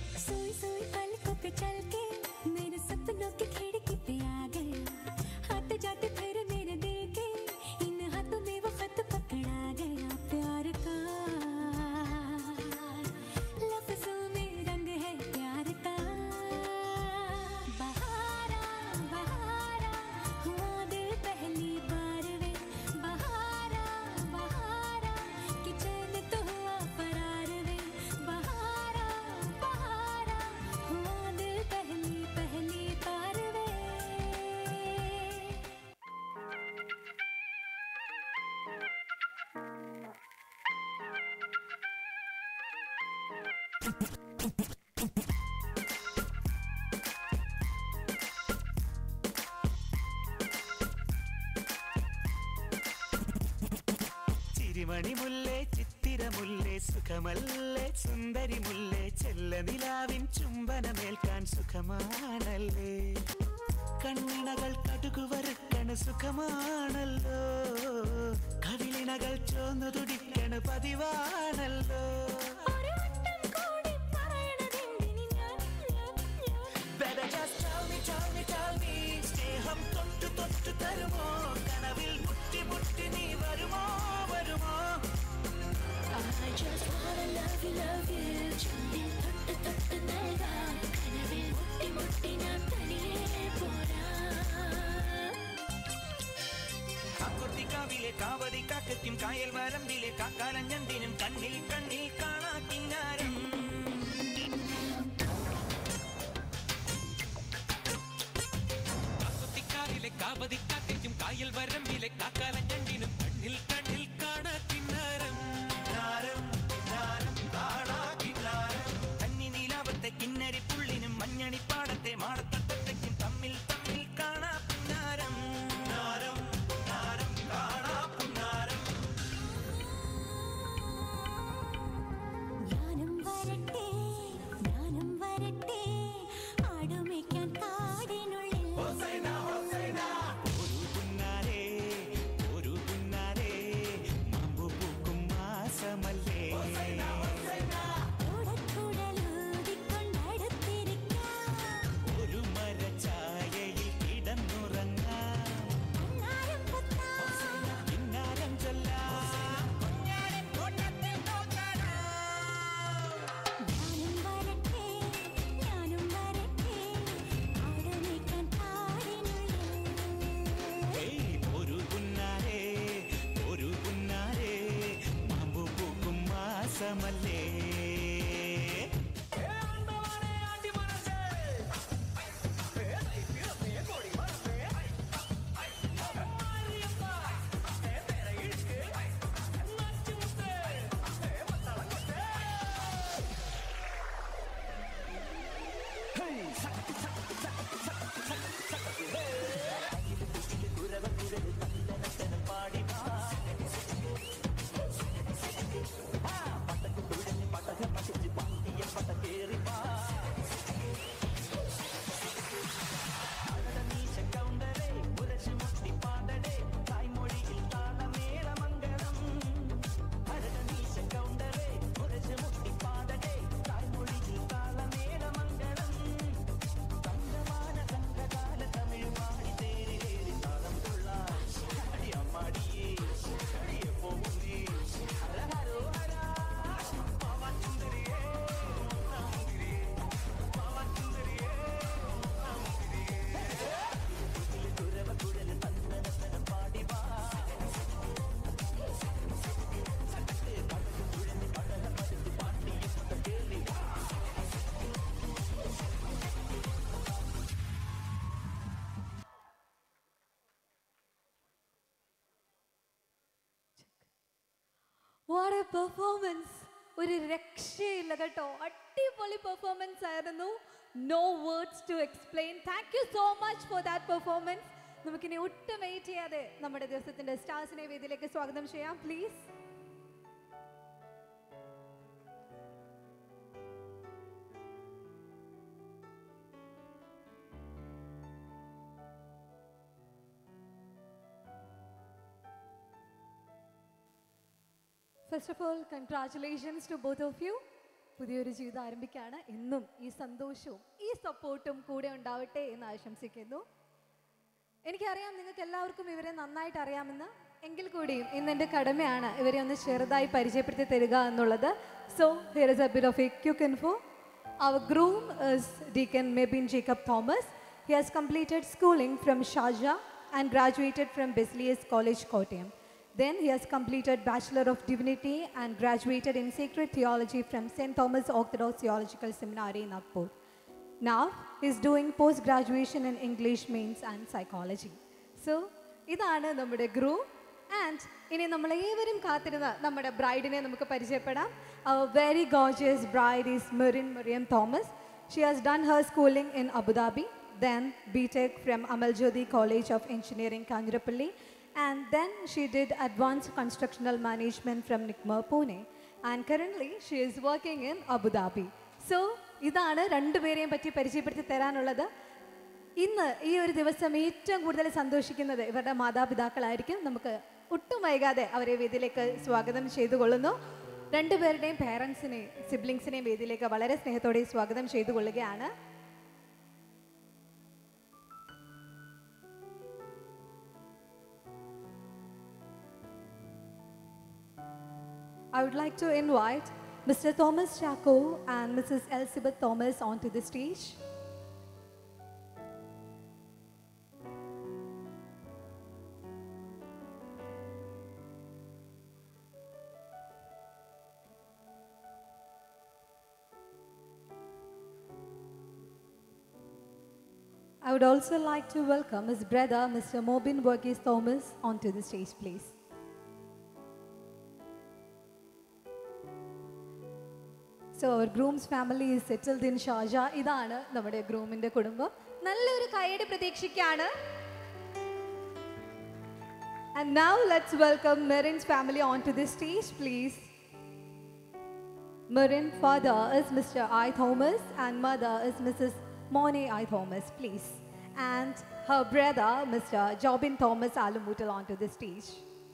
ചിരിമണിമുല്ലേ ചിത്തിരമുല്ലേ സുഖമല്ലേ സുന്ദരി മുല്ലേ ചെല്ല നിലാവിൻ ചുംബനമേൽക്കാൻ സുഖമാണല്ലേ കണ്ണിണകൾ കടുകുവറുക്കണ് സുഖമാണല്ലോ കവിളിണകൾ ചോന്നു തുടിക്കണ പതിവാണല്ലോ സ്നേഹം തൊട്ടു തൊട്ടു തരുമോ കനവിൽ മുട്ടി മുട്ടി നീ വരുമോ വരുമോ I just wanna love you ചുണ്ടിൽ തൊട്ട് തൊട്ട് നൽകാം കനവിൽ മുട്ടി മുട്ടി ഞാൻ തനിയെ പോരാം കാക്കൊത്തിക്കാവിലെ കാവതി കാക്കയ്ക്കും കായൽ വരമ്പിലെ കാക്കാലഞ്ഞണ്ടിനും കണ്ണിൽ കണ്ണിൽ കാണാ കിന്നാരം കാക്കൊത്തിക്കാവിലെ കാവതി കാക്കയ്ക്കും കായൽ വരമ്പിലെ കാക്കാലഞ്ഞണ്ടിനും കണ്ണിൽ കണ്ണിൽ കാണാ കിന്നാരം കന്നി നീലാവത്തെ കിന്നരി പുള്ളിനും മഞ്ഞണിപ്പാടത്തെ മാടത്തട്ടയ്ക്കും തമ്മിൽ തമ്മിൽ കാണാ പുന്നാരം കാണാ പുന്നാരം ഞാനും വരട്ടെ ആടുമേക്കാൻ കാടിനുള്ളിൽ ഒരു പുന്നാരേ മാമ്പു പൂക്കും മാസമല്ലേ ഒരു മരച്ചായയിൽ കിടന്നുറങ്ങാം കിന്നാരം ചൊല്ലാം പൊന്നാരൻ കൂട്ടത്തിൽ ഞാനും വരട്ടെ ആടുമേക്കാൻ കാടിനുള്ളിൽ ഒരു പുന്നാരേ മാമ്പു പൂക്കും മാസമല്ലേ What a performance! ഒരു രക്ഷയില്ല കേട്ടോ, അടിപൊളി പെർഫോമൻസ് ആയിരുന്നു. No words to explain. Thank you so much for that performance. നമുക്കിനി ഒട്ടും വെയിറ്റ് ചെയ്യാതെ നമ്മുടെ ദിവസത്തിന്റെ സ്റ്റാർസിനെ വേദിയിലേക്ക് സ്വാഗതം ചെയ്യാം please. First of all congratulations to both of you. പുതിയൊരു ജീവിതം ആരംഭിക്കുകയാണ്. എന്നും ഈ സന്തോഷവും ഈ സപ്പോർട്ടും കൂടെ ഉണ്ടാവട്ടെ എന്ന് ആശംസിക്കുന്നു. എനിക്കറിയാം നിങ്ങൾക്ക് എല്ലാവർക്കും ഇവരെ നന്നായിട്ട് അറിയാമെന്ന്, എങ്കിൽ കൂടിയും ഇന്ന് എൻ്റെ കടമയാണ് ഇവരെ ഒന്ന് ചെറുതായി പരിചയപ്പെടുത്തി തരിക എന്നുള്ളത്. So here is a bit of a quick info. Our groom is Deacon Mebin Jacob Thomas. He has completed schooling from Sharjah and graduated from Basilius College, Kottayam. Then he has completed Bachelor of Divinity and graduated in Sacred Theology from St. Thomas Orthodox Theological Seminary, Nagpur. Now he is doing post-graduation in English Mains and Psychology. So, ഇതാണ് നമ്മുടെ groom. And ഇനി നമ്മളേവരും കാത്തിരുന്ന നമ്മുടെ ബ്രൈഡിനെ നമുക്ക് പരിചയപ്പെടാം. Our very gorgeous bride is Miriam Thomas. She has done her schooling in Abu Dhabi, then BTech from Amal Jyoti College of Engineering, Kanjurapalli, and then she did Advanced Constructional Management from NICMER, Pune, and currently she is working in Abu Dhabi. So ഇതാണ് രണ്ടുപേരെയും പറ്റി പരിചയപ്പെടുത്തി തരാനുള്ളത്. ഇന്ന് ഈ ഒരു ദിവസം ഏറ്റവും കൂടുതൽ സന്തോഷിക്കുന്നത് ഇവരുടെ മാതാപിതാക്കളായിരിക്കും. നമുക്ക് ഒട്ടും വൈകാതെ അവരെ വേദിയിലേക്ക് സ്വാഗതം ചെയ്തുകൊള്ളുന്നു. രണ്ടുപേരുടെയും പേരൻസിനെയും സിബ്ലിങ്സിനെയും വേദിയിലേക്ക് വളരെ സ്നേഹത്തോടെ സ്വാഗതം ചെയ്തുകൊള്ളുകയാണ്. I would like to invite Mr. Thomas Chacko and Mrs. Elizabeth Thomas onto the stage. I would also like to welcome his brother, Mr. Mobin Verghese Thomas, onto the stage, please. So our groom's family is settled in Sharjah. ഇതാണ് നമ്മുടെ ഗ്രൂമിന്റെ കുടുംബം. നല്ലൊരു കൈയടി പ്രതീക്ഷിക്കുകയാണ്. And now let's welcome Marin's family onto the stage, please. Marin's father is Mr. I. Thomas and mother is Mrs. Moni I. Thomas, please. And her brother, Mr. Jobin Thomas Alumutal, onto the stage.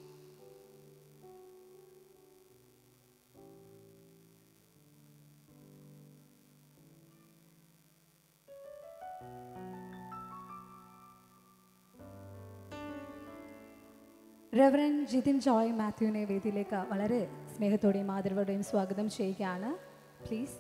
Reverend Jitin Joy Matthewനെ വേദിയിലേക്ക് വളരെ സ്നേഹത്തോടെയും ആദരവോടെയും സ്വാഗതം ചെയ്യുകയാണ്. Please.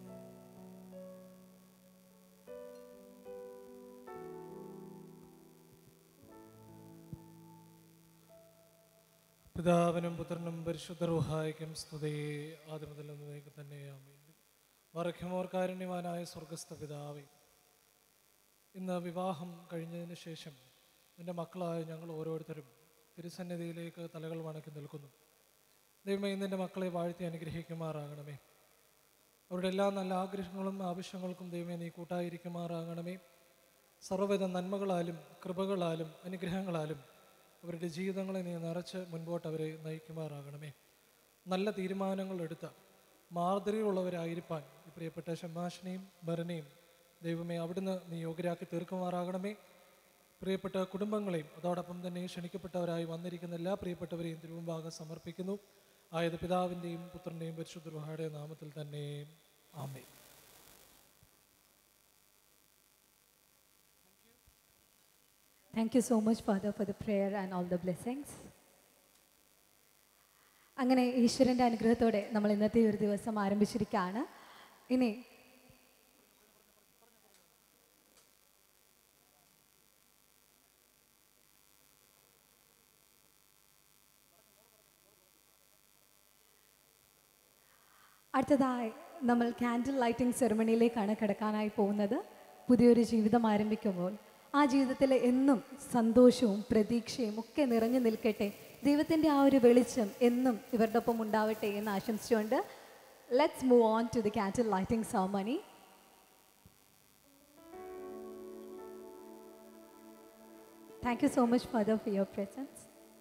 പിതാവിനും പുത്രനും പരിശുദ്ധ റൂഹായ്ക്കും സ്തുതി ആദ്യം മുതൽ എന്നേക്ക് തന്നെ ആമേൻ. വറഖ്യമോർ കാരുണ്യവാനായ സ്വർഗസ്ഥ പിതാവേ, ഇന്ന് വിവാഹം കഴിഞ്ഞതിന് ശേഷം നിന്റെ മക്കളായ ഞങ്ങൾ ഓരോരുത്തരും തിരുസന്നിധിയിലേക്ക് തലകൾ വണക്കി നിൽക്കുന്നു. ദൈവമേ, നിന്റെ മക്കളെ വാഴ്ത്തി അനുഗ്രഹിക്കുമാറാകണമേ. അവരുടെ എല്ലാ നല്ല ആഗ്രഹങ്ങളും ആവശ്യങ്ങൾക്കും ദൈവമേ നീ കൂട്ടായിരിക്കുമാറാകണമേ. സർവ്വവിധ നന്മകളാലും കൃപകളാലും അനുഗ്രഹങ്ങളാലും അവരുടെ ജീവിതങ്ങളെ നീ നിറച്ച് മുൻപോട്ട് അവരെ നയിക്കുമാറാകണമേ. നല്ല തീരുമാനങ്ങൾ എടുത്ത മാതൃകയുള്ളവരായിരിക്കാൻ ഈ പ്രിയപ്പെട്ട ഷമ്മാഷിനെയും ഭരനെയും ദൈവമേ അവിടുന്ന് നീ യോഗ്യരാക്കി തീർക്കുമാറാകണമേ. പ്രിയപ്പെട്ട കുടുംബങ്ങളെയും അതോടൊപ്പം തന്നെ ക്ഷണിക്കപ്പെട്ടവരായി വന്നിരിക്കുന്ന എല്ലാ പ്രിയപ്പെട്ടവരെയും തിരുമുമ്പാകെ സമർപ്പിക്കുന്നു. ആയത് പിതാവിൻ്റെയും പുത്രൻ്റെയും പരിശുദ്ധ റൂഹായുടെ നാമത്തിൽ തന്നെ ആമേൻ. Thank you so much, Father, for the prayer and all the blessings. അങ്ങനെ ഈശ്വരൻ്റെ അനുഗ്രഹത്തോടെ നമ്മൾ ഇന്നത്തെ ഒരു ദിവസം ആരംഭിച്ചിരിക്കുകയാണ്. ഇനി അടുത്തതായി നമ്മൾ ക്യാൻഡിൽ ലൈറ്റിംഗ് സെറമണിയിലേക്കാണ് കിടക്കാനായി പോകുന്നത്. പുതിയൊരു ജീവിതം ആരംഭിക്കുമ്പോൾ ആ ജീവിതത്തിൽ എന്നും സന്തോഷവും പ്രതീക്ഷയും ഒക്കെ നിറഞ്ഞു നിൽക്കട്ടെ. ദൈവത്തിൻ്റെ ആ ഒരു വെളിച്ചം എന്നും ഇവരുടെ ഒപ്പം ഉണ്ടാവട്ടെ എന്ന് ആശംസിച്ചുകൊണ്ട് let's move on to the candle lighting ceremony. Thank you so much, Father, for your presence.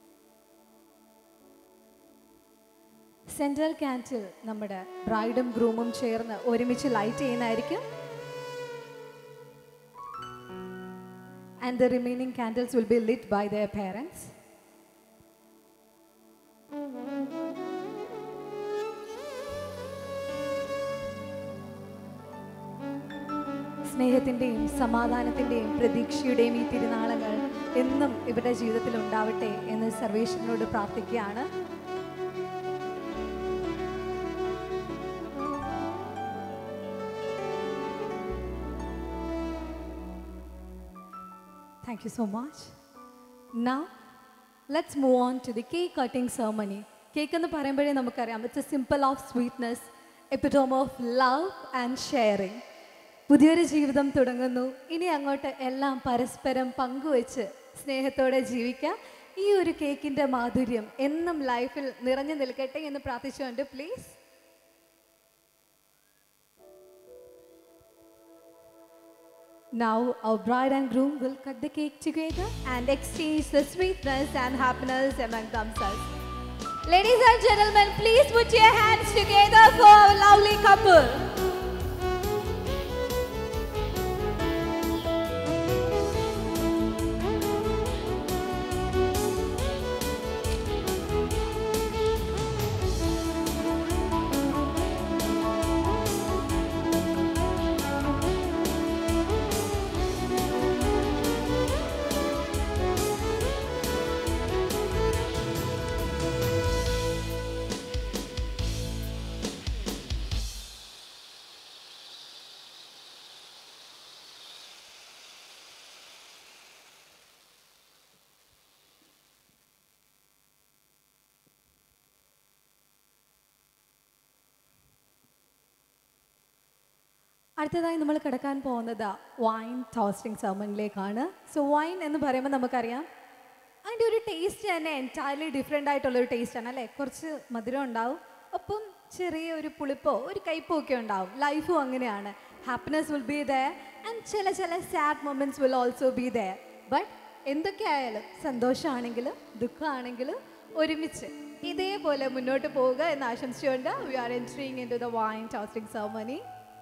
Central candle നമ്മുടെ ബ്രൈഡും ഗ്രൂമും ചേർന്ന് ഒരുമിച്ച് ലൈറ്റ് ചെയ്യുന്നതായിരിക്കും. And the remaining candles will be lit by their parents. സ്നേഹത്തിൻ്റെയും സമാധാനത്തിൻ്റെയും പ്രതീക്ഷയുടെയും ഈ തിരുനാളങ്ങൾ എന്നും ഇവരുടെ ജീവിതത്തിൽ ഉണ്ടാവട്ടെ എന്ന് സർവേശ്വരനോട് പ്രാർത്ഥിക്കുകയാണ്. Thank you so much. Now, let's move on to the cake cutting ceremony. Cake എന്ന് പറയുമ്പോഴേ നമുക്കറിയാം, it's a symbol of sweetness, epitome of love and sharing. പുതിയൊരു ജീവിതം തുടങ്ങുന്നു. ഇനി അങ്ങോട്ട് എല്ലാം പരസ്പരം പങ്കുവെച്ച് സ്നേഹത്തോടെ ജീവിക്കാം. ഈ ഒരു കേക്കിൻ്റെ മാധുര്യം എന്നും ലൈഫിൽ നിറഞ്ഞു നിൽക്കട്ടെ എന്ന് പ്രാർത്ഥിച്ചുകൊണ്ട് please. Now our bride and groom will cut the cake together and exchange the sweetness and happiness among themselves. Ladies and gentlemen, please put your hands together for our lovely couple. അടുത്തതായി നമ്മൾ കിടക്കാൻ പോകുന്നത് wine toasting സെർമണിയിലേക്കാണ്. So wine എന്ന് പറയുമ്പോൾ നമുക്കറിയാം അതിൻ്റെ ഒരു ടേസ്റ്റ് തന്നെ എൻറ്റയർലി ഡിഫറെൻ്റ് ആയിട്ടുള്ളൊരു ടേസ്റ്റാണ് അല്ലേ. കുറച്ച് മധുരം ഉണ്ടാവും, ഒപ്പം ചെറിയ ഒരു പുളിപ്പോ ഒരു കയ്പോ ഒക്കെ ഉണ്ടാവും. ലൈഫും അങ്ങനെയാണ്. Happiness will be there and ചില sad moments will also be there. But എന്തൊക്കെയായാലും സന്തോഷമാണെങ്കിലും ദുഃഖമാണെങ്കിലും ഒരുമിച്ച് ഇതേപോലെ മുന്നോട്ട് പോവുക എന്ന് ആശംസിച്ചുകൊണ്ട് we are entering into the wine toasting ceremony.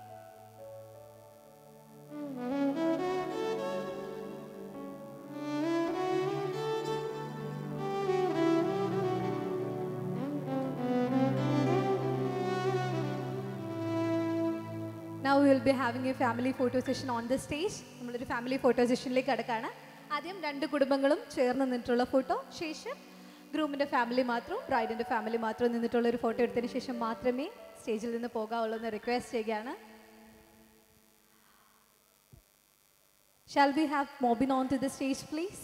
Now we will be having a family photo session on the stage. നമ്മളൊരു ഫാമിലി ഫോട്ടോ സെഷനിലേക്ക് കടക്കാണ്. ആദ്യം രണ്ട് കുടുംബങ്ങളും ചേർന്ന് നിന്നിട്ടുള്ള ഫോട്ടോ, ശേഷം ഗ്രൂമിൻ്റെ ഫാമിലി മാത്രവും ബ്രൈഡിൻ്റെ ഫാമിലി മാത്രവും നിന്നിട്ടുള്ള ഒരു ഫോട്ടോ എടുത്തതിന് ശേഷം മാത്രമേ സ്റ്റേജിൽ നിന്ന് പോകാവുള്ളൂ എന്ന് റിക്വസ്റ്റ് ചെയ്യുകയാണ്. Shall we have Mobin on to the stage, please?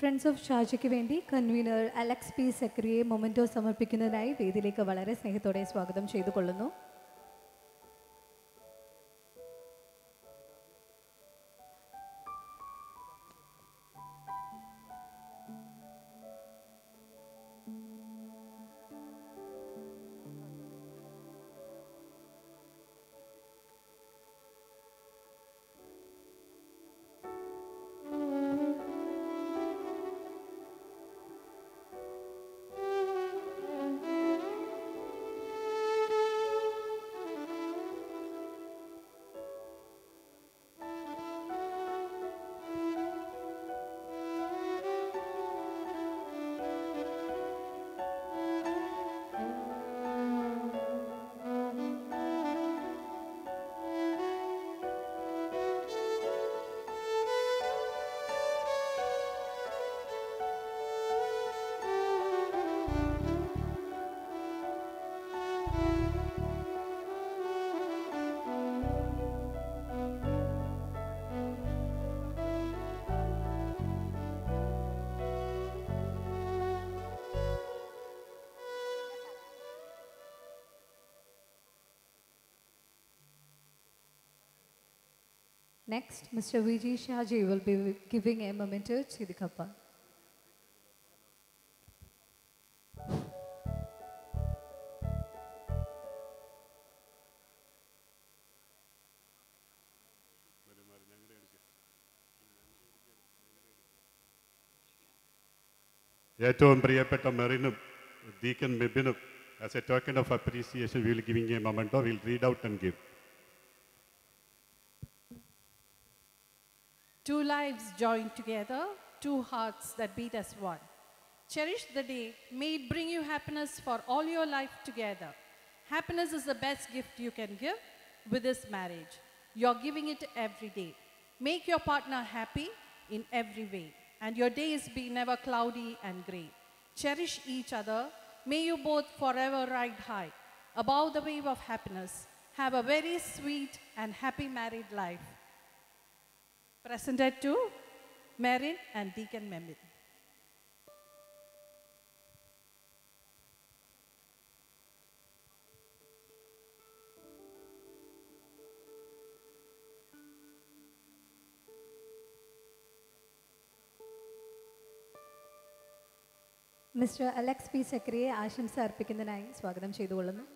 Friends of ഷാജയ്ക്ക് വേണ്ടി കൺവീനർ അലക്സ് പി സെക്രിയെ മൊമെൻറ്റോ സമർപ്പിക്കുന്നതിനായി വേദിയിലേക്ക് വളരെ സ്നേഹത്തോടെ സ്വാഗതം ചെയ്തു കൊള്ളുന്നു. Next, Mr. Vijay Shaji will be giving a memento to the couple. ഏറ്റവും പ്രിയപ്പെട്ട മെറിനും ഡീക്കൻ മെബിനും as a token of appreciation will giving a memento will read out and give. Two lives joined together, two hearts that beat as one. Cherish the day. May it bring you happiness for all your life together. Happiness is the best gift you can give with this marriage. You're giving it every day. Make your partner happy in every way, and your days be never cloudy and gray. Cherish each other. May you both forever ride high above the wave of happiness. Have a very sweet and happy married life. Presented to Marin and Deacon Memid. Mr. Alex P. Secretary ആശംസ അർപ്പിക്കുന്നതിനായി സ്വാഗതം ചെയ്തുകൊള്ളുന്നു.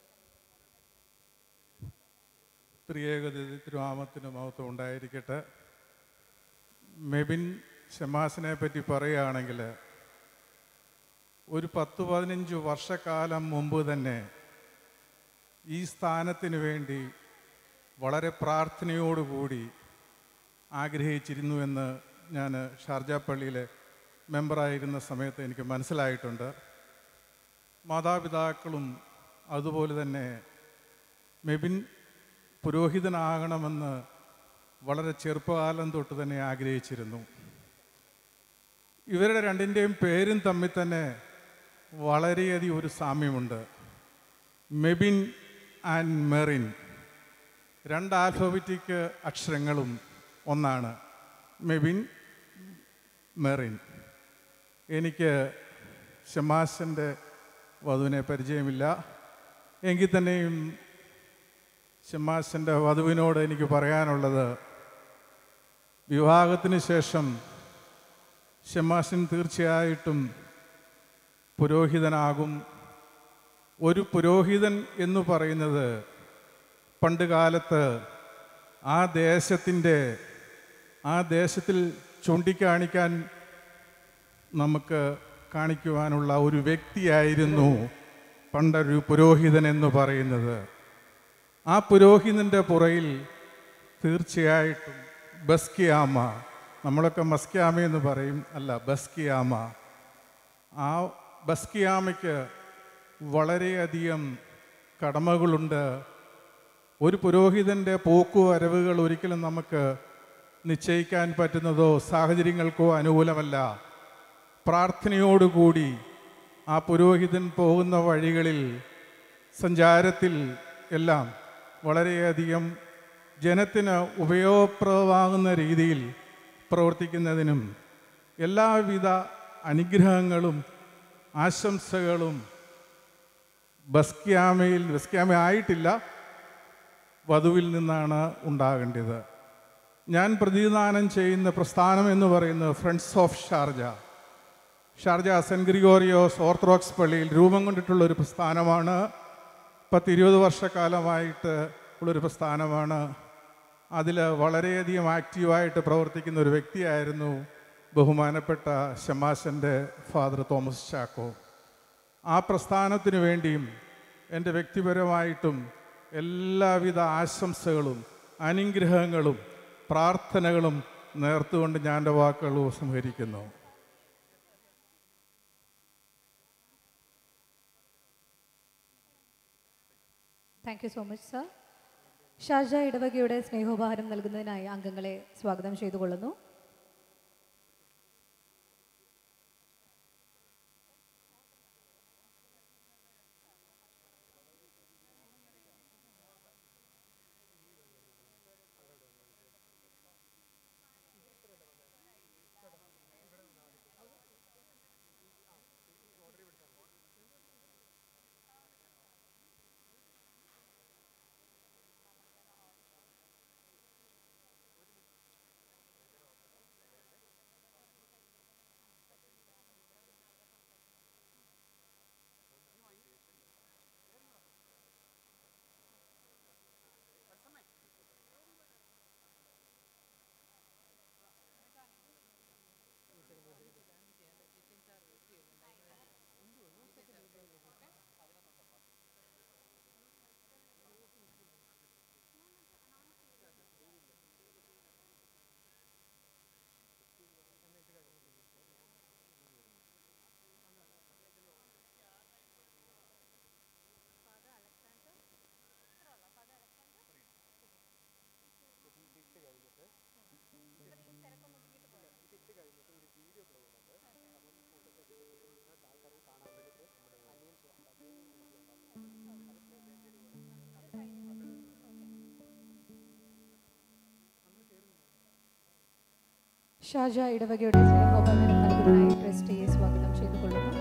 ത്രിയേക തിരുനാമത്തിന് മഹത്വം ഉണ്ടായിരിക്കട്ടെ. മെബിൻ ഷമാസിനെ പറ്റി പറയുകയാണെങ്കിൽ ഒരു 10-15 വർഷക്കാലം മുമ്പ് തന്നെ ഈ സ്ഥാനത്തിന് വേണ്ടി വളരെ പ്രാർത്ഥനയോടുകൂടി ആഗ്രഹിച്ചിരുന്നുവെന്ന് ഞാൻ ഷാർജ പള്ളിയിലെ മെമ്പറായിരുന്ന സമയത്ത് എനിക്ക് മനസ്സിലായിട്ടുണ്ട്. മാതാപിതാക്കളും അതുപോലെ തന്നെ മെബിൻ പുരോഹിതനാകണമെന്ന് വളരെ ചെറുപ്പകാലം തൊട്ട് തന്നെ ആഗ്രഹിച്ചിരുന്നു. ഇവരുടെ രണ്ടിൻ്റെയും പേരും തമ്മിൽ തന്നെ വളരെയധികം ഒരു സാമ്യമുണ്ട്. മെബിൻ ആൻഡ് മെറിൻ, 2 ആൽഫബറ്റിക് അക്ഷരങ്ങളും ഒന്നാണ്. മെബിൻ, മെറിൻ. എനിക്ക് ഷമാസിൻ്റെ വധുവിനെ പരിചയമില്ല. എങ്കിൽ തന്നെയും ഷമാസിൻ്റെ വധുവിനോട് എനിക്ക് പറയാനുള്ളത്, വിവാഹത്തിന് ശേഷം ഷമാസിൻ തീർച്ചയായിട്ടും പുരോഹിതനാകും. ഒരു പുരോഹിതൻ എന്ന് പറയുന്നത് പണ്ട് കാലത്ത് ആ ദേശത്തിൽ ചൂണ്ടിക്കാണിക്കാൻ നമുക്ക് കാണിക്കുവാനുള്ള ഒരു വ്യക്തിയായിരുന്നു പണ്ടൊരു പുരോഹിതൻ എന്ന് പറയുന്നത്. ആ പുരോഹിതൻ്റെ പുറയിൽ തീർച്ചയായിട്ടും ബസ്കിയാമ, നമ്മളൊക്കെ മസ്കിയാമ എന്ന് പറയും, അല്ല ബസ്കിയാമ. ആ ബസ്കിയാമയ്ക്ക് വളരെയധികം കടമകളുണ്ട്. ഒരു പുരോഹിതൻ്റെ പോക്കുവരവുകൾ ഒരിക്കലും നമുക്ക് നിശ്ചയിക്കാൻ പറ്റുന്നതോ സാഹചര്യങ്ങൾക്കോ അനുകൂലമല്ല. പ്രാർത്ഥനയോടുകൂടി ആ പുരോഹിതൻ പോകുന്ന വഴികളിൽ, സഞ്ചാരത്തിൽ എല്ലാം വളരെയധികം ജനത്തിന് ഉപയോഗപ്രദമാകുന്ന രീതിയിൽ പ്രവർത്തിക്കുന്നതിനും എല്ലാവിധ അനുഗ്രഹങ്ങളും ആശംസകളും ബസ്ക്യാമ ആയിട്ടില്ല, വധുവിൽ നിന്നാണ് ഉണ്ടാകേണ്ടത്. ഞാൻ പ്രതിദാനം ചെയ്യുന്ന പ്രസ്ഥാനം എന്ന് പറയുന്നത് friends of Sharjah Saint Gregorios Orthodox പള്ളിയിൽ രൂപം കൊണ്ടിട്ടുള്ളൊരു പ്രസ്ഥാനമാണ്. 10-20 വർഷക്കാലമായിട്ട് ഉള്ളൊരു പ്രസ്ഥാനമാണ്. അതിൽ വളരെയധികം ആക്റ്റീവായിട്ട് പ്രവർത്തിക്കുന്ന ഒരു വ്യക്തിയായിരുന്നു ബഹുമാനപ്പെട്ട ശമാശൻ്റെ ഫാദർ തോമസ് ചാക്കോ. ആ പ്രസ്ഥാനത്തിന് വേണ്ടിയും എൻ്റെ വ്യക്തിപരമായിട്ടും എല്ലാവിധ ആശംസകളും അനുഗ്രഹങ്ങളും പ്രാർത്ഥനകളും നേർത്തുകൊണ്ട് ഞാൻ എൻ്റെ വാക്കുകൾ ഉപസംഹരിക്കുന്നു. Thank you so much sir. Sharjah ഇടവകയുടെ സ്നേഹോപഹാരം നൽകുന്നതിനായി അംഗങ്ങളെ സ്വാഗതം ചെയ്തുകൊള്ളുന്നു. ഷാർജ ഇടവകയുടെ സ്നേഹോപഹാരം നൽകുന്നതിനായി ട്രസ്റ്റിയെ സ്വാഗതം ചെയ്തുകൊള്ളുന്നു.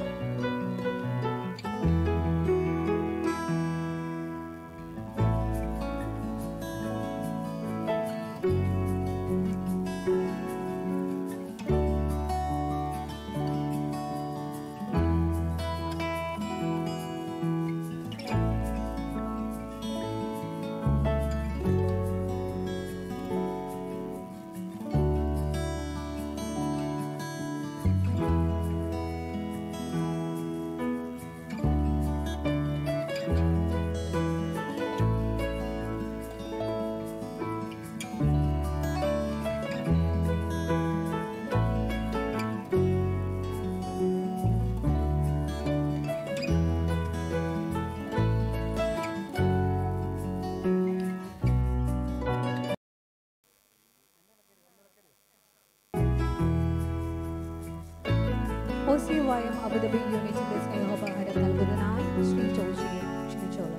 OCYM അബുദാബി യൂണിറ്റിന്റെ സ്നേഹോപഹാരം നൽകുന്നതിനായി ശ്രീ ജോഷിയെ ക്ഷണിച്ചോളൂ.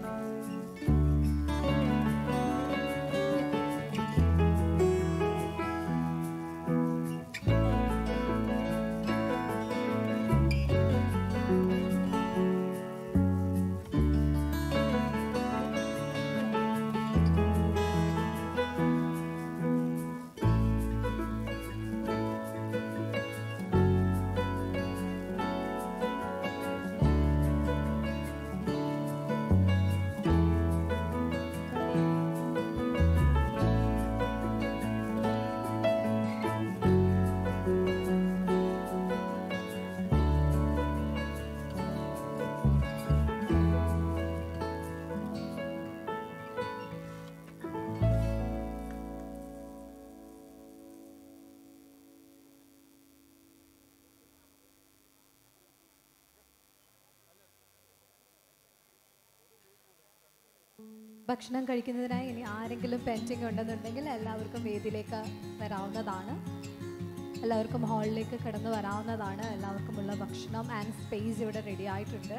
ഭക്ഷണം കഴിക്കുന്നതിനായി ഇനി ആരെങ്കിലും പെൻഡിങ് ഉണ്ടെന്നുണ്ടെങ്കിൽ എല്ലാവർക്കും വേദിയിലേക്ക് വരാവുന്നതാണ്. എല്ലാവർക്കും ഹാളിലേക്ക് കടന്നു വരാവുന്നതാണ്. എല്ലാവർക്കുമുള്ള ഭക്ഷണം ആൻഡ് സ്പേസ് ഇവിടെ റെഡി ആയിട്ടുണ്ട്.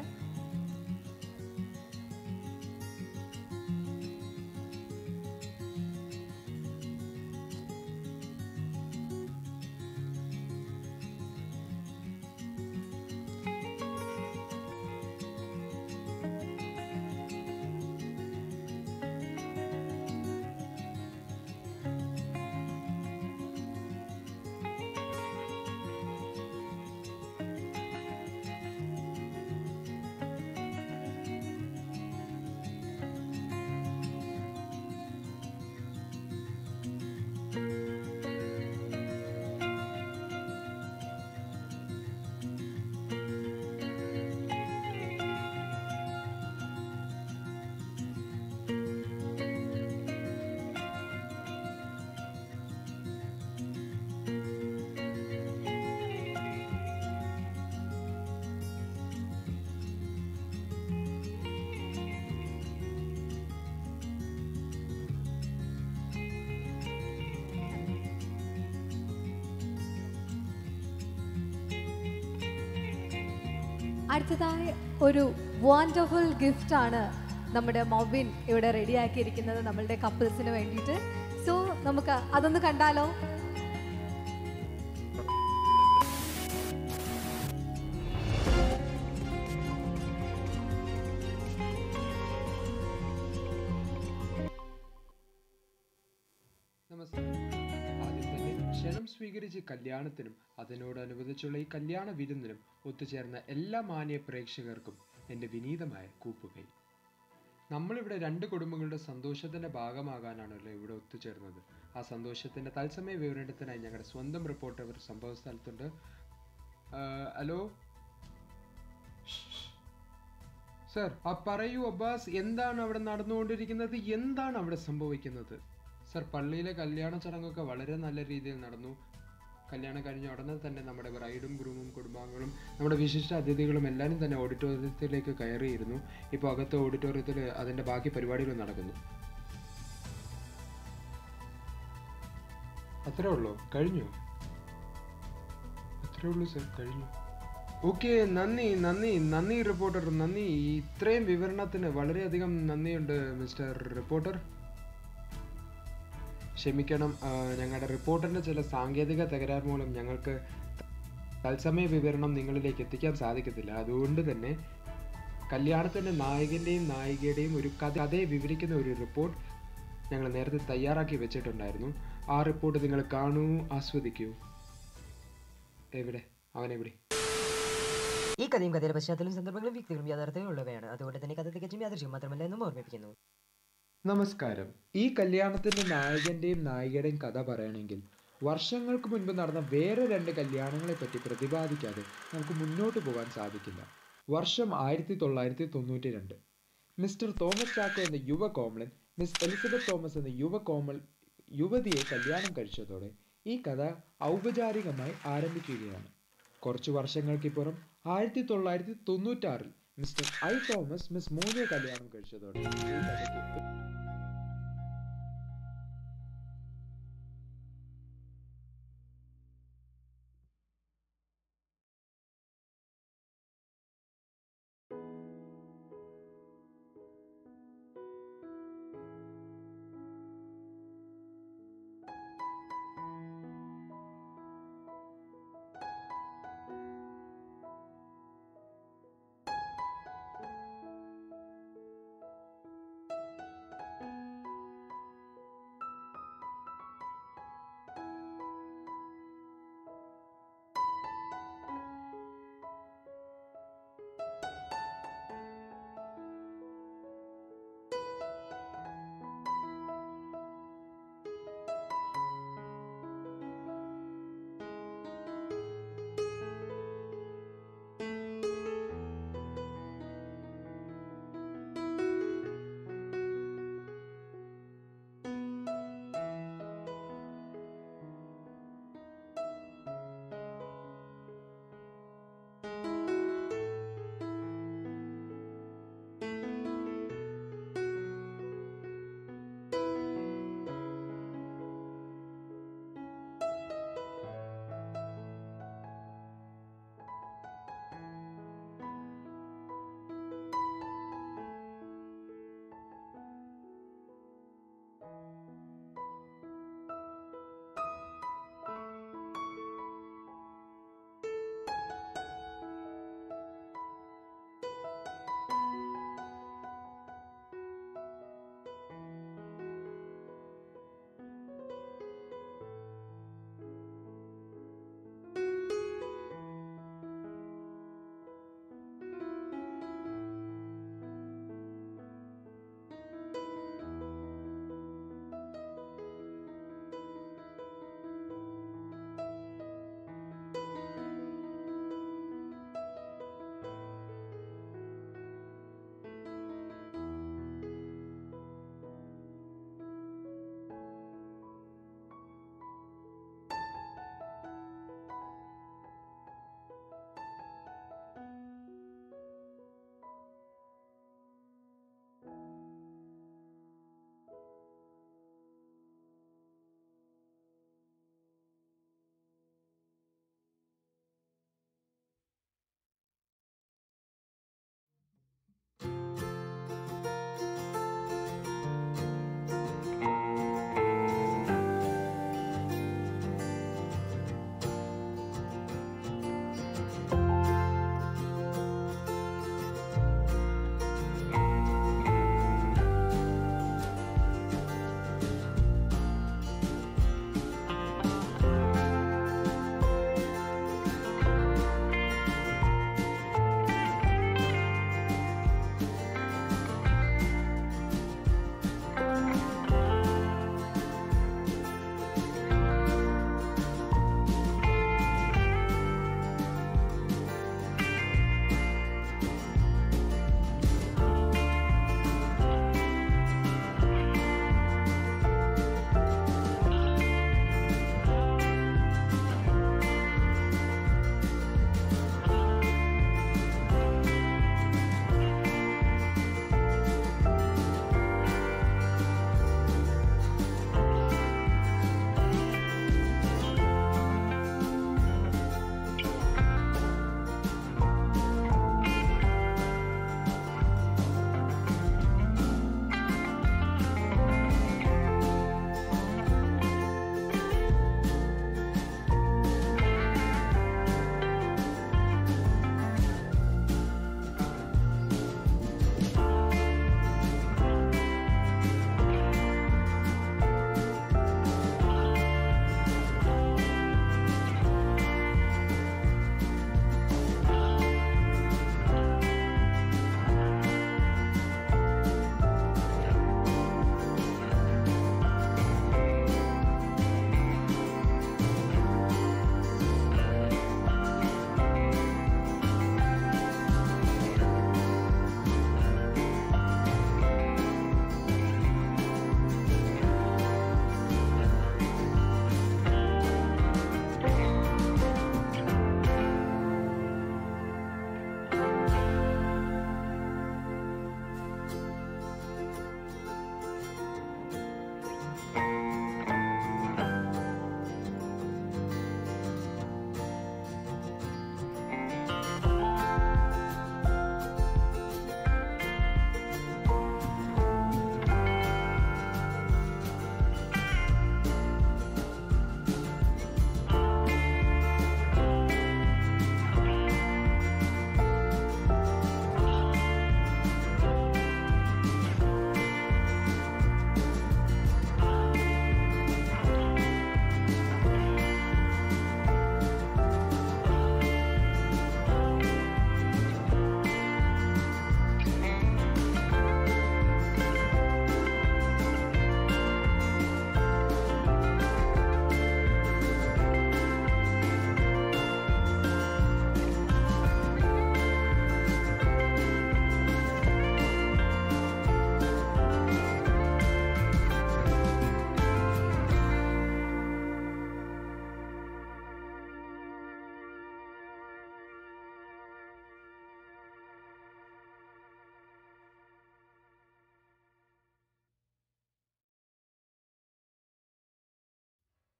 അടുത്തതായി ഒരു വണ്ടർഫുൾ ഗിഫ്റ്റാണ് നമ്മുടെ മൊബിൻ ഇവിടെ റെഡിയാക്കിയിരിക്കുന്നത് നമ്മളുടെ കപ്പിൾസിന് വേണ്ടിയിട്ട്. സോ നമുക്ക് അതൊന്ന് കണ്ടാലോ? ആദ്യം തന്നെ ക്ഷണം സ്വീകരിച്ച് കല്യാണത്തിനും അതിനോടനുബന്ധിച്ചുള്ള ഈ കല്യാണ വിരുന്നിനും ഒത്തുചേർന്ന എല്ലാ മാന്യ പ്രേക്ഷകർക്കും എൻ്റെ വിനീതമായ കൂപ്പുകൈ. നമ്മളിവിടെ രണ്ട് കുടുംബങ്ങളുടെ സന്തോഷത്തിൻ്റെ ഭാഗമാകാനാണല്ലോ ഇവിടെ ഒത്തുചേർന്നത്. ആ സന്തോഷത്തിൻ്റെ തത്സമയ വിവരണത്തിനായി ഞങ്ങളുടെ സ്വന്തം റിപ്പോർട്ടർ സംഭവ സ്ഥലത്തുണ്ട്. ഹലോ സർ, പറയൂ അബ്ബാസ്, എന്താണ് അവിടെ നടന്നുകൊണ്ടിരിക്കുന്നത്? എന്താണ് അവിടെ സംഭവിക്കുന്നത്? സർ, പള്ളിയിലെ കല്യാണ ചടങ്ങൊക്കെ വളരെ നല്ല രീതിയിൽ നടന്നു. കല്യാണം കഴിഞ്ഞ ഉടനെ തന്നെ നമ്മുടെ ബ്രൈഡും ഗ്രൂമും കുടുംബാംഗങ്ങളും നമ്മുടെ വിശിഷ്ട അതിഥികളും എല്ലാവരും തന്നെ ഓഡിറ്റോറിയത്തിലേക്ക് കയറിയിരുന്നു. ഇപ്പോൾ അകത്ത് ഓഡിറ്റോറിയത്തിൽ അതിൻ്റെ ബാക്കി പരിപാടികൾ നടക്കുന്നു. അത്രേ ഉള്ളൂ? കഴിഞ്ഞു? അത്രേ ഉള്ളൂ സർ, കഴിഞ്ഞു. ഓക്കെ, നന്ദി നന്ദി നന്ദി റിപ്പോർട്ടർ, നന്ദി. ഇത്രയും വിവരണത്തിന് വളരെയധികം നന്ദിയുണ്ട് മിസ്റ്റർ റിപ്പോർട്ടർ. ക്ഷമിക്കണം, ഞങ്ങളുടെ റിപ്പോർട്ടറിൻ്റെ ചില സാങ്കേതിക തകരാർ മൂലം ഞങ്ങൾക്ക് തത്സമയ വിവരണം നിങ്ങളിലേക്ക് എത്തിക്കാൻ സാധിക്കത്തില്ല. അതുകൊണ്ട് തന്നെ കല്യാണത്തിൻ്റെ നായകൻ്റെയും നായികയുടെയും ഒരു കഥയെ വിവരിക്കുന്ന ഒരു റിപ്പോർട്ട് ഞങ്ങൾ നേരത്തെ തയ്യാറാക്കി വെച്ചിട്ടുണ്ടായിരുന്നു. ആ റിപ്പോർട്ട് നിങ്ങൾ കാണൂ, ആസ്വദിക്കൂ. എവിടെ അവനെവിടെ? ഈ കഥയും കഥയുടെ പശ്ചാത്തലവും സന്ദർഭങ്ങളും വ്യക്തികളും യാഥാർത്ഥ്യമുള്ളവയാണ്. അതുകൊണ്ട് തന്നെ കഥ തികച്ചും യാദൃശ്യം മാത്രമല്ല എന്നും ഓർമ്മിപ്പിക്കുന്നു. നമസ്കാരം. ഈ കല്യാണത്തിൻ്റെ നായകൻ്റെയും നായികയുടെയും കഥ പറയണമെങ്കിൽ വർഷങ്ങൾക്ക് മുൻപ് നടന്ന വേറെ രണ്ട് കല്യാണങ്ങളെ പറ്റി പ്രതിപാദിക്കാതെ നമുക്ക് മുന്നോട്ട് പോകാൻ സാധിക്കില്ല. വർഷം 1992. മിസ്റ്റർ തോമസ് ചാക്കോ എന്ന യുവകോമളൻ മിസ് എലിസബത്ത് തോമസ് എന്ന യുവതിയെ കല്യാണം കഴിച്ചതോടെ ഈ കഥ ഔപചാരികമായി ആരംഭിക്കുകയാണ്. കുറച്ചു വർഷങ്ങൾക്കിപ്പുറം 1996 മിസ്റ്റർ ഐ തോമസ് മിസ് മോനിയെ കല്യാണം കഴിച്ചതോടെ ഈ കഥയ്ക്ക്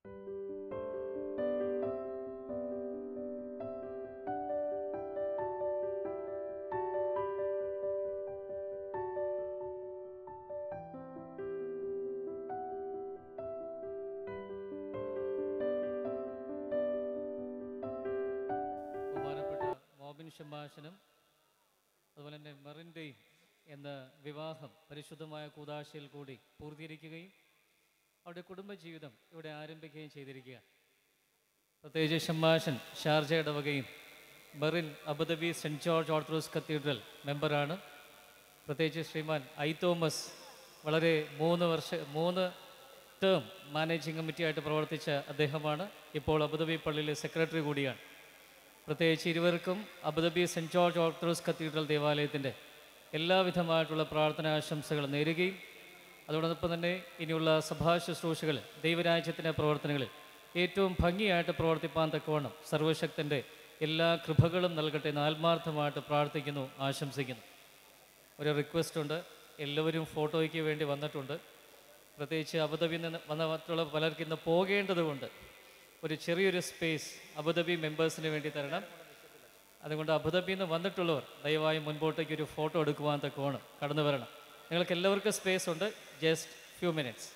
ബഹുമാനപ്പെട്ട മോബിൻ ഷംബാഷനും അതുപോലെ തന്നെ മെറിൻ്റെയും എന്ന വിവാഹം പരിശുദ്ധമായ കൂദാശയിൽ കൂടി പൂർത്തീകരിക്കുകയും അവരുടെ കുടുംബജീവിതം ഇവിടെ ആരംഭിക്കുകയും ചെയ്തിരിക്കുക. പ്രത്യേകിച്ച് ഷംബാഷൻ ഷാർജ ഇടവകയും Merin Abu Dhabi Saint George Orthodox Cathedral മെമ്പറാണ്. പ്രത്യേകിച്ച് ശ്രീമാൻ ഐ തോമസ് വളരെ 3 ടേം മാനേജിംഗ് കമ്മിറ്റിയായിട്ട് പ്രവർത്തിച്ച അദ്ദേഹമാണ്. ഇപ്പോൾ അബുദാബി പള്ളിയിലെ സെക്രട്ടറി കൂടിയാണ്. പ്രത്യേകിച്ച് ഇരുവർക്കും Abu Dhabi Saint George Orthodox Cathedral ദേവാലയത്തിൻ്റെ എല്ലാവിധമായിട്ടുള്ള പ്രാർത്ഥനാശംസകൾ നേരുകയും അതോടൊപ്പം തന്നെ ഇനിയുള്ള സഭാ ശുശ്രൂഷകൾ ദൈവരാജ്യത്തിൻ്റെ പ്രവർത്തനങ്ങളിൽ ഏറ്റവും ഭംഗിയായിട്ട് പ്രവർത്തിപ്പാൻ തക്കവണ്ണം സർവശക്തൻ്റെ എല്ലാ കൃപകളും നൽകട്ടെ എന്ന് ആത്മാർത്ഥമായിട്ട് പ്രാർത്ഥിക്കുന്നു, ആശംസിക്കുന്നു. ഒരു റിക്വസ്റ്റ് ഉണ്ട്, എല്ലാവരും ഫോട്ടോയ്ക്ക് വേണ്ടി വന്നിട്ടുണ്ട്. പ്രത്യേകിച്ച് അബുദാബിയിൽ നിന്ന് വന്നിട്ടുള്ള പലർക്കും ഇന്ന് പോകേണ്ടതുകൊണ്ട് ഒരു ചെറിയൊരു സ്പേസ് അബുദാബി മെമ്പേഴ്സിന് വേണ്ടി തരണം. അതുകൊണ്ട് അബുദാബിയിൽ നിന്ന് വന്നിട്ടുള്ളവർ ദയവായി മുൻപോട്ടേക്ക് ഒരു ഫോട്ടോ എടുക്കുവാൻ തക്കവണ്ണം കടന്നു വരണം. നിങ്ങൾക്ക് എല്ലാവർക്കും സ്പേസ് ഉണ്ട്. Just few minutes.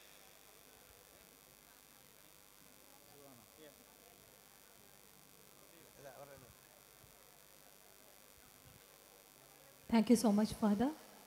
Thank you so much, Father.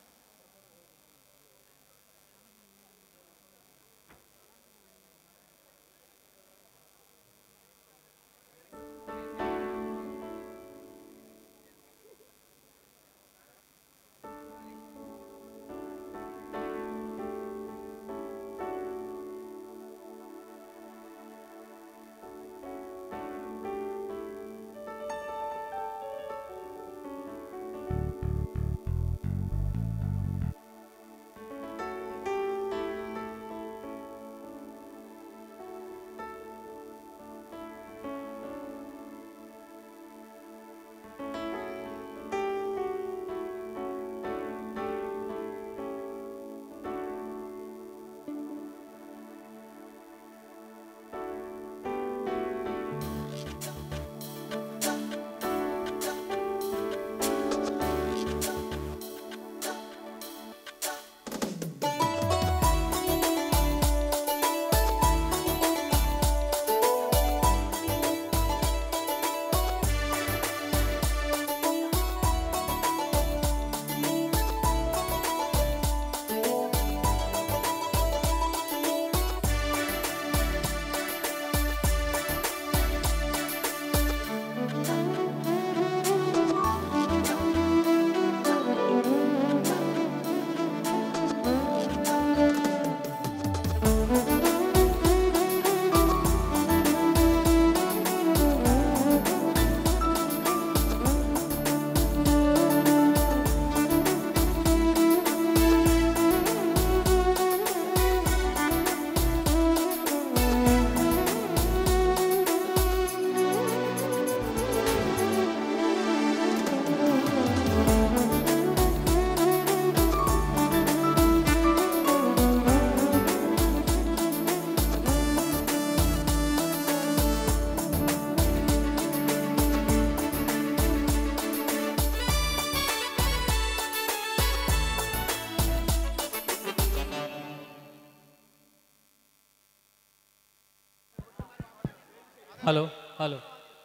Hello hello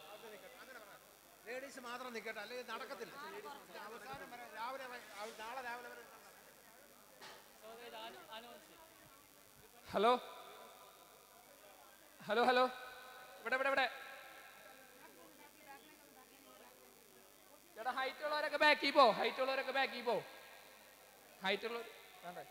ladies മാത്രം നിൽക്കട്ടെ, അല്ലെങ്കിൽ നടക്കത്തില്ല. ഹലോ ഹലോ ഹലോ, ഇവിടെ ഇവിടെ ഇവിടെ ചേട്ടാ, ഹൈറ്റ് ഉള്ളവരൊക്കെ ബാക്കി പോ, ഹൈറ്റ് ഉള്ളവരൊക്കെ ബാക്കി പോ, ഹൈറ്റ് ഉള്ളവർ വേണ്ടേ.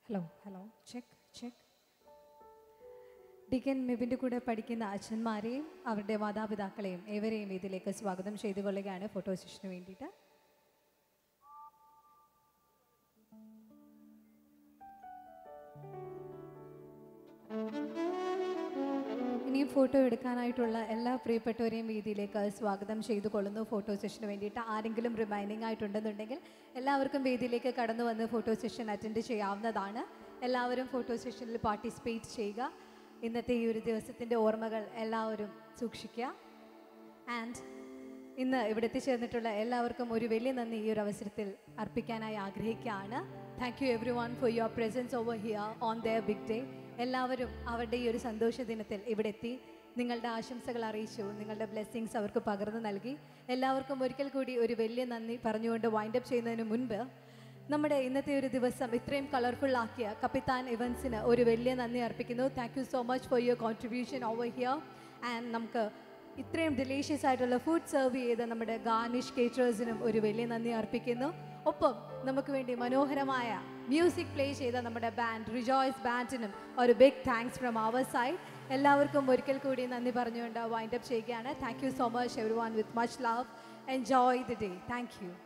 Hello check. ഡിക്കൻ മെബിൻ്റെ കൂടെ പഠിക്കുന്ന അച്ഛന്മാരെയും അവരുടെ മാതാപിതാക്കളെയും ഏവരെയും ഇതിലേക്ക് സ്വാഗതം ചെയ്തുകൊള്ളുകയാണ് ഫോട്ടോ സെഷന് വേണ്ടിയിട്ട്. ഇനിയും ഫോട്ടോ എടുക്കാനായിട്ടുള്ള എല്ലാ പ്രിയപ്പെട്ടവരെയും വേദിയിലേക്ക് സ്വാഗതം ചെയ്തു കൊള്ളുന്നു. ഫോട്ടോ സെഷന് വേണ്ടിയിട്ട് ആരെങ്കിലും റിമൈനിങ് ആയിട്ടുണ്ടെന്നുണ്ടെങ്കിൽ എല്ലാവർക്കും വേദിയിലേക്ക് കടന്നു വന്ന് ഫോട്ടോ സെഷൻ അറ്റൻഡ് ചെയ്യാവുന്നതാണ്. എല്ലാവരും ഫോട്ടോ സെഷനിൽ പാർട്ടിസിപ്പേറ്റ് ചെയ്യുക. ഇന്നത്തെ ഈ ഒരു ദിവസത്തിൻ്റെ ഓർമ്മകൾ എല്ലാവരും സൂക്ഷിക്കുക. ആൻഡ് ഇന്ന് ഇവിടെ എത്തിച്ചേർന്നിട്ടുള്ള എല്ലാവർക്കും ഒരു വലിയ നന്ദി ഈ ഒരു അവസരത്തിൽ അർപ്പിക്കാനായി ആഗ്രഹിക്കുകയാണ്. Thank you everyone for your presence over here on their big day. എല്ലാവരും അവരുടെ ഈ ഒരു സന്തോഷ ദിനത്തിൽ ഇവിടെ എത്തി നിങ്ങളുടെ ആശംസകൾ അറിയിച്ചു, നിങ്ങളുടെ ബ്ലെസ്സിങ്സ് അവർക്ക് പകർന്നു നൽകി. എല്ലാവർക്കും ഒരിക്കൽ കൂടി ഒരു വലിയ നന്ദി പറഞ്ഞുകൊണ്ട് വൈൻഡപ്പ് ചെയ്യുന്നതിന് മുൻപ് നമ്മുടെ ഇന്നത്തെ ഒരു ദിവസം ഇത്രയും കളർഫുൾ ആക്കിയ കപ്പിത്താൻ ഇവൻസിന് ഒരു വലിയ നന്ദി അർപ്പിക്കുന്നു. Thank you so much for your contribution over here. And നമുക്ക് ഇത്രയും ഡെലീഷ്യസ് ആയിട്ടുള്ള ഫുഡ് സെർവ് ചെയ്ത് നമ്മുടെ ഗാർണിഷ് കേറ്ററേഴ്സിനും ഒരു വലിയ നന്ദി അർപ്പിക്കുന്നു. ഒപ്പം നമുക്ക് വേണ്ടി മനോഹരമായ മ്യൂസിക് പ്ലേ ചെയ്ത നമ്മുടെ ബാൻഡ് റിജോയ്സ് ബാൻഡിനും ഒരു big thanks from our side. എല്ലാവർക്കും ഒരിക്കൽ കൂടി നന്ദി പറഞ്ഞുകൊണ്ട് വൈൻഡപ്പ് ചെയ്യുകയാണ്. Thank you so much everyone with much love. Enjoy the day. Thank U.